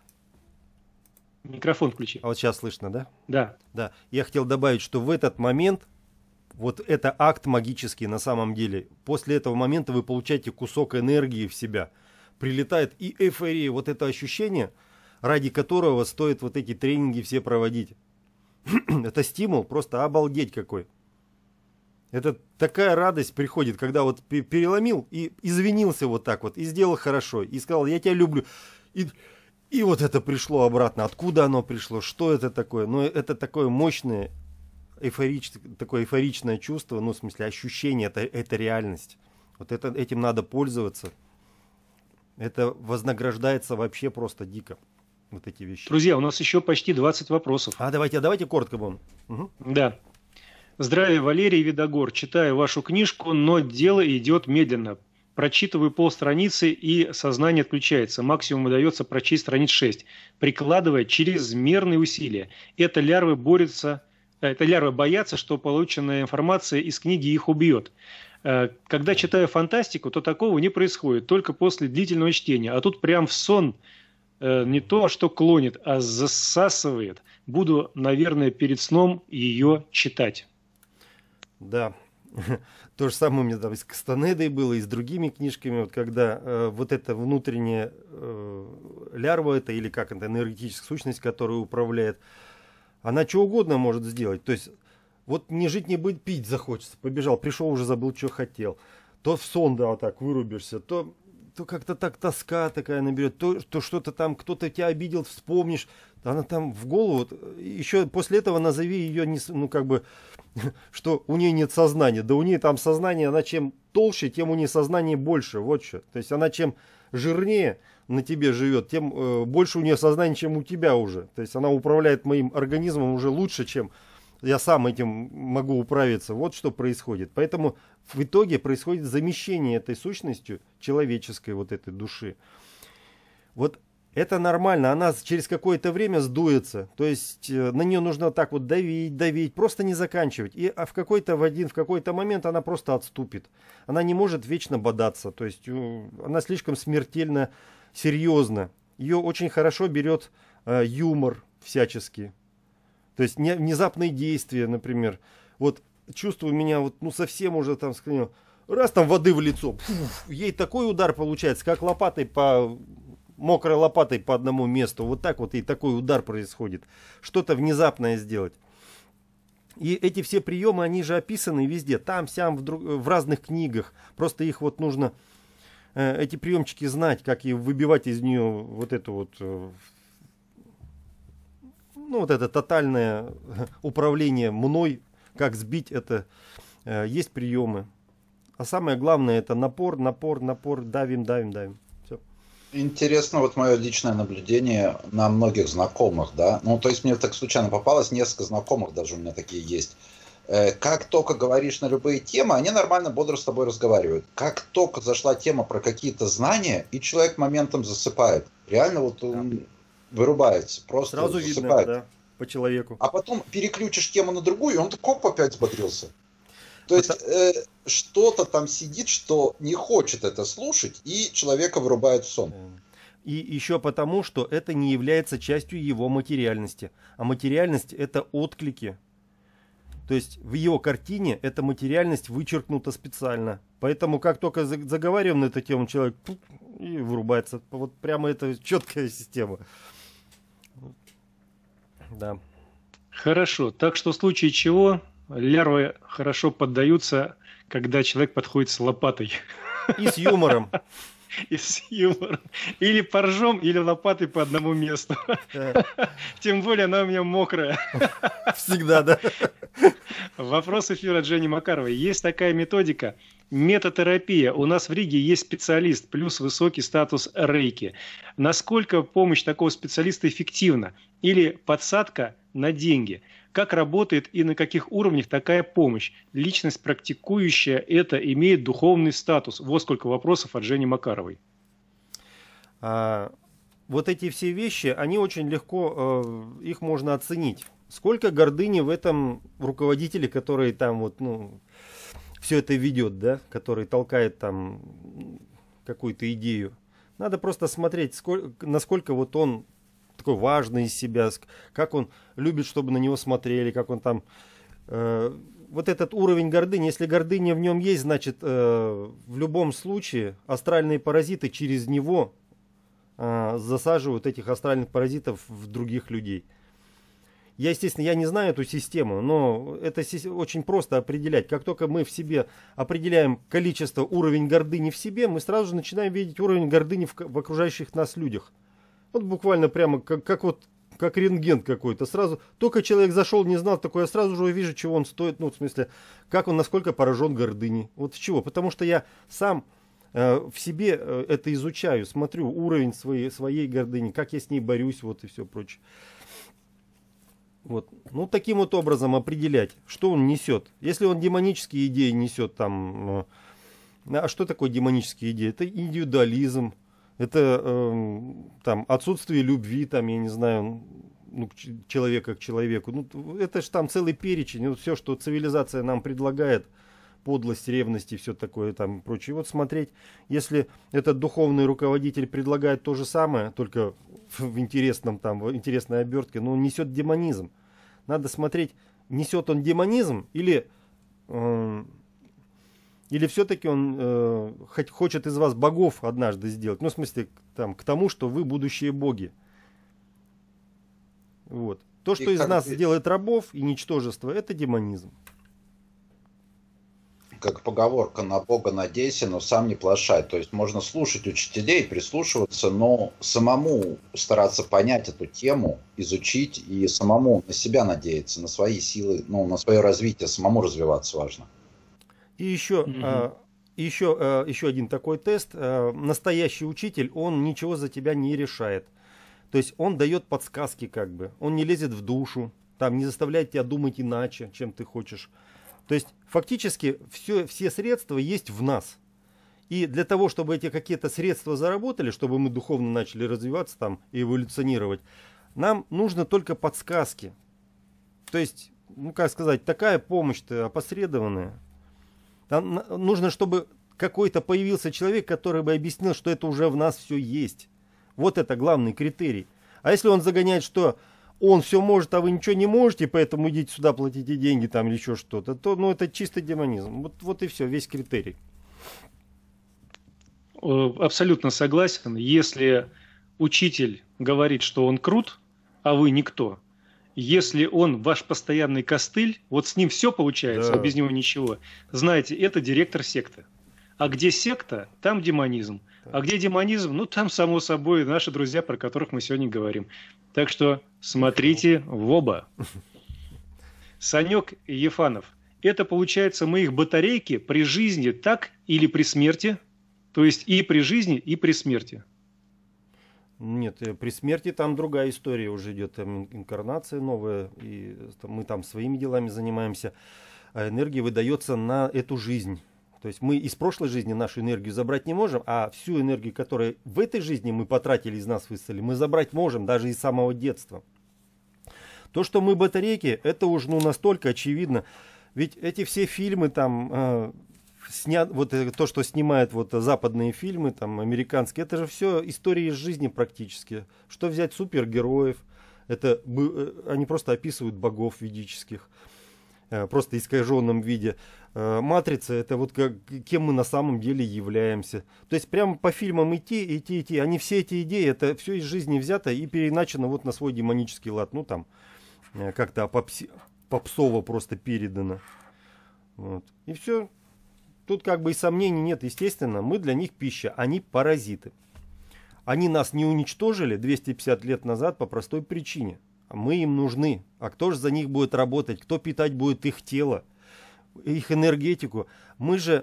A: Микрофон включи.
C: А вот сейчас слышно, да?
A: Да.
C: Да. Я хотел добавить, что в этот момент, вот это акт магический на самом деле. После этого момента вы получаете кусок энергии в себя. Прилетает и эйфория, вот это ощущение, ради которого стоит вот эти тренинги все проводить. Это стимул, просто обалдеть какой. Это такая радость приходит, когда вот переломил и извинился вот так вот, и сделал хорошо, и сказал: я тебя люблю. И вот это пришло обратно. Откуда оно пришло? Что это такое? Ну, это такое мощное, такое эйфоричное чувство, ну, в смысле, ощущение, это реальность. Вот этим надо пользоваться. Это вознаграждается вообще просто дико. Вот эти вещи.
A: Друзья, у нас еще почти 20 вопросов.
C: Давайте коротко будем. Угу.
A: Да. Здравия, Валерий Видогор. Читаю вашу книжку, но дело идет медленно. Прочитываю полстраницы, и сознание отключается. Максимум удается прочесть страниц 6, прикладывая чрезмерные усилия. Это лярвы боятся, что полученная информация из книги их убьет. Когда читаю фантастику, то такого не происходит, только после длительного чтения. А тут прям в сон не то, что клонит, а засасывает. Буду, наверное, перед сном ее читать.
C: Да. То же самое у меня там и с Кастанедой было, и с другими книжками, вот когда вот эта внутренняя лярва, это или как это, энергетическая сущность, которая управляет, она что угодно может сделать. То есть вот не жить, не быть, пить захочется. Побежал, пришел, уже забыл, что хотел. То в сон, да, вот так вырубишься, то как-то так тоска такая наберет, то что-то там, кто-то тебя обидел, вспомнишь, она там в голову, еще после этого назови ее, ну как бы, что у нее нет сознания, да у нее там сознание, она чем толще, тем у нее сознание больше, вот что, то есть она чем жирнее на тебе живет, тем больше у нее сознания, чем у тебя уже, то есть она управляет моим организмом уже лучше, чем я сам этим могу управиться. Вот что происходит. Поэтому в итоге происходит замещение этой сущностью человеческой вот этой души. Вот это нормально. Она через какое-то время сдуется. То есть на нее нужно так вот давить, просто не заканчивать. А в какой-то момент она просто отступит. Она не может вечно бодаться. То есть она слишком смертельно серьезна. Ее очень хорошо берет юмор всяческий. То есть внезапные действия, например. Вот чувствую меня вот, ну совсем уже там склонил. Раз там воды в лицо. Ей такой удар получается, как мокрой лопатой по одному месту. Вот так вот и такой удар происходит. Что-то внезапное сделать. И эти все приемы, они же описаны везде. Там, сям, в разных книгах. Просто их вот нужно, эти приемчики знать, как и выбивать из нее вот эту вот... Ну, вот это тотальное управление мной, как сбить это, есть приемы. А самое главное, это напор, давим. Все.
B: Интересно, вот мое личное наблюдение на многих знакомых, да. Ну, то есть мне так случайно попалось, несколько знакомых даже у меня такие есть. Как только говоришь на любые темы, они нормально, бодро с тобой разговаривают. Как только зашла тема про какие-то знания, и человек моментом засыпает. Реально вот он... вырубается, просто
C: сразу
B: засыпает.
C: Видно, да, по человеку.
B: А потом переключишь тему на другую, и он так опять взбодрился. То есть что-то там сидит, что не хочет это слушать, и человека вырубает в сон.
C: И еще потому, что это не является частью его материальности. А материальность — это отклики. То есть в его картине эта материальность вычеркнута специально. Поэтому как только заговариваем на эту тему, человек и вырубается. Вот прямо это четкая система. Да.
A: Хорошо. Так что в случае чего лярвы хорошо поддаются, когда человек подходит с лопатой.
C: И с юмором.
A: И с юмором. Или поржем, или лопатой по одному месту. Тем более она у меня мокрая.
C: Всегда, да.
A: Вопрос эфира от Жени Макаровой. Есть такая методика метатерапия. У нас в Риге есть специалист, плюс высокий статус рейки. Насколько помощь такого специалиста эффективна? Или подсадка на деньги? Как работает и на каких уровнях такая помощь? Личность, практикующая это, имеет духовный статус. Вот сколько вопросов от Жени Макаровой.
C: Вот эти все вещи, они очень легко, их можно оценить. Сколько гордыни в этом руководителе, который там вот, все это ведет, да, который толкает там какую-то идею. Надо просто смотреть, насколько вот он такой важный из себя, как он любит, чтобы на него смотрели, как он там... Вот этот уровень гордыни, если гордыня в нем есть, значит, в любом случае астральные паразиты через него засаживают этих астральных паразитов в других людей. Я, естественно, я не знаю эту систему, но это очень просто определять. Как только мы в себе определяем количество, уровень гордыни в себе, мы сразу же начинаем видеть уровень гордыни в окружающих нас людях. Вот буквально прямо как рентген какой-то. Сразу, только человек зашел, не знал такое, я сразу же увижу, чего он стоит. В смысле, как он, насколько поражен гордыней. Вот с чего? Потому что я сам в себе это изучаю, смотрю уровень своей гордыни, как я с ней борюсь, вот и все прочее. Вот. Таким вот образом определять, что он несет. Если он демонические идеи несет, там, а что такое демонические идеи? Это индивидуализм, это там, отсутствие любви, там, я не знаю, человека к человеку. Это же там целый перечень, все, что цивилизация нам предлагает, подлость, ревность и все такое там прочее. Вот смотреть, если этот духовный руководитель предлагает то же самое, только в интересной обертке, но он несет демонизм. Надо смотреть, несет он демонизм или все-таки он хочет из вас богов однажды сделать. В смысле, там, к тому, что вы будущие боги. Вот. То, что из нас делает рабов и ничтожество, это демонизм.
B: Как поговорка: на Бога надейся, но сам не плашай. То есть можно слушать учителей, прислушиваться, но самому стараться понять эту тему, изучить и самому на себя надеяться, на свои силы, на свое развитие, самому развиваться важно.
C: И еще один такой тест. Настоящий учитель, он ничего за тебя не решает. То есть он дает подсказки как бы. Он не лезет в душу, там, не заставляет тебя думать иначе, чем ты хочешь. То есть фактически все средства есть в нас. И для того, чтобы эти какие-то средства заработали, чтобы мы духовно начали развиваться там и эволюционировать, нам нужно только подсказки. То есть, такая помощь-то опосредованная. Там нужно, чтобы какой-то появился человек, который бы объяснил, что это уже в нас все есть. Вот это главный критерий. А если он загоняет, что он все может, а вы ничего не можете, поэтому идите сюда, платите деньги там или еще что-то, то это чистый демонизм. Вот и все, весь критерий.
A: Абсолютно согласен. Если учитель говорит, что он крут, а вы никто, если он ваш постоянный костыль, вот с ним все получается, да, а без него ничего, знаете, это директор секты. А где секта, там демонизм. А где демонизм, там, само собой, наши друзья, про которых мы сегодня говорим. Так что смотрите в оба. Санек Ефанов. Это, получается, мы их батарейки при жизни так или при смерти? То есть и при жизни, и при смерти?
C: Нет, при смерти там другая история уже идет. Там инкарнация новая, и мы там своими делами занимаемся. А энергия выдается на эту жизнь. То есть мы из прошлой жизни нашу энергию забрать не можем, а всю энергию, которую в этой жизни мы потратили, из нас высосали, мы забрать можем даже из самого детства. То, что мы батарейки, это уже настолько очевидно. Ведь эти все фильмы там, вот то, что снимают западные фильмы, там, американские, это же все истории из жизни практически. Что взять супергероев, они просто описывают богов ведических. Просто в искаженном виде. Матрица — это кем мы на самом деле являемся. То есть прямо по фильмам идти. Они все эти идеи, это все из жизни взято и переначено на свой демонический лад. как-то попсово просто передано. Вот. И все. Тут как бы и сомнений нет. Естественно, мы для них пища, они паразиты. Они нас не уничтожили 250 лет назад по простой причине. Мы им нужны. А кто же за них будет работать? Кто питать будет их тело, их энергетику? Мы же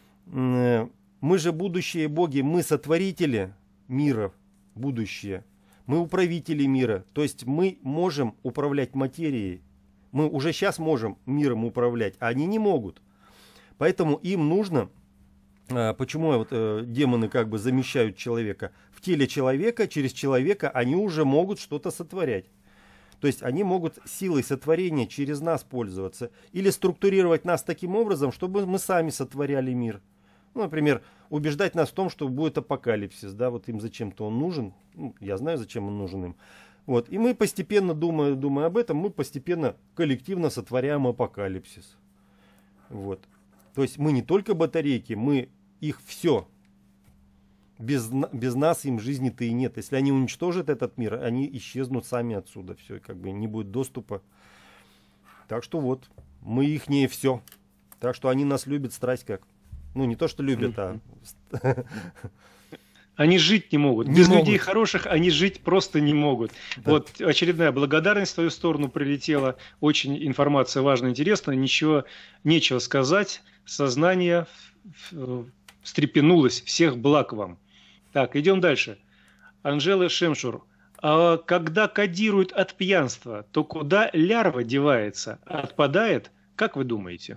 C: будущие боги, мы сотворители мира, будущее. Мы управители мира. То есть мы можем управлять материей. Мы уже сейчас можем миром управлять, а они не могут. Поэтому им нужно... Почему вот демоны как бы замещают человека? В теле человека, через человека они уже могут что-то сотворять. То есть они могут силой сотворения через нас пользоваться. Или структурировать нас таким образом, чтобы мы сами сотворяли мир. Ну, например, убеждать нас в том, что будет апокалипсис. Да, вот им зачем-то он нужен. Ну, я знаю, зачем он нужен им. Вот. И мы постепенно, думая об этом, мы постепенно коллективно сотворяем апокалипсис. Вот. То есть мы не только батарейки, мы их все. Без нас им жизни-то и нет. Если они уничтожат этот мир, они исчезнут сами отсюда. Все, как бы не будет доступа. Так что вот, мы их не все. Так что они нас любят страсть как. Ну, не то, что любят, а...
A: Они жить не могут. Без людей хороших они жить просто не могут. Да. Вот очередная благодарность в твою сторону прилетела. Очень информация важная, интересная. Нечего сказать. Сознание встрепенулось. Всех благ вам. Так, идем дальше. Анжела Шемшур. А когда кодируют от пьянства, то куда лярва девается? Отпадает? Как вы думаете?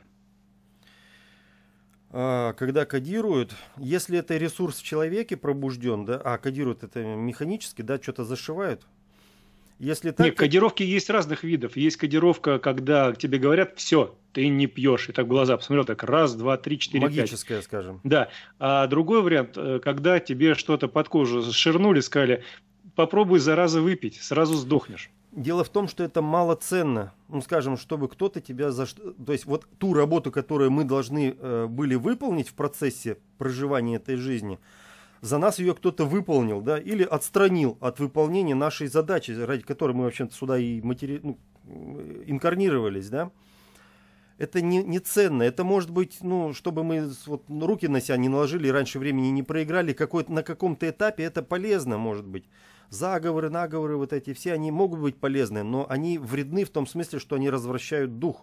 C: Когда кодируют, если это ресурс в человеке пробужден, да, а кодируют это механически, да, что-то зашивают. Если так,
A: нет, кодировки есть разных видов. Есть кодировка, когда тебе говорят, все, ты не пьешь. И так в глаза посмотрел, так раз, два, три, четыре, пять.
C: Магическая, скажем.
A: Да. А другой вариант, когда тебе что-то под кожу ширнули, сказали, попробуй, зараза, выпить, сразу сдохнешь.
C: Дело в том, что это малоценно. Ну, скажем, чтобы кто-то тебя... То есть вот ту работу, которую мы должны были выполнить в процессе проживания этой жизни, за нас ее кто-то выполнил, да, или отстранил от выполнения нашей задачи, ради которой мы вообще-то сюда и инкарнировались, да. Это не ценно. Это может быть, ну, чтобы мы вот руки на себя не наложили и раньше времени не проиграли, на каком-то этапе это полезно, может быть. Заговоры, наговоры, вот эти все, они могут быть полезны, но они вредны в том смысле, что они развращают дух.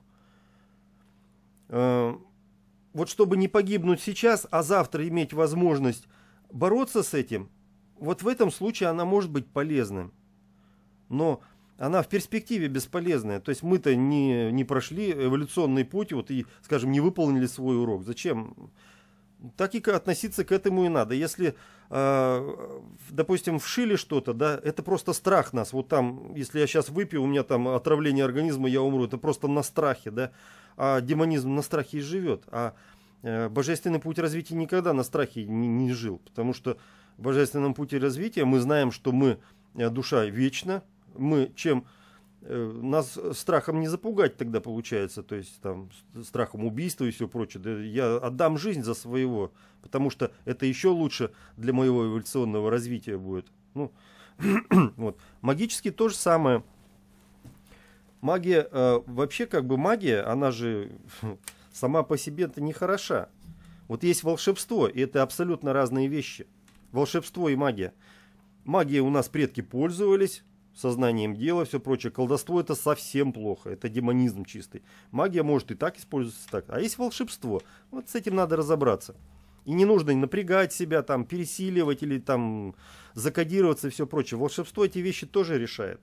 C: Вот чтобы не погибнуть сейчас, а завтра иметь возможность бороться с этим, вот в этом случае она может быть полезной. Но она в перспективе бесполезная. То есть мы-то не прошли эволюционный путь вот, и, скажем, не выполнили свой урок. Зачем? Так и относиться к этому и надо. Если, допустим, вшили что-то, да, это просто страх нас. Вот там, если я сейчас выпью, у меня там отравление организма, я умру. Это просто на страхе, да. А демонизм на страхе и живет. А божественный путь развития никогда на страхе не жил. Потому что в божественном пути развития мы знаем, что мы, душа вечна. Мы нас страхом не запугать тогда получается, то есть там страхом убийства и все прочее. Да, я отдам жизнь за своего, потому что это еще лучше для моего эволюционного развития будет. Ну, вот. Магически то же самое. Магия, вообще как бы магия, она же сама по себе-то не хороша. Вот есть волшебство, и это абсолютно разные вещи. Волшебство и магия. Магия у нас предки пользовались. Сознанием дела, все прочее. Колдовство это совсем плохо, это демонизм чистый. Магия может и так использоваться, так. А есть волшебство, вот с этим надо разобраться. И не нужно напрягать себя, там, пересиливать или там закодироваться и все прочее. Волшебство эти вещи тоже решает.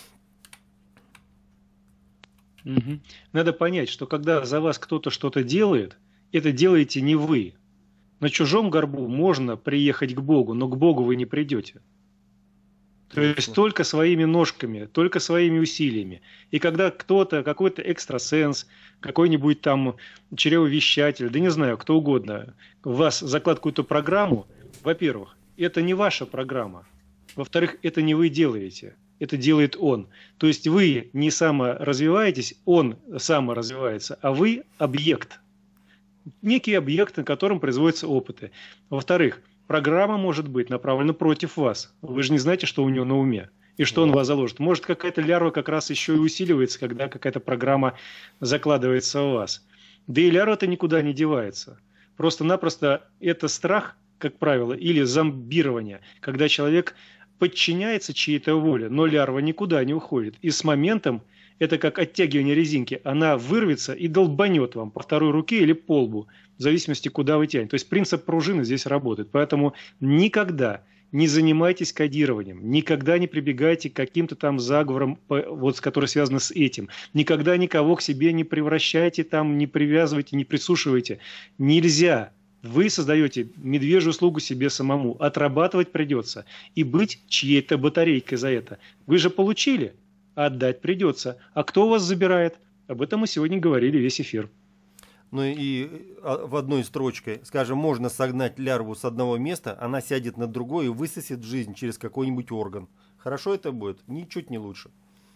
A: Угу. Надо понять, что когда за вас кто-то что-то делает, это делаете не вы. На чужом горбу можно приехать к Богу, но к Богу вы не придете. То есть только своими ножками, только своими усилиями. И когда кто-то, какой-то экстрасенс, какой-нибудь там чревовещатель, да не знаю, кто угодно, в вас закладывает какую-то программу, во-первых, это не ваша программа. Во-вторых, это не вы делаете, это делает он. То есть вы не саморазвиваетесь, он саморазвивается, а вы объект. Некий объект, на котором производятся опыты. Во-вторых, программа может быть направлена против вас. Вы же не знаете, что у него на уме. И что он вас заложит? Может, какая-то лярва как раз еще и усиливается, когда какая-то программа закладывается у вас. Да и лярва-то никуда не девается. Просто-напросто это страх, как правило, или зомбирование, когда человек подчиняется чьей-то воле, но лярва никуда не уходит. И с моментом, это как оттягивание резинки, она вырвется и долбанет вам по второй руке или по лбу, в зависимости, куда вы тянете. То есть принцип пружины здесь работает. Поэтому никогда не занимайтесь кодированием, никогда не прибегайте к каким-то там заговорам, вот, которые связаны с этим. Никогда никого к себе не превращайте, там, не привязывайте, не присушивайте. Нельзя. Вы создаете медвежью услугу себе самому. Отрабатывать придется. И быть чьей-то батарейкой за это. Вы же получили, а отдать придется. А кто у вас забирает? Об этом мы сегодня говорили весь эфир.
C: Ну и в одной строчке, скажем, можно согнать лярву с одного места, она сядет на другое и высосет жизнь через какой-нибудь орган. Хорошо это будет? Ничуть не лучше.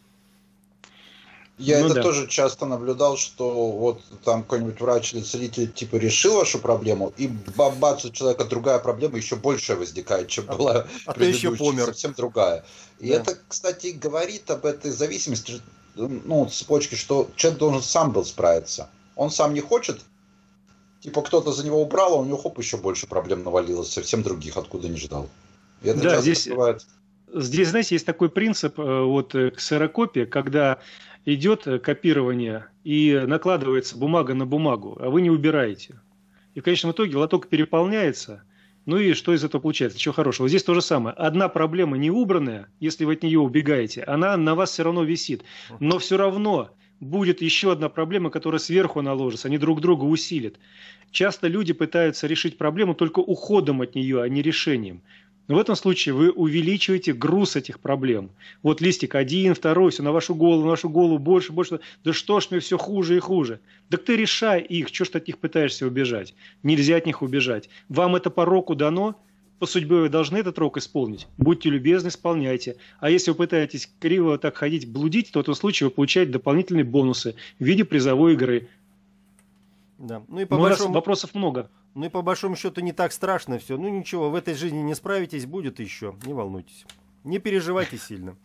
B: Я это тоже часто наблюдал, что вот там какой-нибудь врач или целитель типа решил вашу проблему, и бац, у человека другая проблема еще большая возникает, чем была предыдущая, совсем другая. И это, кстати, говорит об этой зависимости, ну, цепочки, что человек должен сам был справиться. Он сам не хочет, типа кто-то за него убрал, а у него хоп, еще больше проблем навалилось, совсем других, откуда не ждал. И это часто бывает.
A: Здесь, знаете, есть такой принцип вот ксерокопия, когда идет копирование и накладывается бумага на бумагу, а вы не убираете. И в конечном итоге лоток переполняется. Ну и что из этого получается? Чего хорошего? Здесь то же самое. Одна проблема не убранная, если вы от нее убегаете, она на вас все равно висит. Но все равно будет еще одна проблема, которая сверху наложится. Они друг друга усилят. Часто люди пытаются решить проблему только уходом от нее, а не решением. Но в этом случае вы увеличиваете груз этих проблем. Вот листик один, второй, все на вашу голову, больше. Да что ж мне все хуже и хуже. Так ты решай их, чего ж ты от них пытаешься убежать? Нельзя от них убежать. Вам это по року дано, по судьбе вы должны этот рок исполнить. Будьте любезны, исполняйте. А если вы пытаетесь криво так ходить, блудить, то в этом случае вы получаете дополнительные бонусы в виде призовой игры.
C: Да. Ну и
A: вопросов много.
C: Ну и по большому счету не так страшно все. Ну ничего, в этой жизни не справитесь, будет еще. Не волнуйтесь. Не переживайте сильно.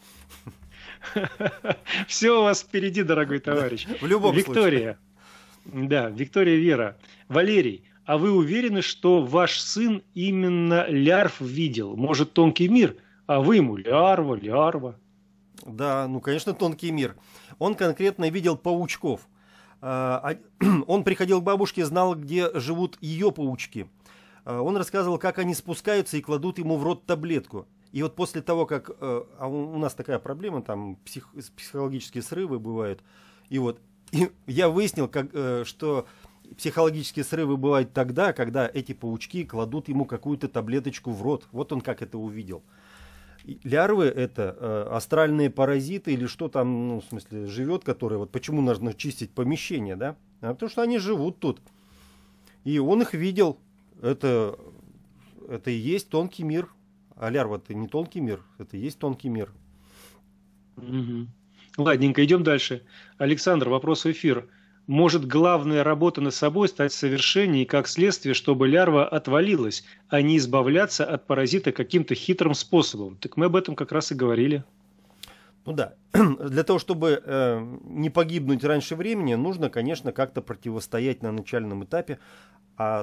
A: Все у вас впереди, дорогой товарищ.
C: В любом случае.
A: Виктория. Да, Виктория Вера. Валерий, а вы уверены, что ваш сын именно лярв видел? Может, тонкий мир, а вы ему лярва.
C: Да, ну конечно, тонкий мир. Он конкретно видел паучков. Он приходил к бабушке, знал, где живут ее паучки. Он рассказывал, как они спускаются и кладут ему в рот таблетку. И вот после того, как... А у нас такая проблема, там психологические срывы бывают. И я выяснил, что психологические срывы бывают тогда, когда эти паучки кладут ему какую-то таблеточку в рот. Вот он как это увидел. Лярвы это астральные паразиты или что там, ну, в смысле, живет, которые, вот почему нужно чистить помещение, да? Потому что они живут тут. И он их видел. Это и есть тонкий мир. А лярва это не тонкий мир, это и есть тонкий мир.
A: Угу. Ладненько, идем дальше. Александр, вопрос в эфир. Может, главная работа над собой стать совершеннее, и как следствие, чтобы лярва отвалилась, а не избавляться от паразита каким-то хитрым способом? Так мы об этом как раз и говорили.
C: Ну да, для того, чтобы не погибнуть раньше времени, нужно, конечно, как-то противостоять на начальном этапе. А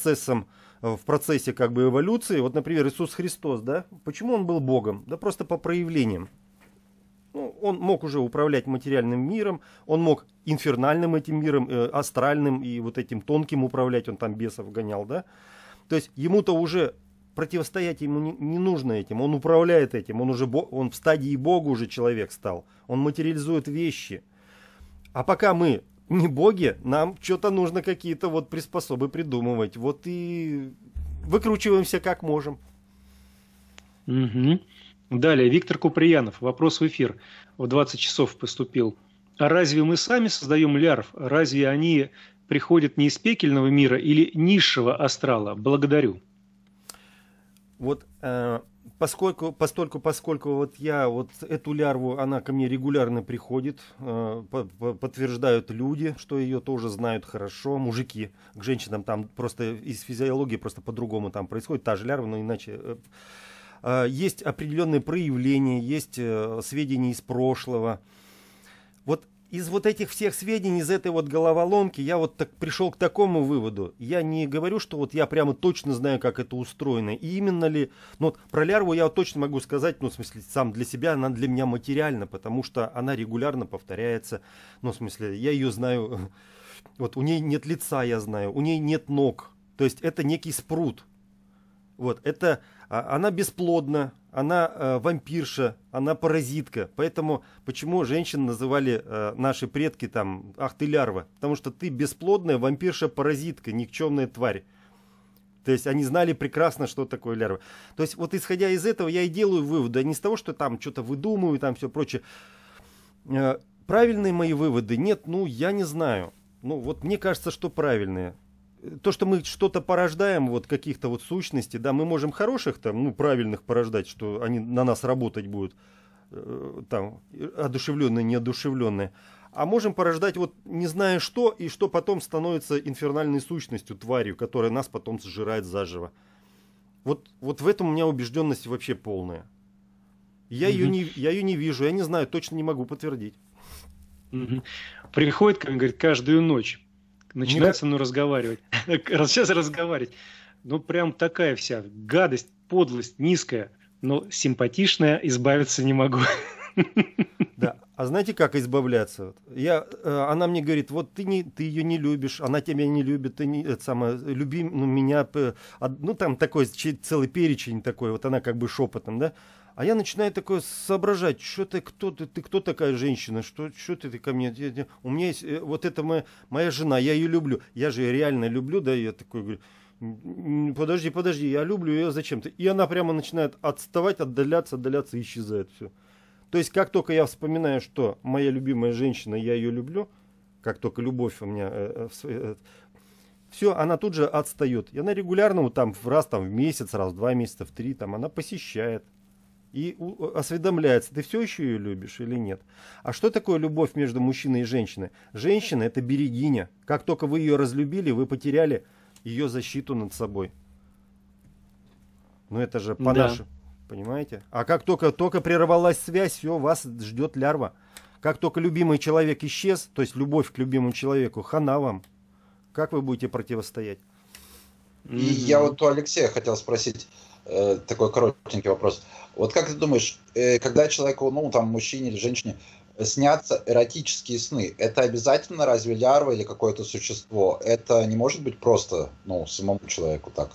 C: в процессе как бы эволюции, вот, например, Иисус Христос, да, почему он был Богом? Да просто по проявлениям. Ну, он мог уже управлять материальным миром, он мог инфернальным этим миром, астральным и вот этим тонким управлять, он там бесов гонял, да. То есть ему-то уже противостоять ему не нужно этим, он управляет этим, он в стадии Бога уже человек стал, он материализует вещи. А пока мы не боги, нам что-то нужно какие-то вот приспособы придумывать, вот и выкручиваемся как можем.
A: Угу. Далее, Виктор Куприянов. Вопрос в эфир. В 20 часов поступил. А разве мы сами создаем лярв? Разве они приходят не из пекельного мира или низшего астрала? Благодарю.
C: Вот поскольку вот я вот эту лярву, она ко мне регулярно приходит, подтверждают люди, что ее тоже знают хорошо, мужики. К женщинам там просто из физиологии просто по-другому там происходит, та же лярва, но иначе. есть определенные проявления, есть сведения из прошлого. Вот из вот этих всех сведений, из этой вот головоломки я вот так пришел к такому выводу. Я не говорю, что вот я прямо точно знаю, как это устроено. И именно ли... Ну, вот про лярву я вот точно могу сказать, ну, в смысле, сам для себя, она для меня материальна, потому что она регулярно повторяется. Ну, в смысле, я ее знаю... Вот у нее нет лица, я знаю, у нее нет ног. То есть это некий спрут. Вот, это... Она бесплодна, она вампирша, она паразитка. Поэтому почему женщин называли наши предки там, ах ты лярва? Потому что ты бесплодная вампирша-паразитка, никчемная тварь. То есть они знали прекрасно, что такое лярва. То есть вот исходя из этого я и делаю выводы, а не с того, что там что-то выдумываю, там все прочее. Правильные мои выводы? Нет, ну я не знаю. Ну вот мне кажется, что правильные. То, что мы что-то порождаем, вот каких-то вот сущностей, да, мы можем хороших там, ну, правильных порождать, что они на нас работать будут, там, одушевленные, неодушевленные. А можем порождать вот не зная что, и что потом становится инфернальной сущностью, тварью, которая нас потом сжирает заживо. Вот в этом у меня убежденность вообще полная. Я ее не вижу, я не знаю, точно не могу подтвердить.
A: Приходит, как говорит, каждую ночь. Начинает со мной разговаривать. Сейчас разговаривать. Ну, прям такая вся гадость, подлость, низкая, но симпатичная, избавиться не могу.
C: Да. А знаете, как избавляться? Она мне говорит, вот ты ее не любишь, она тебя не любит, ты не, это самое, люби меня. Ну, там такой целый перечень такой, вот она как бы шепотом, да? А я начинаю такое соображать, что ты кто такая женщина, что ты ко мне, у меня есть, вот это моя жена, я ее люблю, я же ее реально люблю, да, я такой говорю, подожди, я люблю ее зачем-то, и она прямо начинает отставать, отдаляться, и исчезает все. То есть, как только я вспоминаю, что моя любимая женщина, я ее люблю, как только любовь у меня, все, она тут же отстает, и она регулярно, вот там, раз там, в месяц, раз в 2 месяца, в 3, там, она посещает. И осведомляется, ты все еще ее любишь или нет. А что такое любовь между мужчиной и женщиной? Женщина – это берегиня. Как только вы ее разлюбили, вы потеряли ее защиту над собой. Ну это же по-нашему, понимаете? А как только прервалась связь, все, вас ждет лярва. Как только любимый человек исчез, то есть любовь к любимому человеку, хана вам. Как вы будете противостоять?
B: И я вот у Алексея хотел спросить такой коротенький вопрос. Вот как ты думаешь, когда человеку, ну там мужчине или женщине, снятся эротические сны, это обязательно разве лярва или какое-то существо? Это не может быть просто, ну, самому человеку так?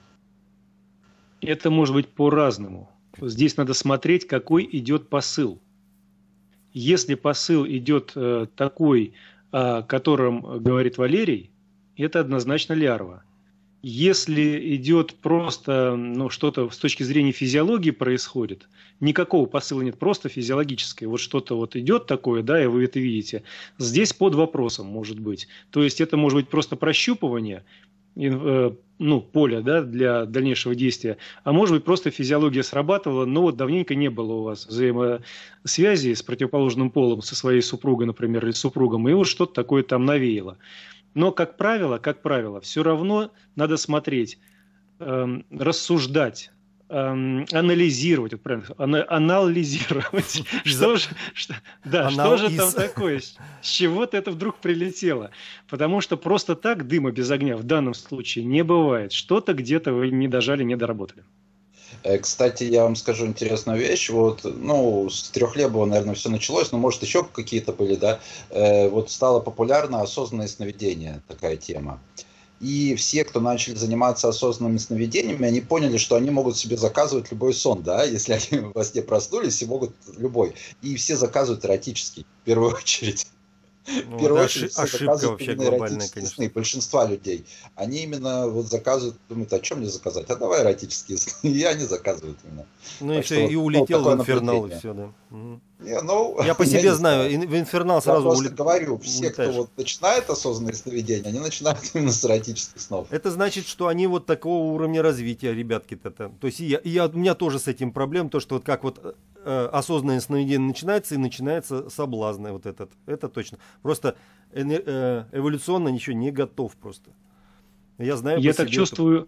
A: Это может быть по-разному. Здесь надо смотреть, какой идет посыл. Если посыл идет такой, о котором говорит Валерий, это однозначно лярва. Если идет просто, ну, что-то с точки зрения физиологии происходит, никакого посыла нет, просто физиологическое. Вот что-то вот идет такое, да, и вы это видите. Здесь под вопросом может быть. То есть это может быть просто прощупывание, ну, поля, да, для дальнейшего действия, а может быть просто физиология срабатывала, но вот давненько не было у вас взаимосвязи с противоположным полом, со своей супругой, например, или супругом, и вот что-то такое там навеяло. Но, как правило, все равно надо смотреть, рассуждать, анализировать, вот правильно, анализировать. Что же там такое? С чего-то это вдруг прилетело? Потому что просто так дыма без огня в данном случае не бывает. Что-то где-то вы не дожали, не доработали.
B: Кстати, я вам скажу интересную вещь. Вот, ну, с Трехлебова, наверное, все началось, но, может, еще какие-то были, да. Вот стало популярно осознанное сновидение, такая тема. И все, кто начали заниматься осознанными сновидениями, они поняли, что они могут себе заказывать любой сон, да, если они во сне проснулись, и могут любой. И все заказывают эротический, в первую очередь. В первую очередь все заказывают именно эротические сны. Большинства людей. Они именно вот заказывают, думают, а что мне заказать? А давай эротические сны. И они заказывают именно.
C: Ну и все, и улетел в инфернал, и все, да.
B: Не, ну,
C: я по себе знаю, в инфернал сразу
B: улетаешь. Я просто говорю, все, кто вот начинает осознанные сновидения, они начинают именно с эротических снов.
C: Это значит, что они вот такого уровня развития, ребятки-то. То есть у меня тоже с этим проблем, то, что вот как вот осознанное сновидение начинается, и начинается соблазн вот этот. Это точно. Просто эволюционно ничего не готов просто. Я знаю.
A: Я так чувствую.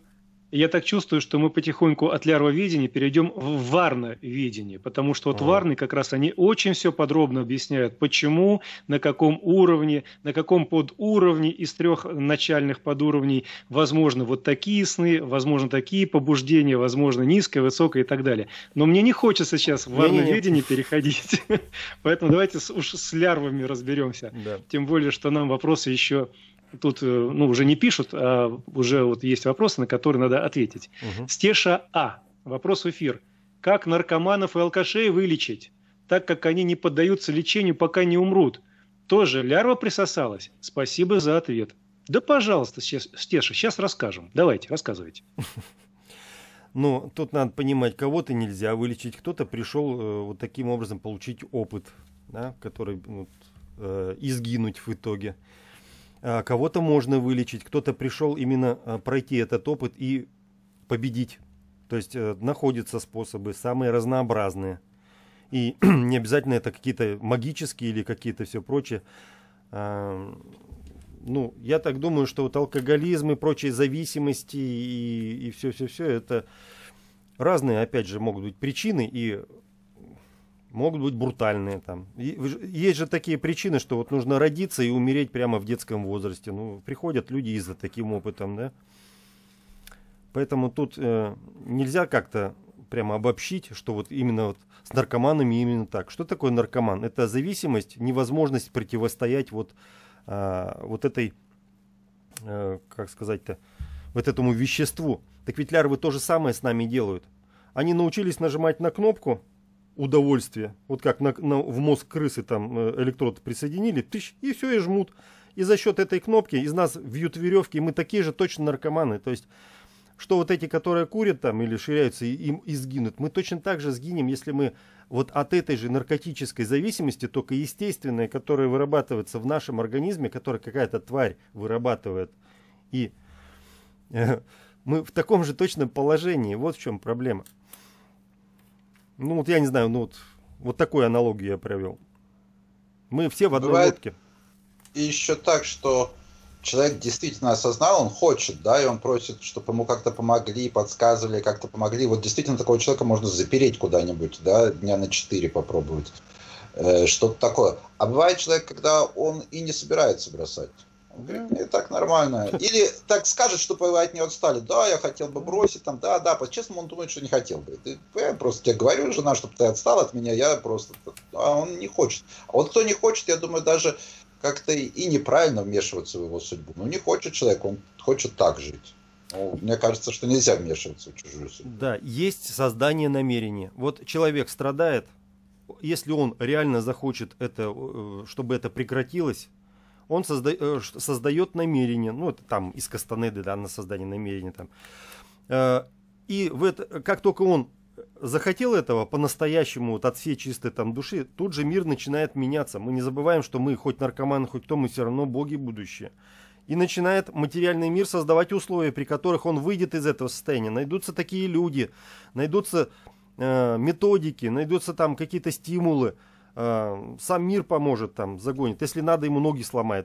A: Я так чувствую, что мы потихоньку от лярвоведения перейдем в варноведение, потому что вот варны как раз они очень все подробно объясняют, почему, на каком уровне, на каком подуровне из 3 начальных подуровней возможно вот такие сны, возможно такие побуждения, возможно низкое, высокое и так далее. Но мне не хочется сейчас в варноведение переходить, поэтому давайте уж с лярвами разберемся. Тем более, что нам вопросы еще... Тут уже не пишут, а уже вот есть вопросы, на которые надо ответить. Стеша А. Вопрос в эфир. Как наркоманов и алкашей вылечить, так как они не поддаются лечению, пока не умрут? Тоже лярва присосалась? Спасибо за ответ. Да, пожалуйста, Стеша, сейчас расскажем. Давайте, рассказывайте.
C: Ну, тут надо понимать, кого-то нельзя вылечить, кто-то пришел вот таким образом получить опыт, да, который изгинуть в итоге. Кого-то можно вылечить, кто-то пришел именно пройти этот опыт и победить. То есть находятся способы самые разнообразные. И не обязательно это какие-то магические или какие-то все прочее. Ну, я так думаю, что вот алкоголизм и прочие зависимости и все-все-все это разные, опять же, могут быть причины и могут быть брутальные там. Есть же такие причины, что вот нужно родиться и умереть прямо в детском возрасте. Ну, приходят люди и за таким опытом, да. Поэтому тут нельзя как-то прямо обобщить, что вот именно вот с наркоманами именно так. Что такое наркоман? Это зависимость, невозможность противостоять вот этой, как сказать-то, вот этому веществу. Так ведь лярвы то же самое с нами делают. Они научились нажимать на кнопку удовольствие. Вот как в мозг крысы там электрод присоединили, и все, и жмут. И за счет этой кнопки из нас вьют веревки, и мы такие же точно наркоманы. То есть, что вот эти, которые курят там или ширяются, им и сгинут, мы точно так же сгинем, если мы вот от этой же наркотической зависимости, только естественной, которая вырабатывается в нашем организме, которая какая-то тварь вырабатывает, и мы в таком же точном положении. Вот в чем проблема. Ну, вот я не знаю, ну вот такую аналогию я провел. Мы все в одной лодке.
B: И еще так, что человек действительно осознал, он хочет, да, и он просит, чтобы ему как-то помогли, подсказывали, как-то помогли. Вот действительно такого человека можно запереть куда-нибудь, да, дня на 4 попробовать. Что-то такое. А бывает человек, когда он и не собирается бросать. Он говорит, мне так нормально. Или так скажет, чтобы вы от него отстали. Да, я хотел бы бросить, там, да, по-честному он думает, что не хотел бы. Я просто тебе говорю, жена, чтобы ты отстал от меня, я просто... А он не хочет. А вот кто не хочет, я думаю, даже как-то и неправильно вмешиваться в его судьбу. Ну, не хочет человек, он хочет так жить. Ну, мне кажется, что нельзя вмешиваться в чужую судьбу.
C: Да, есть создание намерения. Вот человек страдает, если он реально захочет это, чтобы это прекратилось, он создает намерение, ну, это там из Кастанеды, да, на создание намерения там. И как только он захотел этого по-настоящему, вот от всей чистой там души, тут же мир начинает меняться. Мы не забываем, что мы хоть наркоманы, хоть кто, мы все равно боги будущее. И начинает материальный мир создавать условия, при которых он выйдет из этого состояния. Найдутся такие люди, найдутся методики, найдутся там какие-то стимулы. Сам мир поможет, там, загонит. Если надо, ему ноги сломает.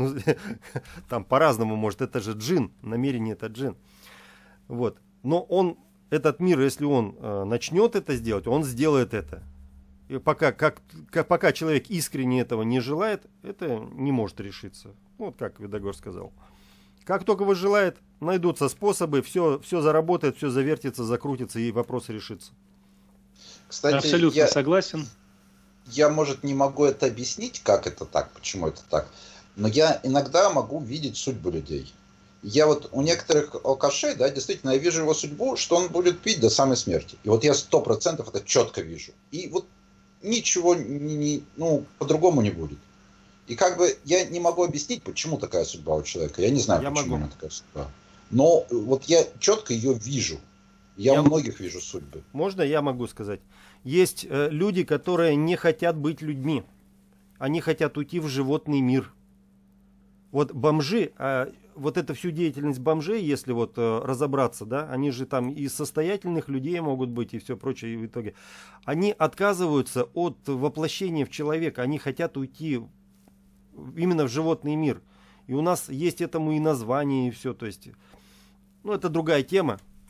C: Там по-разному может. Это же джин. Намерение это джин. Вот. Но этот мир, если он начнет это сделать, он сделает это. И пока человек искренне этого не желает, это не может решиться. Вот как Видогор сказал. Как только возжелает, найдутся способы, все заработает, все завертится, закрутится и вопрос решится.
B: Кстати,
A: абсолютно согласен.
B: Я, может, не могу это объяснить, как это так, почему это так, но я иногда могу видеть судьбу людей. Я вот у некоторых алкашей, да, действительно, я вижу его судьбу, что он будет пить до самой смерти. И вот я 100% это четко вижу. И вот ничего по-другому не будет. И как бы я не могу объяснить, почему такая судьба у человека. Я не знаю, почему она такая судьба. Но вот я четко ее вижу. Я у многих вижу судьбы.
C: Можно я могу сказать? Есть люди, которые не хотят быть людьми. Они хотят уйти в животный мир. Вот бомжи, вот эту всю деятельность бомжей, если вот разобраться, да, они же там из состоятельных людей могут быть и все прочее, и в итоге. Они отказываются от воплощения в человека. Они хотят уйти именно в животный мир. И у нас есть этому и название, и все. То есть, ну, это другая тема.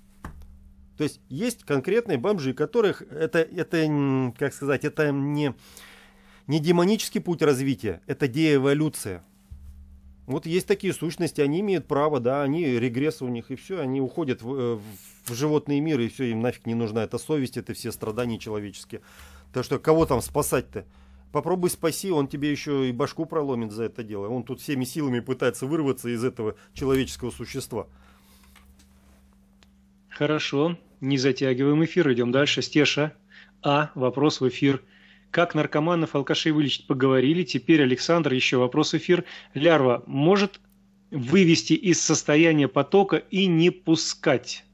C: То есть есть конкретные бомжи, которых это как сказать, это не демонический путь развития, это деэволюция. Вот есть такие сущности, они имеют право, да, они регресс у них, и все, они уходят в животный мир, и все, им нафиг не нужна эта совесть, это все страдания человеческие. Так что кого там спасать-то? Попробуй спаси, он тебе еще и башку проломит за это дело. Он тут всеми силами пытается вырваться из этого человеческого существа.
A: Хорошо, не затягиваем эфир, идем дальше. Стеша, вопрос в эфир. Как наркоманов, алкашей вылечить? Поговорили. Теперь, Александр, еще вопрос в эфир. Лярва может вывести из состояния потока и не пускать?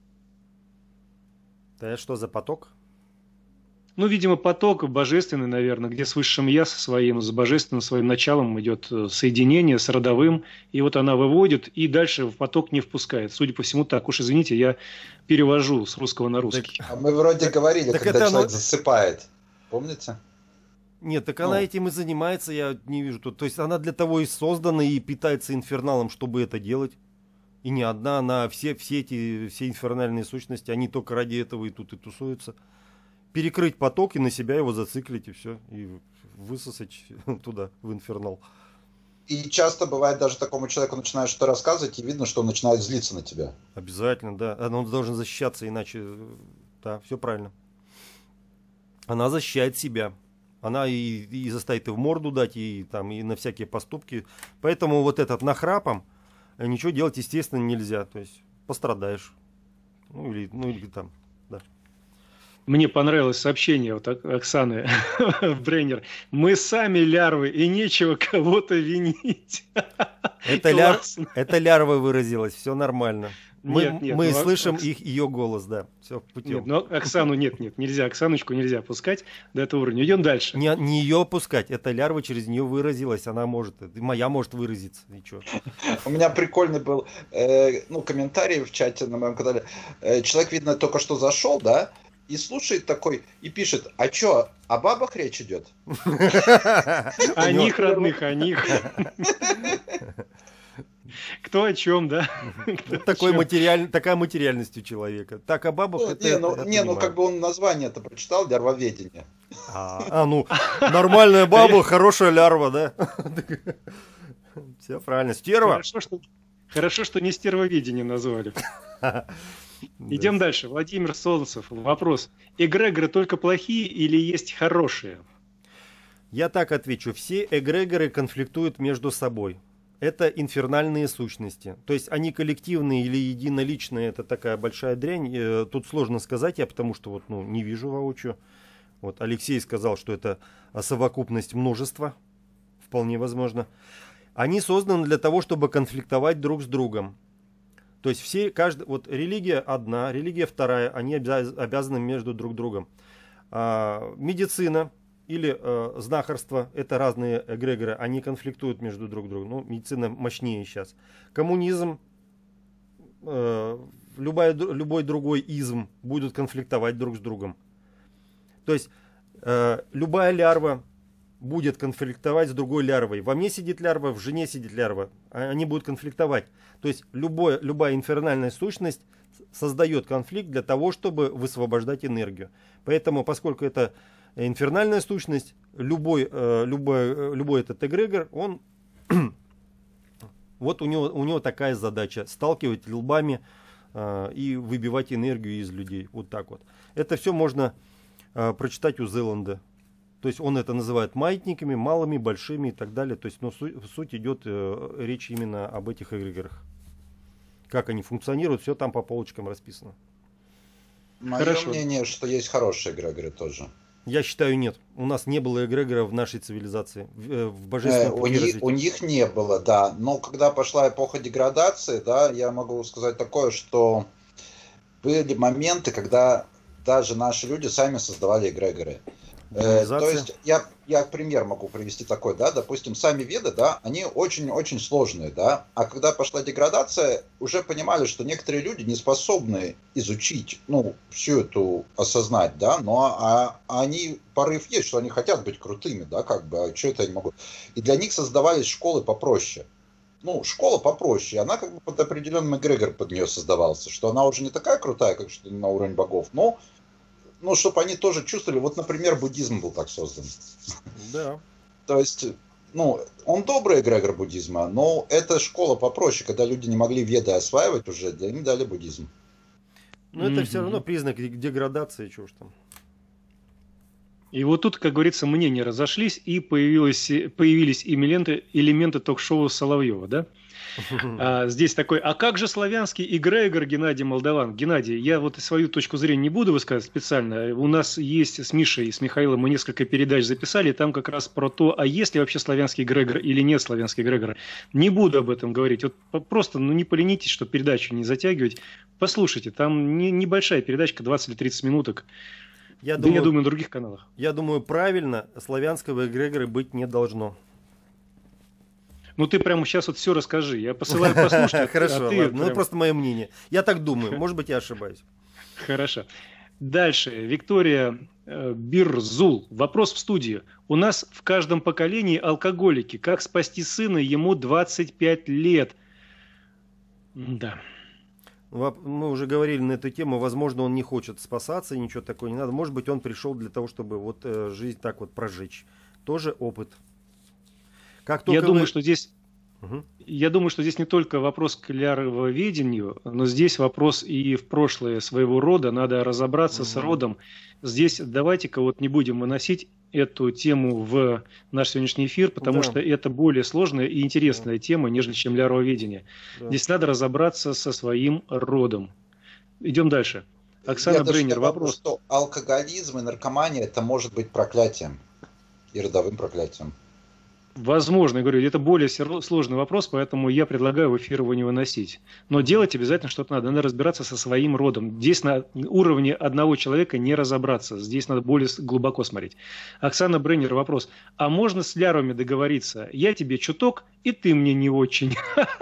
C: Да что за поток?
A: Ну, видимо, поток божественный, наверное, где с высшим я со своим, с божественным своим началом идет соединение с родовым, и вот она выводит, и дальше в поток не впускает. Судя по всему, так уж извините, я перевожу с русского на русский.
B: А мы вроде говорили,
C: так
B: когда
C: это
B: человек засыпает. Помните?
C: Нет, так она этим и занимается, я не вижу тут. То есть она для того и создана, и питается инферналом, чтобы это делать. И не одна, она все инфернальные сущности, они только ради этого и тут и тусуются. Перекрыть поток и на себя его зациклить, и все. И высосать туда, в инфернал.
B: И часто бывает, даже такому человеку начинаешь что-то рассказывать, и видно, что он начинает злиться на тебя.
C: Обязательно, да. Он должен защищаться, иначе... Да, все правильно. Она защищает себя. Она и заставит и в морду дать, и на всякие поступки. Поэтому вот этот нахрапом ничего делать, естественно, нельзя. То есть пострадаешь. Ну или там, да.
A: Мне понравилось сообщение от Оксаны Бреннер. Мы сами лярвы, и нечего кого-то винить.
C: Это лярва выразилась, все нормально. Мы слышим ее голос, да, все путем.
A: Нет, но Оксану нет, нельзя, Оксаночку нельзя опускать до этого уровня. Идем дальше.
C: Не ее опускать, это лярва через нее выразилась, она может, моя может выразиться, ничего.
B: У меня прикольный был комментарий в чате на моем канале. Человек, видно, только что зашел, да, и слушает такой, и пишет, а чё, о бабах речь идет?
A: О них, родных, о них. Кто о чем, да?
C: Такая материальность у человека. Так о бабах
B: как бы он название-то прочитал, лярвоведение.
C: Нормальная баба, хорошая лярва, да? Все правильно. Стерва.
A: Хорошо, что не стервоведение назвали. Идем дальше. Владимир Солнцев. Вопрос. Эгрегоры только плохие или есть хорошие?
C: Я так отвечу. Все эгрегоры конфликтуют между собой. Это инфернальные сущности. То есть они коллективные или единоличные, это такая большая дрянь. Тут сложно сказать, я потому что не вижу воочию. Вот Алексей сказал, что это совокупность множества. Вполне возможно. Они созданы для того, чтобы конфликтовать друг с другом. То есть религия одна, религия вторая, они обязаны между друг другом. Медицина или знахарство, это разные эгрегоры, они конфликтуют между друг другом. Медицина мощнее сейчас. Коммунизм, любой другой изм будут конфликтовать друг с другом. То есть любая лярва будет конфликтовать с другой лярвой. Во мне сидит лярва, в жене сидит лярва. Они будут конфликтовать. То есть любая инфернальная сущность создает конфликт для того, чтобы высвобождать энергию. Поэтому, поскольку это инфернальная сущность, любой этот эгрегор, он вот у него такая задача: сталкивать лбами и выбивать энергию из людей. Вот так вот. Это все можно прочитать у Зеланда. То есть он это называет маятниками, малыми, большими и так далее. То есть, суть идет речь именно об этих эгрегорах. Как они функционируют, все там по полочкам расписано.
B: Мое мнение, что есть хорошие эгрегоры тоже.
C: Я считаю, нет. У нас не было эгрегора в нашей цивилизации. В божественном пути развития.
B: У них не было, да. Но когда пошла эпоха деградации, да, я могу сказать такое, что были моменты, когда даже наши люди сами создавали эгрегоры. То есть я пример могу привести такой, да, допустим, сами веды, да, они очень-очень сложные, да, а когда пошла деградация, уже понимали, что некоторые люди не способны изучить, всю эту осознать, да, но они, порыв есть, что они хотят быть крутыми, да, как бы, а что это я не могу. И для них создавались школы попроще. ну, школа попроще, она как бы под определенный эгрегор под нее создавался, что она уже не такая крутая, как что на уровень богов, но ну, чтобы они тоже чувствовали, вот, например, буддизм был так создан.
C: Да.
B: То есть, ну, он добрый эгрегор буддизма, но это школа попроще, когда люди не могли веды осваивать уже, им дали буддизм.
C: Но это все равно признак деградации, чего ж там.
A: И вот тут, как говорится, мнения разошлись, и появились элементы ток-шоу Соловьева, да? Здесь такой, а как же славянский эгрегор Геннадий Молдаван? Геннадий, я вот свою точку зрения не буду высказывать специально. У нас есть с Мишей и с Михаилом, мы несколько передач записали, там как раз про то, а есть ли вообще славянский эгрегор или нет славянский эгрегор. Не буду об этом говорить. Вот просто, ну, не поленитесь, чтобы передачу не затягивать. Послушайте, там небольшая передачка, 20 или 30 минуток. Я думаю, на других каналах.
C: Я думаю, правильно, славянского эгрегора быть не должно.
A: Ну, ты прямо сейчас вот все расскажи. Я посылаю послушать.
C: Хорошо, ладно. Ну, просто мое мнение. Я так думаю. Может быть, я ошибаюсь.
A: Хорошо. Дальше. Виктория Бирзул. Вопрос в студию. У нас в каждом поколении алкоголики. Как спасти сына? Ему 25 лет. Да.
C: Мы уже говорили на эту тему. Возможно, он не хочет спасаться, и ничего такого не надо. Может быть, он пришел для того, чтобы вот жизнь так вот прожечь. Тоже опыт.
A: Я думаю, что здесь не только вопрос к лярвоведению, но здесь вопрос и в прошлое своего рода. Надо разобраться с родом. Здесь давайте-ка вот не будем выносить эту тему в наш сегодняшний эфир, потому что это более сложная и интересная тема, нежели чем лярвоведение. Здесь надо разобраться со своим родом. Идем дальше. Оксана Бреннер, вопрос.
B: Что алкоголизм и наркомания это может быть проклятием и родовым проклятием.
A: Возможно, я говорю, это более сложный вопрос, поэтому я предлагаю в эфир его не выносить. Но делать обязательно что-то надо. Надо разбираться со своим родом. Здесь на уровне одного человека не разобраться. Здесь надо более глубоко смотреть. Оксана Бреннер, вопрос. А можно с лярвами договориться? Я тебе чуток, и ты мне не очень.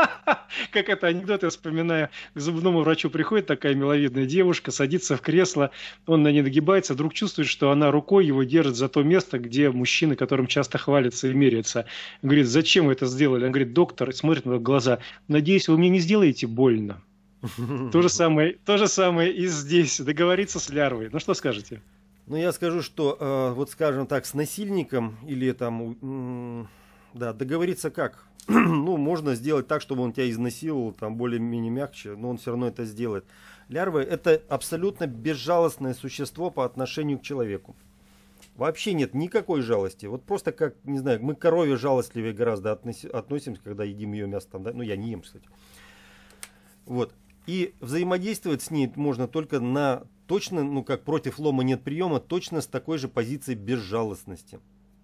A: Как это анекдот, я вспоминаю. К зубному врачу приходит такая миловидная девушка, садится в кресло, он на ней нагибается, вдруг чувствует, что она рукой его держит за то место, где мужчины, которым часто хвалятся и меряются. Говорит, зачем вы это сделали? Он говорит, доктор, смотрит на глаза, надеюсь, вы мне не сделаете больно. То же самое и здесь. Договориться с лярвой. Ну что скажете?
C: Ну я скажу, что вот скажем так, с насильником или там, да, договориться как? Ну можно сделать так, чтобы он тебя изнасиловал, там более-менее мягче, но он все равно это сделает. Лярвы это абсолютно безжалостное существо по отношению к человеку. Вообще нет никакой жалости. Вот просто как, не знаю, мы к корове жалостливее гораздо относимся, когда едим ее мясо. Там, да? Ну, я не ем, кстати. Вот. И взаимодействовать с ней можно только на точно, ну, как против лома нет приема, точно с такой же позиции безжалостности.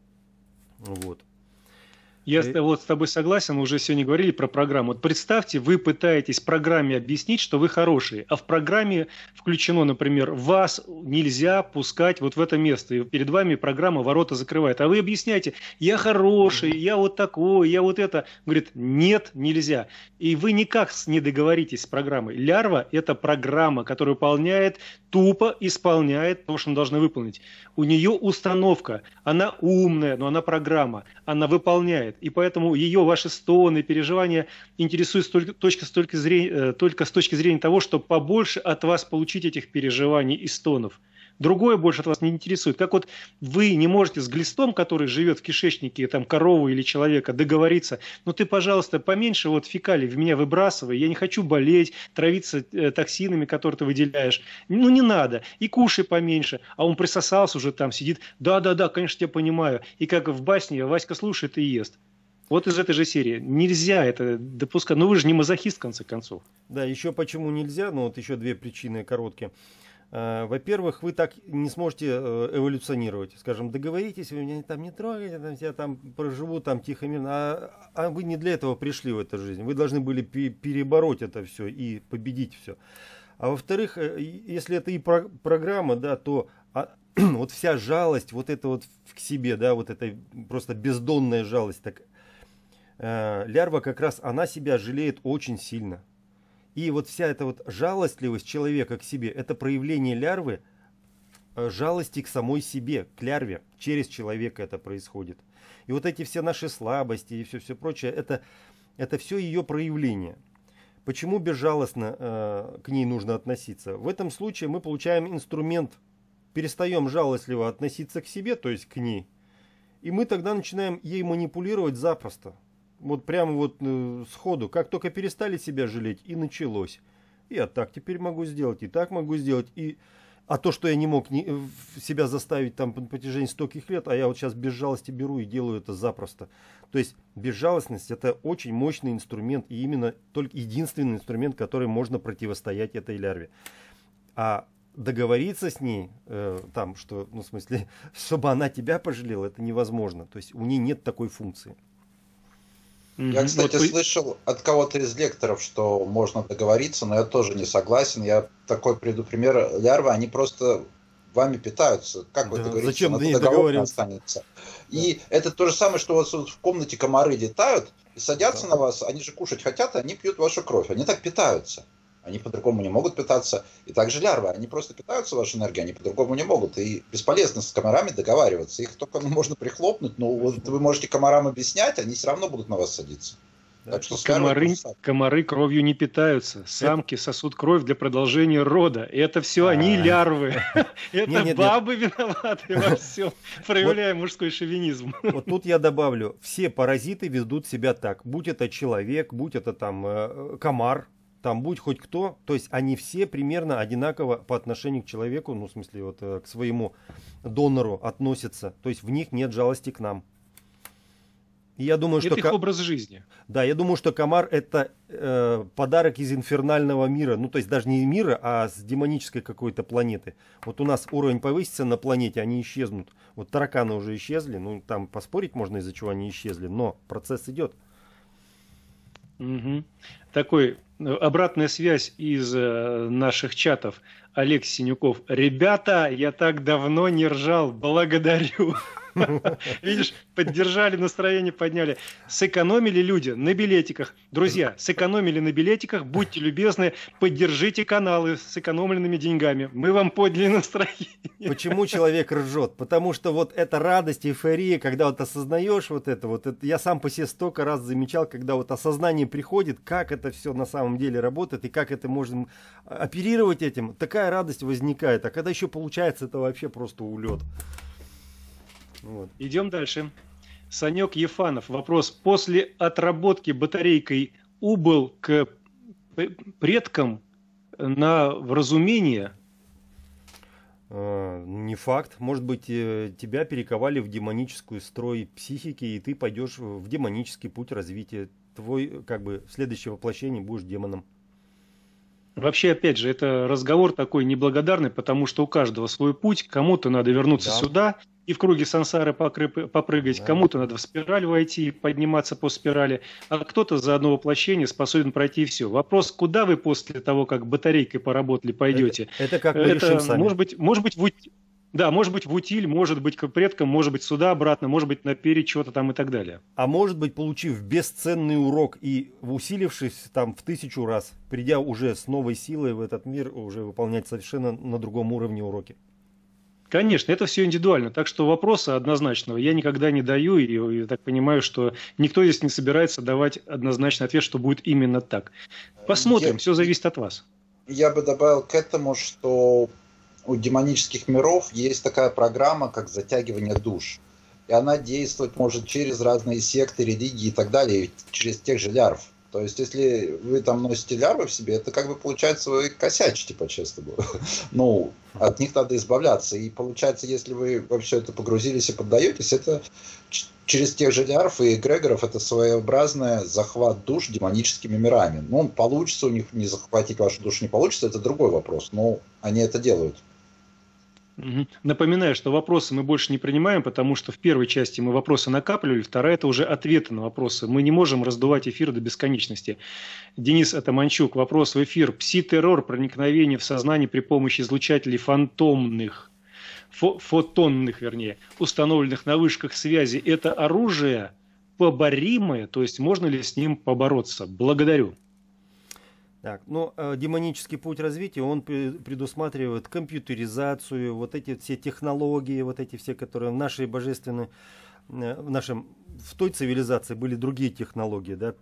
C: Вот.
A: Я вот с тобой согласен, мы уже сегодня говорили про программу. Вот представьте, вы пытаетесь программе объяснить, что вы хорошие, а в программе включено, например, вас нельзя пускать вот в это место, и перед вами программа ворота закрывает. А вы объясняете, я хороший, я вот такой, я вот это. Говорит, нет, нельзя. И вы никак не договоритесь с программой. Лярва – это программа, которая выполняет, тупо исполняет то, что она должна выполнить. У нее установка, она умная, но она программа, она выполняет. И поэтому ее ваши стоны, переживания интересуют только с точки зрения того, чтобы побольше от вас получить этих переживаний и стонов. Другое больше от вас не интересует. Как вот вы не можете с глистом, который живет в кишечнике, там, коровы или человека, договориться, ну ты, пожалуйста, поменьше вот фекалий в меня выбрасывай, я не хочу болеть, травиться токсинами, которые ты выделяешь. Ну не надо. И кушай поменьше. А он присосался уже там, сидит, да-да-да, конечно, я понимаю. И как в басне, Васька слушает и ест. Вот из этой же серии. Нельзя это допускать. Ну вы же не мазохист, в конце концов.
C: Да, еще почему нельзя, ну вот еще две причины короткие. Во-первых, вы так не сможете эволюционировать. Скажем, договоритесь, вы меня там не трогаете, там, я там проживу там тихо, мирно. А вы не для этого пришли в эту жизнь. Вы должны были перебороть это все и победить все. А во-вторых, если это и программа, да, то вот вся жалость, вот это вот к себе, да, вот это просто бездонная жалость, так лярва как раз, она себя жалеет очень сильно. И вот вся эта вот жалостливость человека к себе, это проявление лярвы жалости к самой себе, к лярве. Через человека это происходит. И вот эти все наши слабости и все прочее, это это все ее проявление. Почему безжалостно к ней нужно относиться? В этом случае мы получаем инструмент, перестаем жалостливо относиться к себе, то есть к ней, и мы тогда начинаем ей манипулировать запросто. Вот прямо вот сходу, как только перестали себя жалеть, и началось. Я так теперь могу сделать, и так могу сделать, а то, что я не мог себя заставить там по протяжении стольких лет, а я вот сейчас без жалости беру и делаю это запросто. То есть безжалостность — это очень мощный инструмент, и именно только единственный инструмент, который можно противостоять этой лярве. А договориться с ней, там, что, ну, в смысле, чтобы она тебя пожалела, это невозможно. То есть у нее нет такой функции.
B: Я, кстати, слышал от кого-то из лекторов, что можно договориться, но я тоже не согласен. Я такой приведу пример. Лярвы, они просто вами питаются. Как вы договоритесь?
C: Зачем
B: ты договор останется. И это то же самое, что у вас в комнате комары летают и садятся на вас. Они же кушать хотят, и они пьют вашу кровь. Они так питаются. Они по-другому не могут питаться. И также лярвы, они просто питаются вашей энергией, они по-другому не могут. И бесполезно с комарами договариваться. Их только можно прихлопнуть, но вот вы можете комарам объяснять, они все равно будут на вас садиться.
A: Да. Так что комары кровью не питаются. Самки сосут кровь для продолжения рода. И это все они лярвы. Это бабы виноваты во всем, проявляя мужской шовинизм.
C: Вот тут я добавлю, все паразиты ведут себя так. Будь это человек, будь это там комар, там будь хоть кто, то есть они все примерно одинаково по отношению к человеку, ну в смысле вот к своему донору относятся, то есть в них нет жалости к нам. И я думаю,
A: это их образ жизни.
C: Да, я думаю, что комар — это подарок из инфернального мира, ну то есть даже не мира, а с демонической какой-то планеты. Вот у нас уровень повысится на планете, они исчезнут. Вот тараканы уже исчезли, ну там поспорить можно, из-за чего они исчезли, но процесс идет.
A: Угу. Такой обратная связь из наших чатов. Олег Синюков. Ребята, я так давно не ржал. Благодарю. Видишь, поддержали, настроение подняли. Сэкономили люди на билетиках. Друзья, сэкономили на билетиках. Будьте любезны, поддержите каналы с сэкономленными деньгами. Мы вам подняли настроение.
C: Почему человек ржет? Потому что вот эта радость, эйфория, когда вот осознаешь вот это, я сам по себе столько раз замечал, когда вот осознание приходит, как это все на самом деле работает и как это можно оперировать этим, такая радость возникает. А когда еще получается, это вообще просто улет.
A: Вот. Идем дальше. Санек Ефанов. Вопрос. После отработки батарейкой убыл к предкам на вразумение?
C: Не факт. Может быть, тебя перековали в демоническую строй психики, и ты пойдешь в демонический путь развития. Твой, как бы, следующее воплощение будешь демоном.
A: Вообще, опять же, это разговор такой неблагодарный, потому что у каждого свой путь. Кому-то надо вернуться сюда и в круге сансары попрыгать, кому-то надо в спираль войти и подниматься по спирали, а кто-то за одно воплощение способен пройти все. Вопрос, куда вы после того, как батарейкой поработали, пойдете?
C: Это как мы решим сами.
A: Может быть в утиль, может быть к предкам, может быть сюда обратно, может быть наперед чего-то там и так далее.
C: А может быть, получив бесценный урок и усилившись там в 1000 раз, придя уже с новой силой в этот мир, уже выполнять совершенно на другом уровне уроки.
A: Конечно, это все индивидуально, так что вопроса однозначного я никогда не даю, и я так понимаю, что никто здесь не собирается давать однозначный ответ, что будет именно так. Посмотрим, все зависит от вас.
B: Я бы добавил к этому, что у демонических миров есть такая программа, как затягивание душ. И она действовать может через разные секты, религии и так далее, через тех же лярв. То есть, если вы там носите лярвы в себе, это как бы получается вы косячите по-честному. Ну, от них надо избавляться. И получается, если вы во все это погрузились и поддаетесь, это через тех же лярв и эгрегоров это своеобразный захват душ демоническими мирами. Ну, получится у них не захватить вашу душу, не получится, это другой вопрос. Но они это делают.
A: Напоминаю, что вопросы мы больше не принимаем, потому что в первой части мы вопросы накапливали, вторая – это уже ответы на вопросы. Мы не можем раздувать эфир до бесконечности. Денис Атаманчук. Вопрос в эфир. Пси-террор, проникновение в сознание при помощи излучателей фотонных, установленных на вышках связи – это оружие поборимое? То есть можно ли с ним побороться? Благодарю.
C: Так, ну, демонический путь развития, он предусматривает компьютеризацию, вот эти все технологии, вот эти все, которые в нашей божественной, в той цивилизации были другие технологии, да,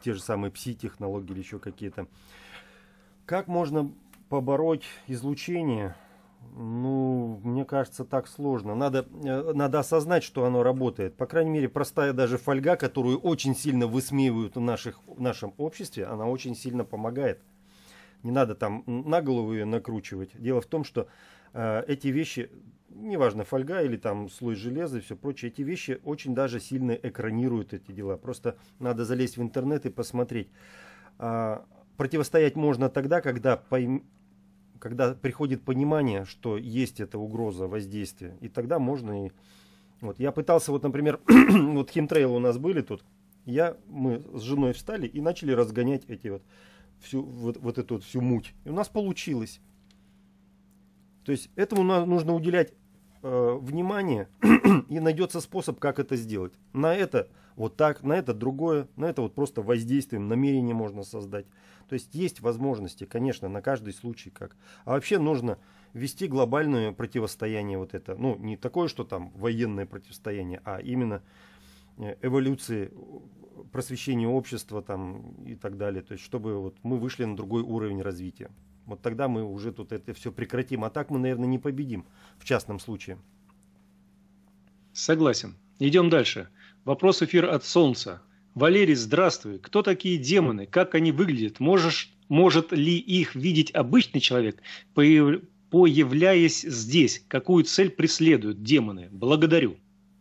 C: те же самые пси-технологии или еще какие-то. Как можно побороть излучение? Ну, мне кажется, так сложно. Надо осознать, что оно работает. По крайней мере, простая даже фольга, которую очень сильно высмеивают в нашем обществе, она очень сильно помогает. Не надо там на голову ее накручивать. Дело в том, что эти вещи, неважно, фольга или там слой железа и все прочее, эти вещи очень даже сильно экранируют эти дела. Просто надо залезть в интернет и посмотреть. Противостоять можно тогда, когда приходит понимание, что есть эта угроза воздействия. И тогда можно и... Вот я пытался, вот, например, вот химтрейлы у нас были тут. Мы с женой встали и начали разгонять вот эту всю муть. И у нас получилось. То есть этому нужно уделять внимание, и найдется способ, как это сделать. На это вот так, на это другое, на это вот просто воздействием, намерение можно создать. То есть есть возможности, конечно, на каждый случай как. А вообще нужно вести глобальное противостояние вот это. Ну, не такое, что там военное противостояние, а именно эволюции, просвещения общества там и так далее. То есть чтобы вот мы вышли на другой уровень развития. Вот тогда мы уже тут это все прекратим. А так мы, наверное, не победим в частном случае.
A: Согласен. Идем дальше. Вопрос эфир от Солнца. Валерий, здравствуй. Кто такие демоны? Как они выглядят? Может ли их видеть обычный человек, появляясь здесь? Какую цель преследуют демоны? Благодарю.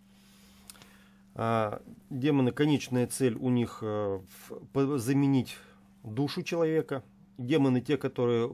C: Демоны, конечная цель у них заменить душу человека. Демоны те, которые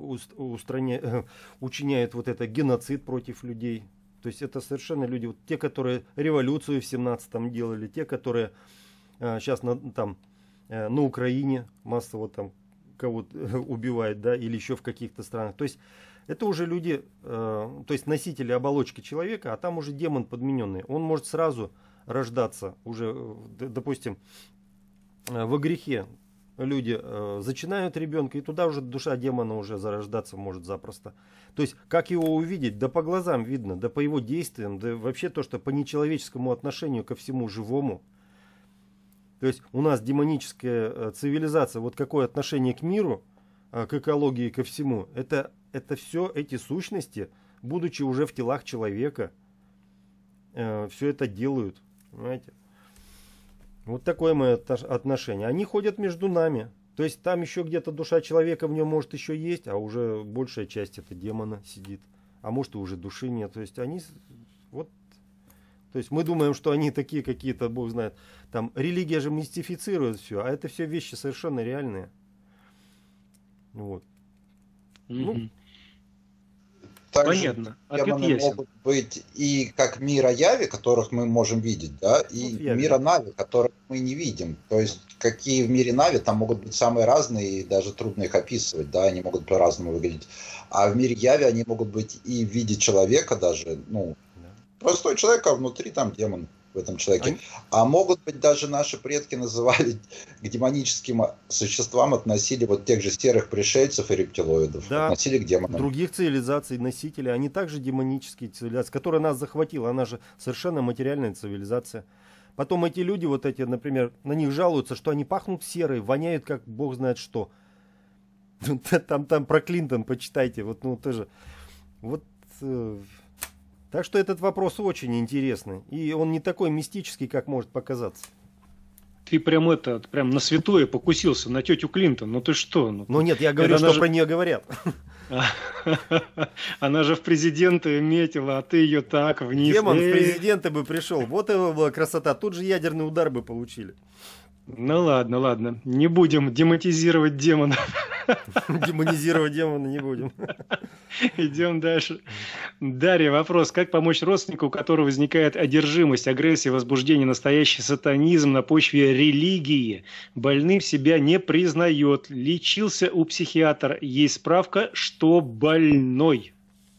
C: учиняют вот это геноцид против людей. То есть это совершенно люди, вот те, которые революцию в 17-м делали, те, которые сейчас на Украине массово там кого-то убивают, да, или еще в каких-то странах. То есть это уже люди, то есть носители оболочки человека, а там уже демон подмененный. Он может сразу рождаться уже, допустим, во грехе. Люди зачинают ребенка, и туда уже душа демона уже зарождаться может запросто. То есть, как его увидеть? Да по глазам видно, да по его действиям, да вообще то, что по нечеловеческому отношению ко всему живому. То есть, у нас демоническая цивилизация, вот какое отношение к миру, к экологии, ко всему, это все эти сущности, будучи уже в телах человека, все это делают, понимаете? Вот такое мое отношение. Они ходят между нами. То есть там еще где-то душа человека в нем может еще есть, а уже большая часть это демона сидит. А может и уже души нет. То есть они вот. То есть мы думаем, что они такие какие-то, Бог знает. Там религия же мистифицирует все, а это все вещи совершенно реальные. Вот. Ну,
B: также
A: понятно.
B: демоны могут быть и как мира яви, которых мы можем видеть, да, и мира нави, которых мы не видим. То есть какие в мире нави там могут быть самые разные, и даже трудно их описывать, да, они могут по-разному выглядеть. А в мире яви они могут быть и в виде человека даже, ну, простой человек, а внутри там демон в этом человеке. А могут быть даже наши предки называли к демоническим существам, относили вот тех же серых пришельцев и рептилоидов,
C: да,
B: относили к демонам.
C: Других цивилизаций, носителей, они также демонические цивилизации, которая нас захватила, она же совершенно материальная цивилизация. Потом эти люди, вот эти, например, на них жалуются, что они пахнут серой, воняют как бог знает что. Там про Клинтон почитайте, вот, ну тоже. Вот. Так что этот вопрос очень интересный. И он не такой мистический, как может показаться.
A: Ты прям на святое покусился, на тетю Клинтон. Ну ты что?
C: Ну нет, я говорю, что про нее говорят.
A: Она же в президенты метила, а ты ее так вниз.
C: Демон в президенты бы пришел. Вот его была красота. Тут же ядерный удар бы получили.
A: Ну ладно. Не будем демонизировать демона.
C: Демонизировать демона не будем.
A: Идем дальше. Дарья, вопрос. Как помочь родственнику, у которого возникает одержимость, агрессия, возбуждение, настоящий сатанизм на почве религии? Больным себя не признает. Лечился у психиатра. Есть справка, что больной.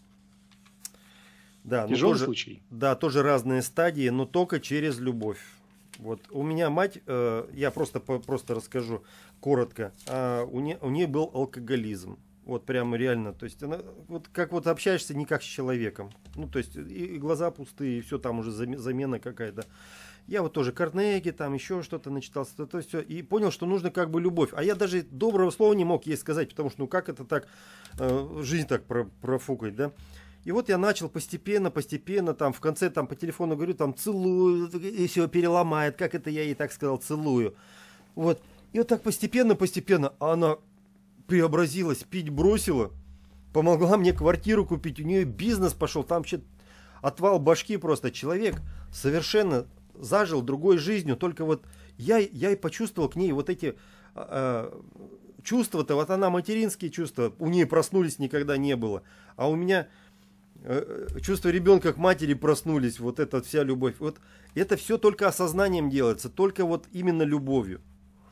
C: Да,
A: тяжелый случай.
C: Да, тоже разные стадии, но только через любовь. Вот у меня мать, я просто расскажу коротко, у нее был алкоголизм. Вот прямо реально, то есть она вот как вот общаешься не как с человеком. Ну, то есть и глаза пустые, и все там уже замена какая-то. Я вот тоже Карнеги, там еще что-то начитался, то все, и понял, что нужно как бы любовь. А я даже доброго слова не мог ей сказать, потому что, ну как это так, жизнь так профукать, да? И вот я начал постепенно, там в конце там по телефону говорю, там целую, и все переломает, как это я ей так сказал, целую. Вот, и вот так постепенно она преобразилась, пить бросила, помогла мне квартиру купить, у нее бизнес пошел, там вообще отвал башки просто. Человек совершенно зажил другой жизнью, только вот я и почувствовал к ней вот эти чувства-то, вот она материнские чувства, у нее проснулись, никогда не было, а у меня чувства ребенка к матери проснулись, вот эта вся любовь, вот это все только осознанием делается, только вот именно любовью.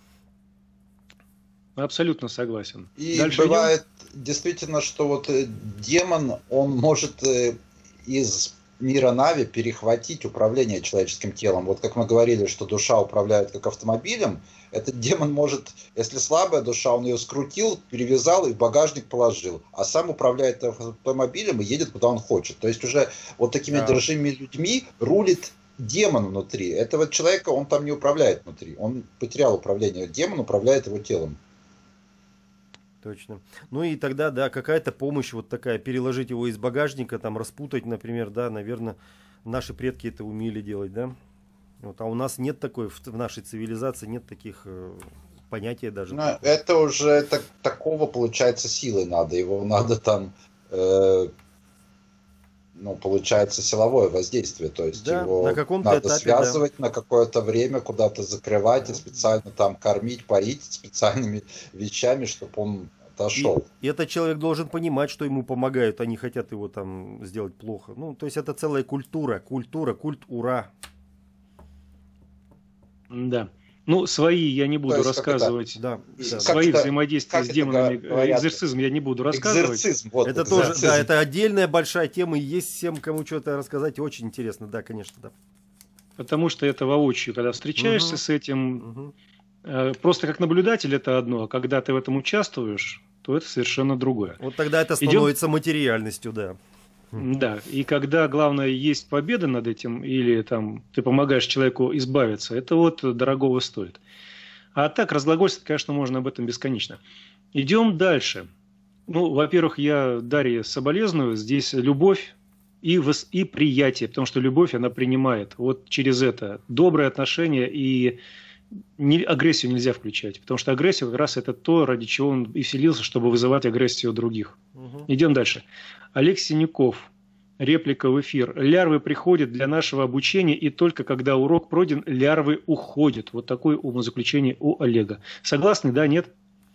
A: Абсолютно согласен.
B: И
A: дальше
B: бывает действительно, что вот демон, он может из мира Нави перехватить управление человеческим телом. Вот как мы говорили, что душа управляет как автомобилем, этот демон может, если слабая душа, он ее скрутил, перевязал и в багажник положил, а сам управляет автомобилем и едет куда он хочет. То есть уже вот такими одержимыми людьми рулит демон внутри. Этого человека он там не управляет внутри. Он потерял управление. Демон управляет его телом.
C: Точно. Ну и тогда, да, какая-то помощь вот такая, переложить его из багажника, там распутать, например, да, наверное, наши предки это умели делать, да. Вот, а у нас нет такой, в нашей цивилизации нет таких понятий даже.
B: Но это уже такого, получается, силой надо. Его надо там, получается, силовое воздействие. То есть
C: да,
B: его надо этапе, связывать на какое-то время, куда-то закрывать и специально там кормить, поить специальными вещами, чтобы он отошел.
C: И этот человек должен понимать, что ему помогают, они хотят его там сделать плохо. Ну, то есть это целая культура, культ ура.
A: Да. Ну, свои я не буду рассказывать.
C: Да.
A: Свои взаимодействия с демонами, экзорцизм я не буду рассказывать.
C: Экзорцизм, вот, это тоже, да, это отдельная большая тема, и есть всем, кому что-то рассказать, очень интересно, да, конечно, да.
A: Потому что это воочию, когда встречаешься с этим, просто как наблюдатель это одно, а когда ты в этом участвуешь, то это совершенно другое.
C: Вот тогда это становится материальностью, да.
A: Да, и когда, главное, есть победа над этим, или там ты помогаешь человеку избавиться, это вот дорогого стоит. А так, разглагольствовать, конечно, можно об этом бесконечно. Идем дальше. Ну, во-первых, я Дарье соболезную, здесь любовь и приятие, потому что любовь, она принимает вот через это добрые отношения, и агрессию нельзя включать, потому что агрессия как раз это то, ради чего он и вселился, чтобы вызывать агрессию у других. Идем дальше. Олег Синяков. Реплика в эфир. Лярвы приходят для нашего обучения, и только когда урок пройден, лярвы уходят. Вот такое умозаключение у Олега. Согласны, да, нет?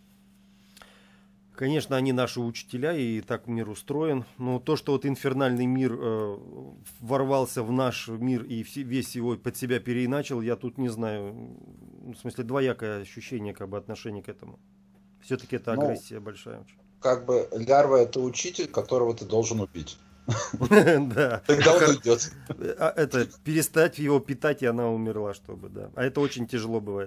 C: Конечно, они наши учителя, и так мир устроен. Но то, что вот инфернальный мир ворвался в наш мир и весь его под себя переиначил, я тут не знаю. В смысле, двоякое ощущение, как бы, отношение к этому. Все-таки это агрессия большая очень.
B: Как бы лярва — это учитель, которого ты должен убить.
C: Да.
B: Тогда он уйдет.
C: Это перестать его питать, и она умерла, чтобы, да. А это очень тяжело бывает.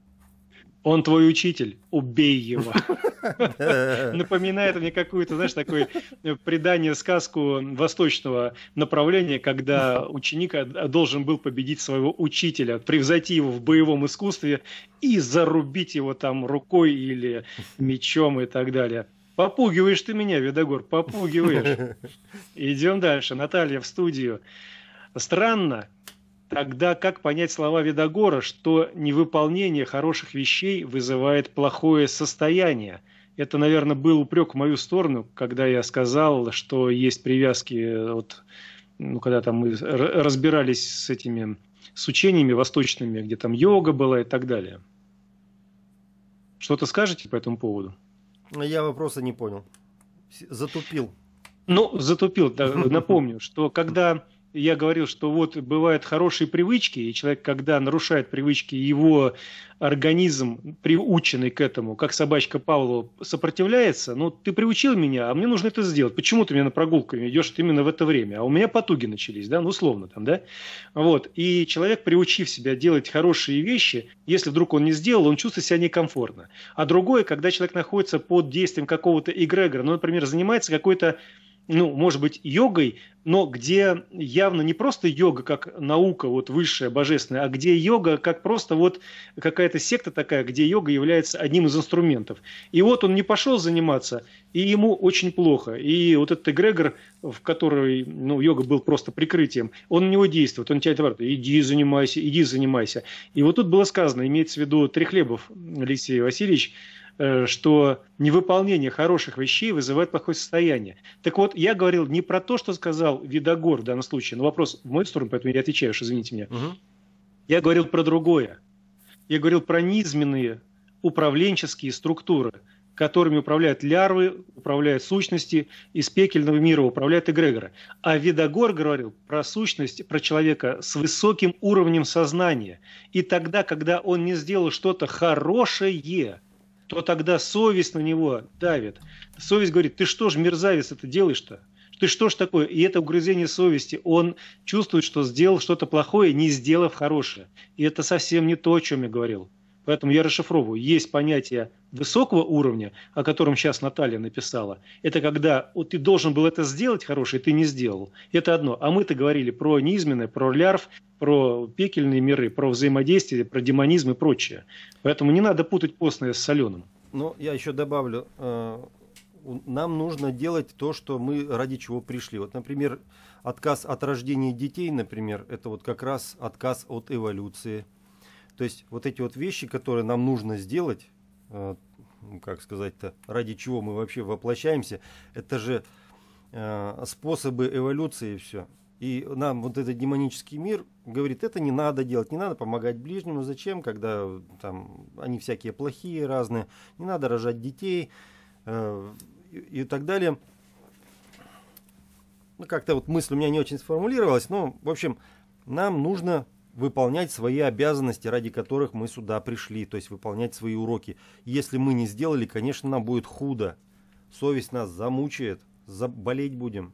A: Он твой учитель, убей его. Напоминает мне какую-то, знаешь, такое предание, сказку восточного направления, когда ученик должен был победить своего учителя, превзойти его в боевом искусстве и зарубить его там рукой или мечом и так далее. Попугиваешь ты меня, Видогор, попугиваешь. Идем дальше. Наталья в студию. Странно. Тогда как понять слова Видогора, что невыполнение хороших вещей вызывает плохое состояние? Это, наверное, был упрек в мою сторону, когда я сказал, что есть привязки, вот, когда там мы разбирались с учениями восточными, где там йога была и так далее. Что-то скажете по этому поводу?
C: Я вопроса не понял. Затупил.
A: Ну, затупил. Да, напомню, что когда я говорил, что вот бывают хорошие привычки, и человек, когда нарушает привычки, его организм, приученный к этому, как собачка Павлова, сопротивляется, ну, ты приучил меня, а мне нужно это сделать. Почему ты меня на прогулку идешь именно в это время? А у меня потуги начались, да, ну, условно там, да. Вот, и человек, приучив себя делать хорошие вещи, если вдруг он не сделал, он чувствует себя некомфортно. А другое, когда человек находится под действием какого-то эгрегора, ну, например, занимается какой-то ну, может быть, йогой, но где явно не просто йога как наука вот высшая, божественная, а где йога как просто вот какая-то секта такая, где йога является одним из инструментов. И вот он не пошел заниматься, и ему очень плохо. И вот этот эгрегор, в который, ну, йога был просто прикрытием, он на него действует, он тебя говорит: иди занимайся, иди занимайся. И вот тут было сказано, имеется в виду Трехлебов Алексей Васильевич, что невыполнение хороших вещей вызывает плохое состояние. Так вот, я говорил не про то, что сказал Видогор в данном случае, но вопрос в мою сторону, поэтому я отвечаю, что извините меня. Я говорил про другое. Я говорил про низменные управленческие структуры, которыми управляют лярвы, управляют сущности, из пекельного мира управляют эгрегоры. А Видогор говорил про сущность, про человека с высоким уровнем сознания. И тогда, когда он не сделал что-то хорошее, то тогда совесть на него давит. Совесть говорит: ты что ж, мерзавец, это делаешь-то? Ты что ж такое? И это угрызение совести. Он чувствует, что сделал что-то плохое, не сделав хорошее. И это совсем не то, о чем я говорил. Поэтому я расшифровываю. Есть понятие высокого уровня, о котором сейчас Наталья написала. Это когда вот ты должен был это сделать хорошее, ты не сделал. Это одно. А мы-то говорили про низменное, про лярв, про пекельные миры, про взаимодействие, про демонизм и прочее. Поэтому не надо путать постное с соленым.
C: Ну, я еще добавлю. Нам нужно делать то, что мы ради чего пришли. Вот, например, отказ от рождения детей, например, это вот как раз отказ от эволюции. То есть вот эти вот вещи, которые нам нужно сделать, как сказать-то, ради чего мы вообще воплощаемся, это же способы эволюции и все. И нам вот этот демонический мир говорит: это не надо делать, не надо помогать ближнему, зачем, когда там они всякие плохие, разные, не надо рожать детей и так далее. Ну, как-то вот мысль у меня не очень сформулировалась, но, в общем, нам нужно выполнять свои обязанности, ради которых мы сюда пришли, то есть выполнять свои уроки. Если мы не сделали, конечно, нам будет худо, совесть нас замучает, болеть будем.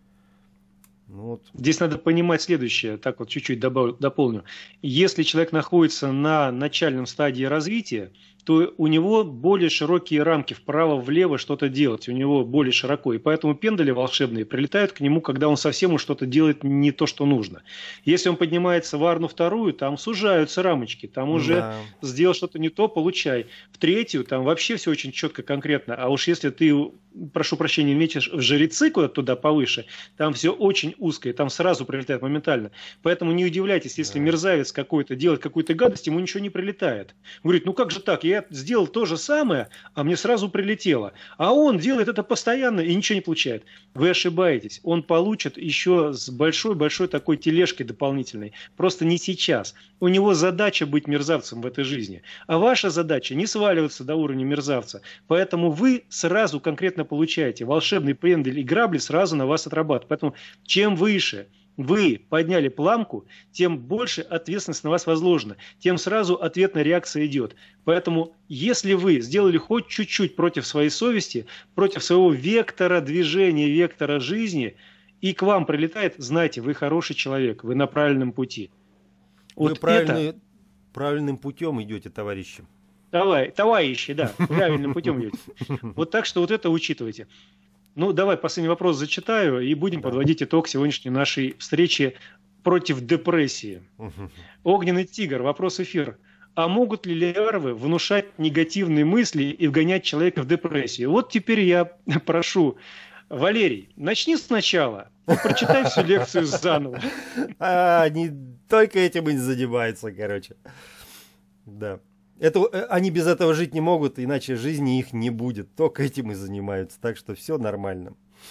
C: Ну, вот.
A: Здесь надо понимать следующее, так вот чуть-чуть дополню. Если человек находится на начальном стадии развития, то у него более широкие рамки вправо-влево что-то делать, у него более широко. И поэтому пендали волшебные прилетают к нему, когда он совсем уж что-то делает не то, что нужно. Если он поднимается в Арну вторую, там сужаются рамочки, там уже сделал что-то не то, получай. В третью, там вообще все очень четко, конкретно. А уж если ты, прошу прощения, метишь в жрецы куда-то туда повыше, там все очень узкое, там сразу прилетает моментально. Поэтому не удивляйтесь, если мерзавец какой-то делает какую-то гадость, ему ничего не прилетает. Говорит: ну как же так, я сделал то же самое, а мне сразу прилетело. А он делает это постоянно и ничего не получает. Вы ошибаетесь. Он получит еще с большой-большой такой тележкой дополнительной. Просто не сейчас. У него задача быть мерзавцем в этой жизни. А ваша задача не сваливаться до уровня мерзавца. Поэтому вы сразу конкретно получаете. Волшебный пендель и грабли сразу на вас отрабатывают. Поэтому чем выше вы подняли планку, тем больше ответственность на вас возложена, тем сразу ответная реакция идет. Поэтому, если вы сделали хоть чуть-чуть против своей совести, против своего вектора движения, вектора жизни, и к вам прилетает, знайте, вы хороший человек, вы на правильном пути.
C: Вы
A: вот
C: правильным путем идете, товарищи.
A: Товарищи, да, правильным путем идете. Вот так что вот это учитывайте. Ну, давай последний вопрос зачитаю и будем подводить итог сегодняшней нашей встречи против депрессии. Огненный тигр, вопрос эфир. А могут ли лярвы внушать негативные мысли и вгонять человека в депрессию? Вот теперь я прошу, Валерий, начни сначала и прочитай всю лекцию заново.
C: Они только этим и занимаются, короче. Да. Они без этого жить не могут, иначе жизни их не будет. Только этим и занимаются. Так что все нормально.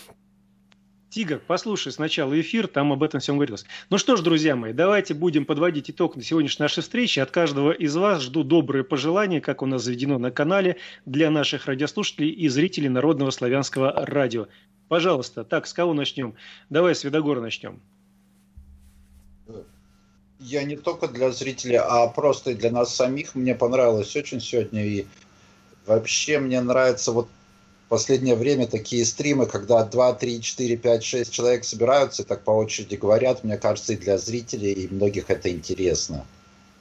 A: Тигр, послушай сначала эфир, там об этом всем говорилось. Ну что ж, друзья мои, давайте будем подводить итог на сегодняшней нашей встрече. От каждого из вас жду добрые пожелания, как у нас заведено на канале, для наших радиослушателей и зрителей Народного славянского радио. Пожалуйста, так, с кого начнем? Давай с Видогора начнем.
B: Я не только для зрителей, а просто и для нас самих. Мне понравилось очень сегодня. И вообще мне нравится вот в последнее время такие стримы, когда 2, 3, 4, 5, 6 человек собираются и так по очереди говорят. Мне кажется, и для зрителей, и многих это интересно.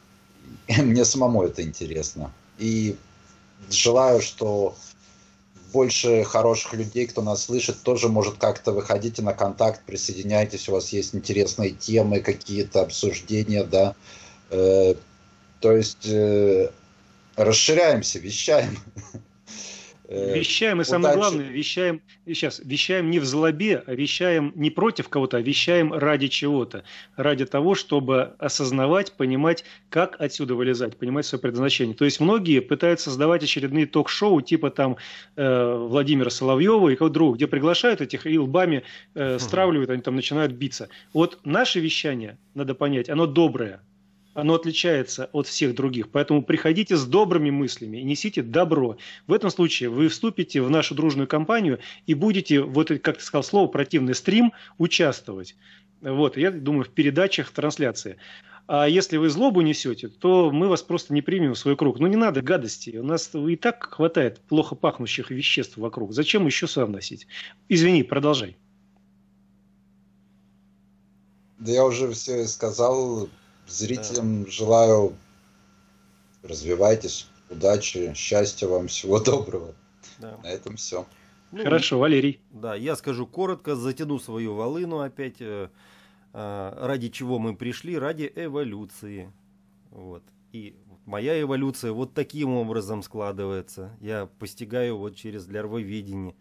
B: И мне самому это интересно. И желаю, что больше хороших людей, кто нас слышит, тоже может как-то выходите на контакт, присоединяйтесь, у вас есть интересные темы, какие-то обсуждения, да. То есть расширяемся, вещаем.
A: Вещаем, и самое главное, вещаем не в злобе, а вещаем не против кого-то, а вещаем ради чего-то. Ради того, чтобы осознавать, понимать, как отсюда вылезать, понимать свое предназначение. То есть многие пытаются создавать очередные ток-шоу, типа там Владимира Соловьева и кого-то другого, где приглашают этих и лбами стравливают, они там начинают биться. Вот наше вещание, надо понять, оно доброе. Оно отличается от всех других. Поэтому приходите с добрыми мыслями и несите добро. В этом случае вы вступите в нашу дружную компанию и будете, вот как ты сказал слово, противный стрим, участвовать. Вот, я думаю, в передачах, в трансляции. А если вы злобу несете, то мы вас просто не примем в свой круг. Ну, не надо гадости. У нас и так хватает плохо пахнущих веществ вокруг. Зачем еще сам носить? Извини, продолжай.
B: Да я уже все сказал. Зрителям желаю, развивайтесь, удачи, счастья вам, всего доброго. Да. На этом все.
A: Хорошо, Валерий.
C: Да, я скажу коротко, затяну свою волыну опять. Ради чего мы пришли? Ради эволюции. Вот. И моя эволюция вот таким образом складывается. Я постигаю вот через лярвоведение.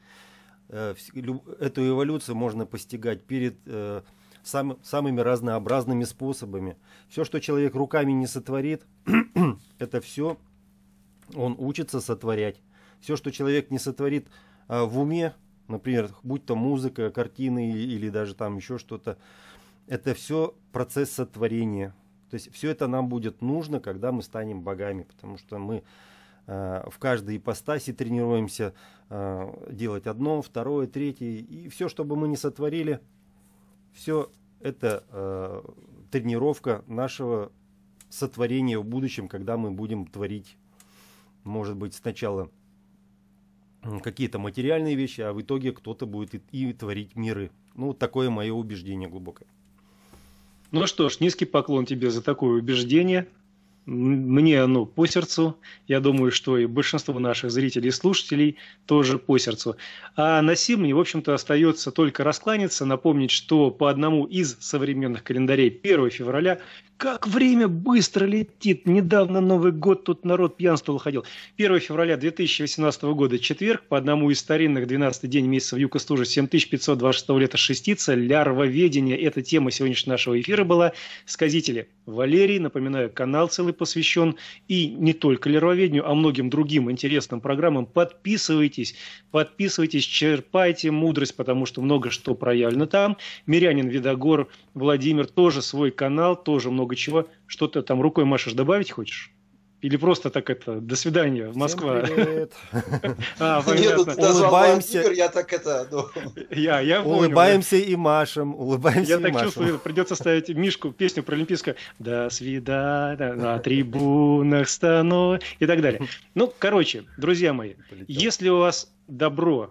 C: Эту эволюцию можно постигать перед... самыми разнообразными способами. Все, что человек руками не сотворит, это все он учится сотворять. Все, что человек не сотворит в уме, например, будь то музыка, картины или даже там еще что-то, это все процесс сотворения. То есть все это нам будет нужно, когда мы станем богами, потому что мы в каждой ипостаси тренируемся делать одно, второе, третье, и все, что бы мы не сотворили, все это тренировка нашего сотворения в будущем, когда мы будем творить, может быть, сначала какие-то материальные вещи, а в итоге кто-то будет и творить миры. Ну, вот такое мое убеждение глубокое.
A: Ну что ж, низкий поклон тебе за такое убеждение. Мне оно по сердцу. Я думаю, что и большинство наших зрителей и слушателей тоже по сердцу. А на сим мне, в общем-то, остается только раскланяться, напомнить, что по одному из современных календарей 1 февраля, как время быстро летит. Недавно Новый год, тут народ пьянствовал, ходил. 1 февраля 2018 года, четверг, по одному из старинных 12-й день месяца вьюга стужи 7526 лета шестица, лярвоведение. Эта тема сегодняшнего нашего эфира была. Сказители Валерий, напоминаю, канал целый посвящен и не только лярвоведению, а многим другим интересным программам. Подписывайтесь, черпайте мудрость, потому что много что проявлено там. Мирянин Видогор, Владимир, тоже свой канал, тоже много чего. Что-то там рукой машешь, добавить хочешь? Или просто так это, до свидания, Москва.
C: Привет.
B: Улыбаемся. Я так это...
A: Я
C: улыбаемся и машем.
A: Я так чувствую, придется ставить Мишку, песню про Олимпийское. До свидания, на трибунах стану и так далее. Ну, короче, друзья мои, если у вас добро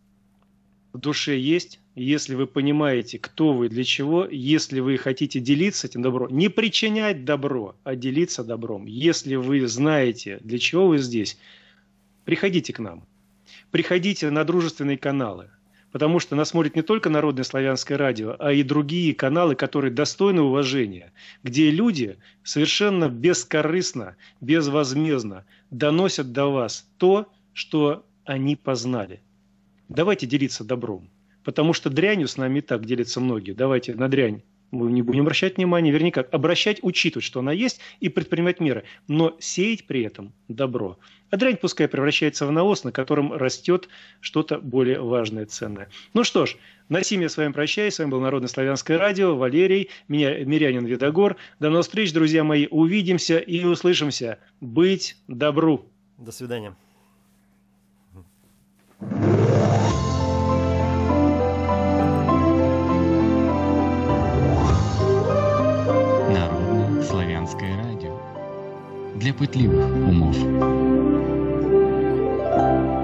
A: в душе есть, если вы понимаете, кто вы, для чего, если вы хотите делиться этим добром, не причинять добро, а делиться добром. Если вы знаете, для чего вы здесь, приходите к нам. Приходите на дружественные каналы. Потому что нас смотрит не только Народное славянское радио, а и другие каналы, которые достойны уважения, где люди совершенно бескорыстно, безвозмездно доносят до вас то, что они познали. Давайте делиться добром. Потому что дрянью с нами и так делятся многие. Давайте на дрянь мы не будем обращать внимания, вернее как, обращать, учитывать, что она есть, и предпринимать меры, но сеять при этом добро. А дрянь пускай превращается в навоз, на котором растет что-то более важное, ценное. Ну что ж, на сим я с вами прощаюсь. С вами был Народное славянское радио, Валерий, Мирянин Видогор. До новых встреч, друзья мои. Увидимся и услышимся. Быть добру.
C: До свидания.
D: Славянское радио для пытливых умов.